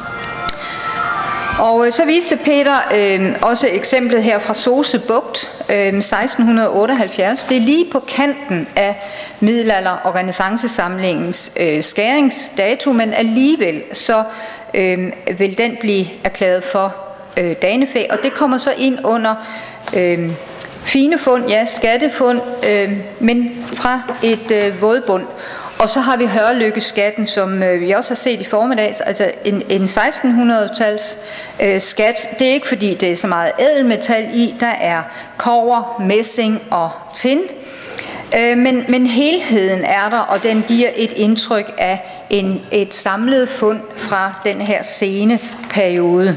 Og øh, så viste Peter øh, også eksemplet her fra Sose Bugt, øh, seksten otteoghalvfjerds. Det er lige på kanten af middelalder- og renæssancesamlingens øh, skæringsdato, men alligevel så øh, vil den blive erklæret for øh, danefæ, og det kommer så ind under øh, fine fund, ja, skattefund, øh, men fra et øh, vådbund. Og så har vi Hørlykkeskatten, som øh, vi også har set i formiddags, altså en, en seksten hundrede-tals øh, skat. Det er ikke fordi, det er så meget ædelmetal i, der er kobber, messing og tin. Øh, men, men helheden er der, og den giver et indtryk af en, et samlet fund fra den her sene periode.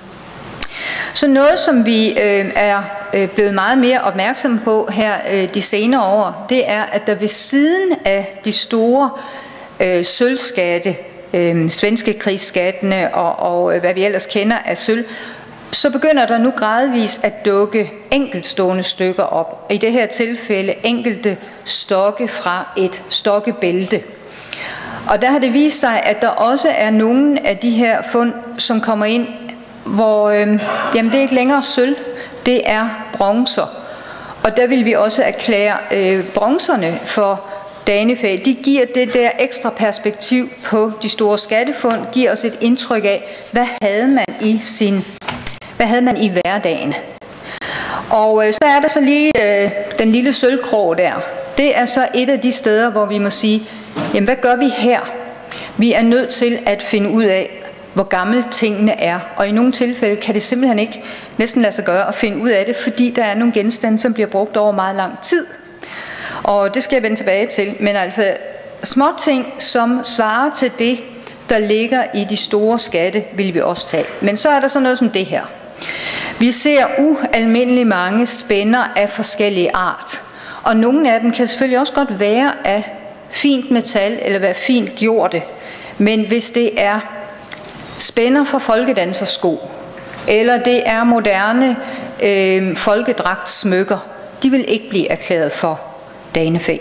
Så noget, som vi øh, er øh, blevet meget mere opmærksomme på her øh, de senere år, det er, at der ved siden af de store øh, sølvskatte, øh, svenske krigsskattene og, og øh, hvad vi ellers kender af sølv, så begynder der nu gradvis at dukke enkeltstående stykker op. I det her tilfælde enkelte stokke fra et stokkebælte. Og der har det vist sig, at der også er nogle af de her fund, som kommer ind, hvor øh, jamen det er ikke længere sølv, det er bronzer. Og der vil vi også erklære øh, bronzerne for danefæ. De giver det der ekstra perspektiv på de store skattefund, giver os et indtryk af, hvad havde man i sin, hvad havde man i hverdagen. Og øh, så er der så lige øh, den lille sølvkrog der. Det er så et af de steder, hvor vi må sige, jamen hvad gør vi her? Vi er nødt til at finde ud af, hvor gamle tingene er. Og i nogle tilfælde kan det simpelthen ikke næsten lade sig gøre at finde ud af det, fordi der er nogle genstande, som bliver brugt over meget lang tid. Og det skal jeg vende tilbage til. Men altså små ting, som svarer til det, der ligger i de store skatte, vil vi også tage. Men så er der så noget som det her. Vi ser ualmindeligt mange spænder af forskellige art. Og nogle af dem kan selvfølgelig også godt være af fint metal eller være fint gjorte. Men hvis det er spænder fra folkedansersko, eller det er moderne øh, folkedragtsmykker, de vil ikke blive erklæret for danefæ.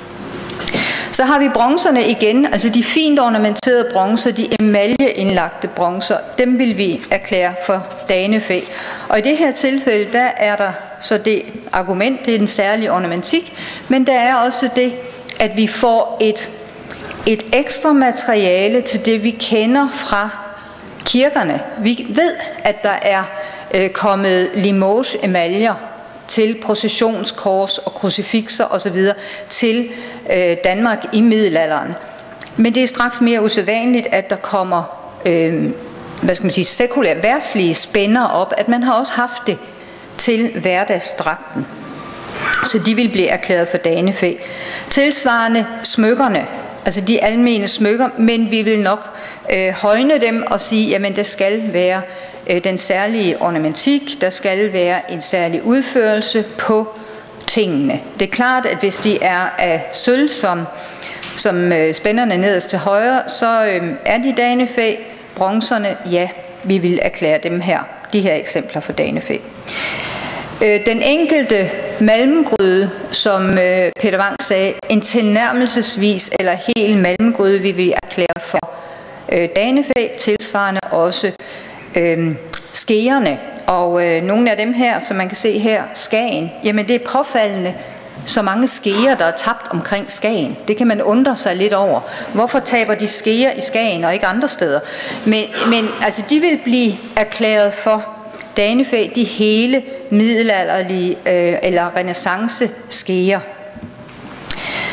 Så har vi bronzerne igen, altså de fint ornamenterede bronzer, de emaljeindlagte bronzer, dem vil vi erklære for danefæ. Og i det her tilfælde, der er der så det argument, det er den særlige ornamentik, men der er også det, at vi får et, et ekstra materiale til det, vi kender fra kirkerne. Vi ved, at der er øh, kommet Limoges-emaljer til processionskors og krucifixer osv. til øh, Danmark i middelalderen. Men det er straks mere usædvanligt, at der kommer øh, hvad skal man sige, sekulære, værslige spænder op, at man har også haft det til hverdagsdragten. Så de vil blive erklæret for danefæ. Tilsvarende smykkerne, altså de almene smykker, men vi vil nok øh, højne dem og sige, jamen der skal være øh, den særlige ornamentik, der skal være en særlig udførelse på tingene. Det er klart, at hvis de er af sølv, som, som øh, spænderne nederst til højre, så øh, er de danefæ. Bronzerne, ja, vi vil erklære dem her, de her eksempler for danefæ. Den enkelte malmgryde, som Peter Wang sagde, en tilnærmelsesvis eller hel malmgryde vil vi erklære for danefæ, tilsvarende også øh, skeerne. Og øh, nogle af dem her, som man kan se her, Skagen, jamen det er påfaldende, så mange skeer, der er tabt omkring Skagen. Det kan man undre sig lidt over. Hvorfor taber de skeer i Skagen og ikke andre steder? Men, men altså, de vil blive erklæret for danefæ, de hele middelalderlige øh, eller renæssance skeer.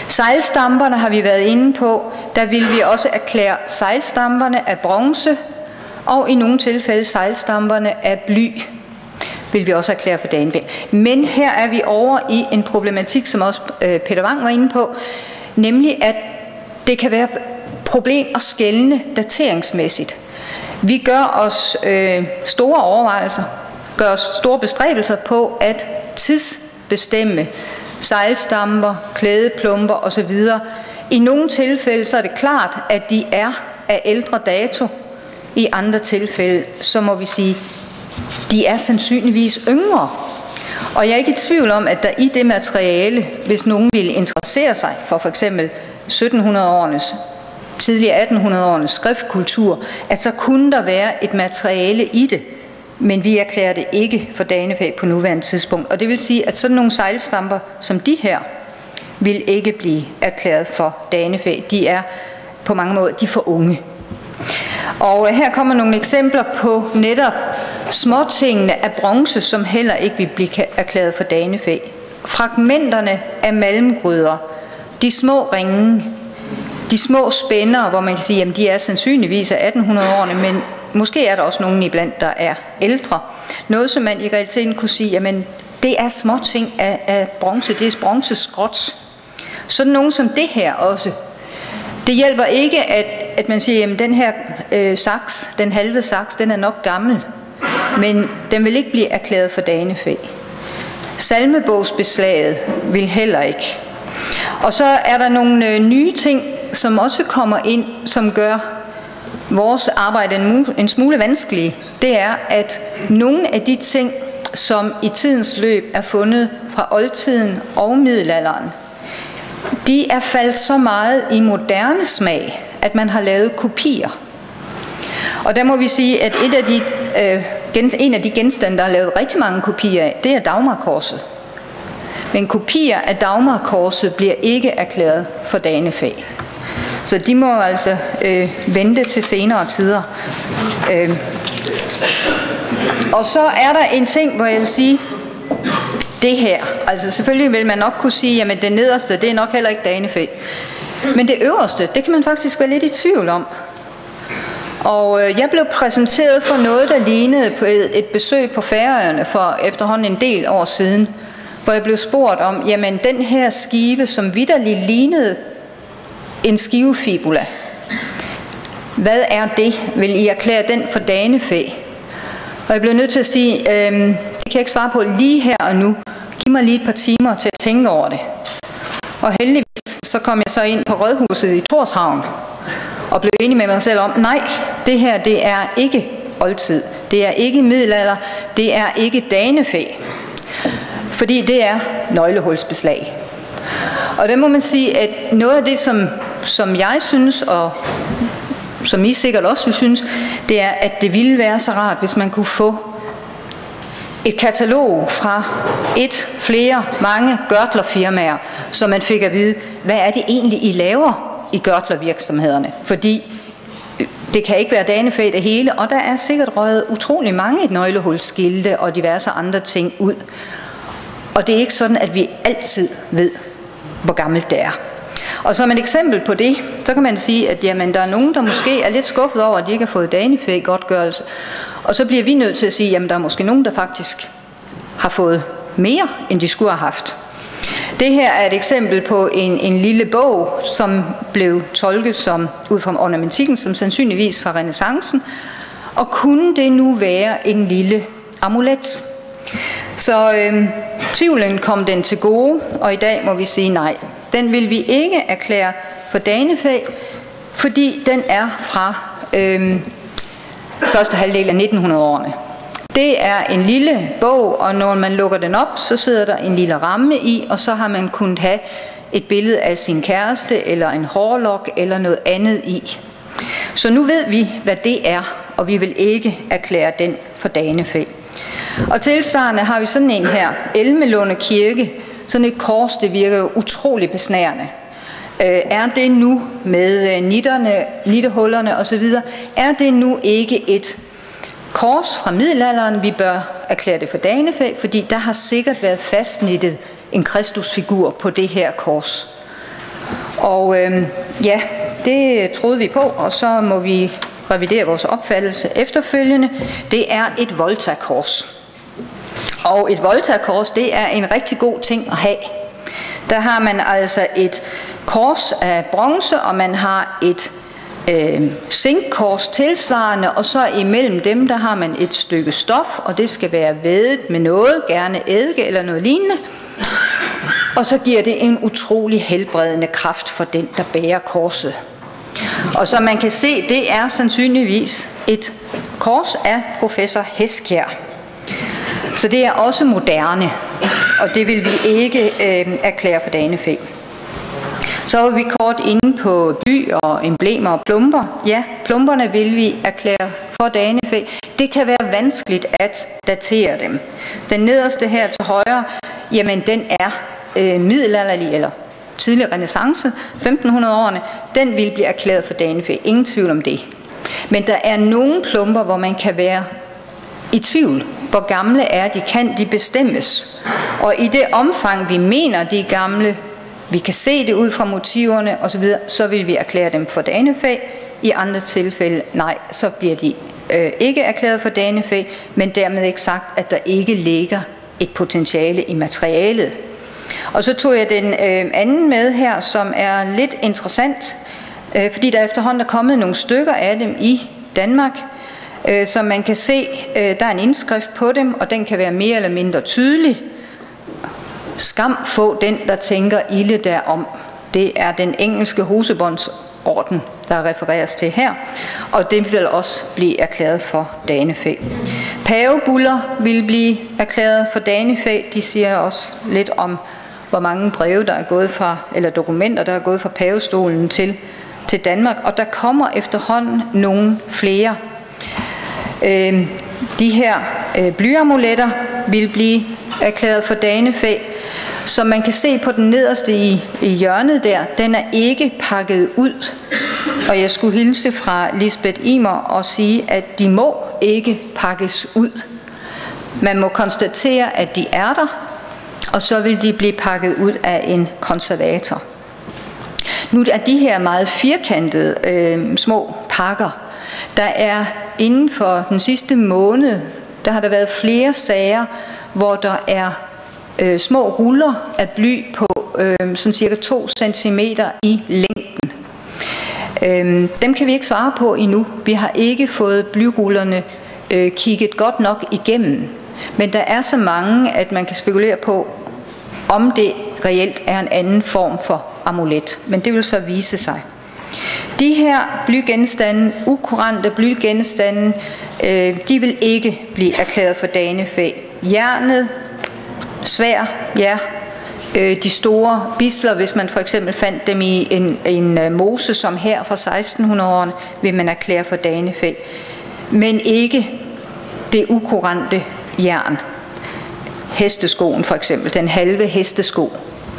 Sejlstamperne har vi været inde på. Der vil vi også erklære sejlstamperne af bronze, og i nogle tilfælde sejlstamperne af bly vil vi også erklære for Danefæ. Men her er vi over i en problematik, som også Peter Wang var inde på, nemlig at det kan være problem at skelne dateringsmæssigt. Vi gør os øh, store overvejelser, gør os store bestræbelser på at tidsbestemme sejlstamper, klædeplumper osv. I nogle tilfælde så er det klart, at de er af ældre dato. I andre tilfælde så må vi sige, de er sandsynligvis yngre. Og jeg er ikke i tvivl om, at der i det materiale, hvis nogen ville interessere sig for for eksempel sytten hundrede-årenes, tidligere atten hundrede-årenes skriftkultur, at så kunne der være et materiale i det, men vi erklærer det ikke for Danefæ på nuværende tidspunkt. Og det vil sige, at sådan nogle sejlstamper som de her, vil ikke blive erklæret for Danefæ. De er på mange måder de er for unge. Og her kommer nogle eksempler på netop småtingene af bronze, som heller ikke vil blive erklæret for Danefæ. Fragmenterne af malmgryder, de små ringe, de små spænder, hvor man kan sige, at de er sandsynligvis af atten hundrede-årene, men måske er der også nogen iblandt, der er ældre. Noget, som man i realiteten kunne sige, jamen det er småting af, af bronze, det er bronzeskrot. Sådan nogen som det her også. Det hjælper ikke, at, at man siger, at den her øh, saks, den halve saks, den er nok gammel, men den vil ikke blive erklæret for Danefæ. Salmebogsbeslaget vil heller ikke. Og så er der nogle øh, nye ting, som også kommer ind, som gør vores arbejde en, en smule vanskelige. Det er, at nogle af de ting, som i tidens løb er fundet fra oldtiden og middelalderen, de er faldt så meget i moderne smag, at man har lavet kopier. Og der må vi sige, at et af de, øh, gen, en af de genstande, der er lavet rigtig mange kopier af, det er Dagmarkorset. Men kopier af Dagmarkorset bliver ikke erklæret for Danefæ. Så de må altså øh, vente til senere tider. Øh. Og så er der en ting, hvor jeg vil sige, det her, altså selvfølgelig vil man nok kunne sige, jamen det nederste, det er nok heller ikke Danefæ. Men det øverste, det kan man faktisk være lidt i tvivl om. Og øh, jeg blev præsenteret for noget, der lignede på et, et besøg på Færøerne for efterhånden en del år siden, hvor jeg blev spurgt om, jamen den her skive, som vitterligt lignede en skivefibula, hvad er det? Vil I erklære den for Danefæ? Og jeg blev nødt til at sige, øh, det kan jeg ikke svare på lige her og nu. Giv mig lige et par timer til at tænke over det. Og heldigvis så kom jeg så ind på Rådhuset i Tórshavn og blev enig med mig selv om, nej, det her det er ikke oldtid. Det er ikke middelalder. Det er ikke Danefæ. Fordi det er nøglehulsbeslag. Og der må man sige, at noget af det, som, som jeg synes, og som I sikkert også vil synes, det er, at det ville være så rart, hvis man kunne få et katalog fra et, flere, mange gørtlerfirmaer, så man fik at vide, hvad er det egentlig, I laver i gørtlervirksomhederne? Fordi det kan ikke være Danefæ det hele, og der er sikkert røget utrolig mange nøglehulsskilte og diverse andre ting ud. Og det er ikke sådan, at vi altid ved, hvor gammelt det er. Og som et eksempel på det, så kan man sige, at jamen, der er nogen, der måske er lidt skuffet over, at de ikke har fået Danefæ-godtgørelse. Og så bliver vi nødt til at sige, at der er måske nogen, der faktisk har fået mere, end de skulle have haft. Det her er et eksempel på en, en lille bog, som blev tolket som, ud fra ornamentikken, som sandsynligvis fra renæssancen. Og kunne det nu være en lille amulet? Så øh, tvivlen kom den til gode, og i dag må vi sige nej. Den vil vi ikke erklære for Danefæ, fordi den er fra øh, første halvdel af nitten hundrede-årene. Det er en lille bog, og når man lukker den op, så sidder der en lille ramme i, og så har man kunnet have et billede af sin kæreste, eller en hårlok, eller noget andet i. Så nu ved vi, hvad det er, og vi vil ikke erklære den for Danefæ. Og tilsvarende har vi sådan en her, Elmelunde Kirke, sådan et kors, det virker jo utrolig besnærende. Øh, er det nu med nitterne, nittehullerne osv., er det nu ikke et kors fra middelalderen, vi bør erklære det for Danefæ, fordi der har sikkert været fastnittet en kristusfigur på det her kors. Og øh, ja, det troede vi på, og så må vi revidere vores opfattelse efterfølgende. Det er et Volta-kors. Og et Volta-kors, det er en rigtig god ting at have. Der har man altså et kors af bronze, og man har et øh, zinkkors tilsvarende, og så imellem dem, der har man et stykke stof, og det skal være vædet med noget, gerne eddike eller noget lignende. Og så giver det en utrolig helbredende kraft for den, der bærer korset. Og som man kan se, det er sandsynligvis et kors af professor Heskjær. Så det er også moderne, og det vil vi ikke øh, erklære for danefæ. Så var vi kort inde på bly og emblemer og plumper. Ja, plumperne vil vi erklære for danefæ. Det kan være vanskeligt at datere dem. Den nederste her til højre, jamen den er øh, middelalderlig eller tidlig renæssance, femten hundrede-årene, den vil blive erklæret for danefæ. Ingen tvivl om det. Men der er nogle plumper, hvor man kan være i tvivl. Hvor gamle er de? Kan de bestemmes? Og i det omfang, vi mener, de er gamle, vi kan se det ud fra motiverne osv., så vil vi erklære dem for danefæ. I andre tilfælde, nej, så bliver de øh, ikke erklæret for danefæ, men dermed ikke sagt, at der ikke ligger et potentiale i materialet. Og så tog jeg den øh, anden med her, som er lidt interessant, øh, fordi der efterhånden er kommet nogle stykker af dem i Danmark, øh, som man kan se, øh, der er en indskrift på dem, og den kan være mere eller mindre tydelig. Skam få den, der tænker ilde derom. Det er den engelske Hosebåndsorden, der refereres til her, og det vil også blive erklæret for danefæ. Pavebuller vil blive erklæret for danefæ. De siger også lidt om, hvor mange breve, der er gået fra, eller dokumenter, der er gået fra pavestolen til, til Danmark, og der kommer efterhånden nogle flere. Øh, de her øh, blyamuletter vil blive erklæret for danefæ. Som man kan se på den nederste i, i hjørnet der, den er ikke pakket ud. Og jeg skulle hilse fra Lisbeth Imer og sige, at de må ikke pakkes ud. Man må konstatere, at de er der, og så vil de blive pakket ud af en konservator. Nu er de her meget firkantede øh, små pakker. Der er inden for den sidste måned, der har der været flere sager, hvor der er øh, små ruller af bly på øh, sådan cirka to centimeter i længden. Øh, dem kan vi ikke svare på endnu. Vi har ikke fået blyrullerne øh, kigget godt nok igennem. Men der er så mange, at man kan spekulere på, om det reelt er en anden form for amulet. Men det vil så vise sig. De her blygenstande, ukurante blygenstande, øh, de vil ikke blive erklæret for danefæ. Jernet, svær, ja. Øh, de store bisler, hvis man for eksempel fandt dem i en, en mose som her fra seksten hundrede-årene, vil man erklære for danefæ. Men ikke det ukurante jern. Hesteskoen for eksempel, den halve hestesko.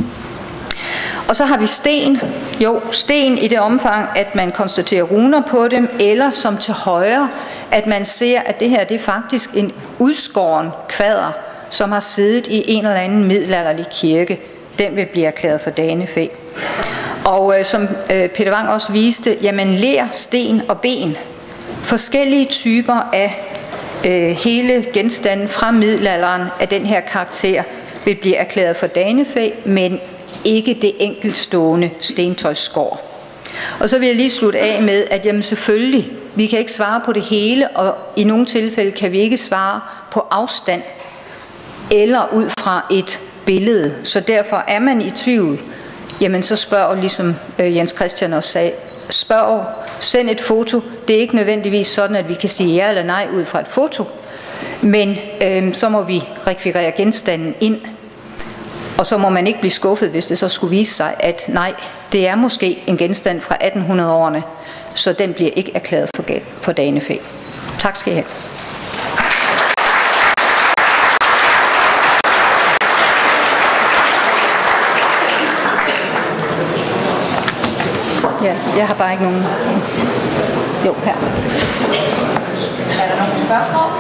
Og så har vi sten. Jo, sten i det omfang, at man konstaterer runer på dem, eller som til højre, at man ser, at det her det er faktisk en udskåren kvader, som har siddet i en eller anden middelalderlig kirke. Den vil blive erklæret for danefæ. Og øh, som øh, Peter Wang også viste, jamen ler, sten og ben. Forskellige typer af øh, hele genstanden fra middelalderen af den her karakter vil blive erklæret for danefæ, men ikke det enkeltstående stentøjsskår. Og så vil jeg lige slutte af med, at jamen selvfølgelig, vi kan ikke svare på det hele, og i nogle tilfælde kan vi ikke svare på afstand eller ud fra et billede. Så derfor er man i tvivl, jamen så spørg, ligesom Jens Christian også sagde, spørg, send et foto. Det er ikke nødvendigvis sådan, at vi kan sige ja eller nej ud fra et foto, men øh, så må vi rekvirere genstanden ind. Og så må man ikke blive skuffet, hvis det så skulle vise sig, at nej, det er måske en genstand fra atten hundrede-årene, så den bliver ikke erklæret for, for danefæ. Tak skal I have. Ja, jeg har bare ikke nogen. Jo, her. Er der nogle spørgsmål?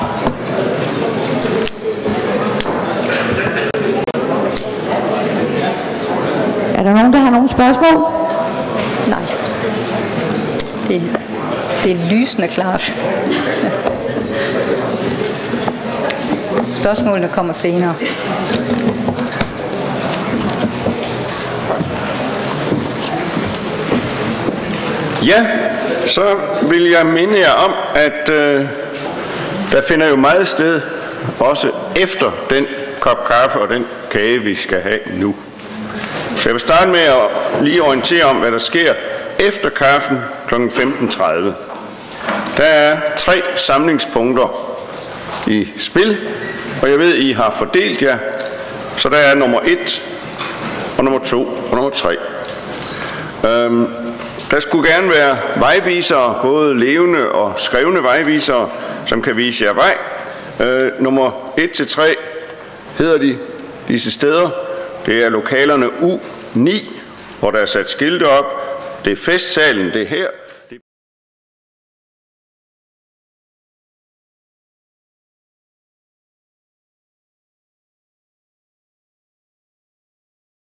Er der nogen, der har nogle spørgsmål? Det, det er lysende klart. Spørgsmålene kommer senere. Ja, så vil jeg minde jer om, at øh, der finder jo meget sted, også efter den kop kaffe og den kage, vi skal have nu. Så jeg vil starte med at lige orientere om, hvad der sker efter kaffen kl. femten tredive. Der er tre samlingspunkter i spil, og jeg ved, I har fordelt jer, så der er nummer et, og nummer to, og nummer tre. Øhm, der skulle gerne være vejvisere, både levende og skrevne vejvisere, som kan vise jer vej. Øh, nummer et til tre hedder de disse steder. Det er lokalerne U ni, hvor der er sat skilte op. Det er festsalen, det er her.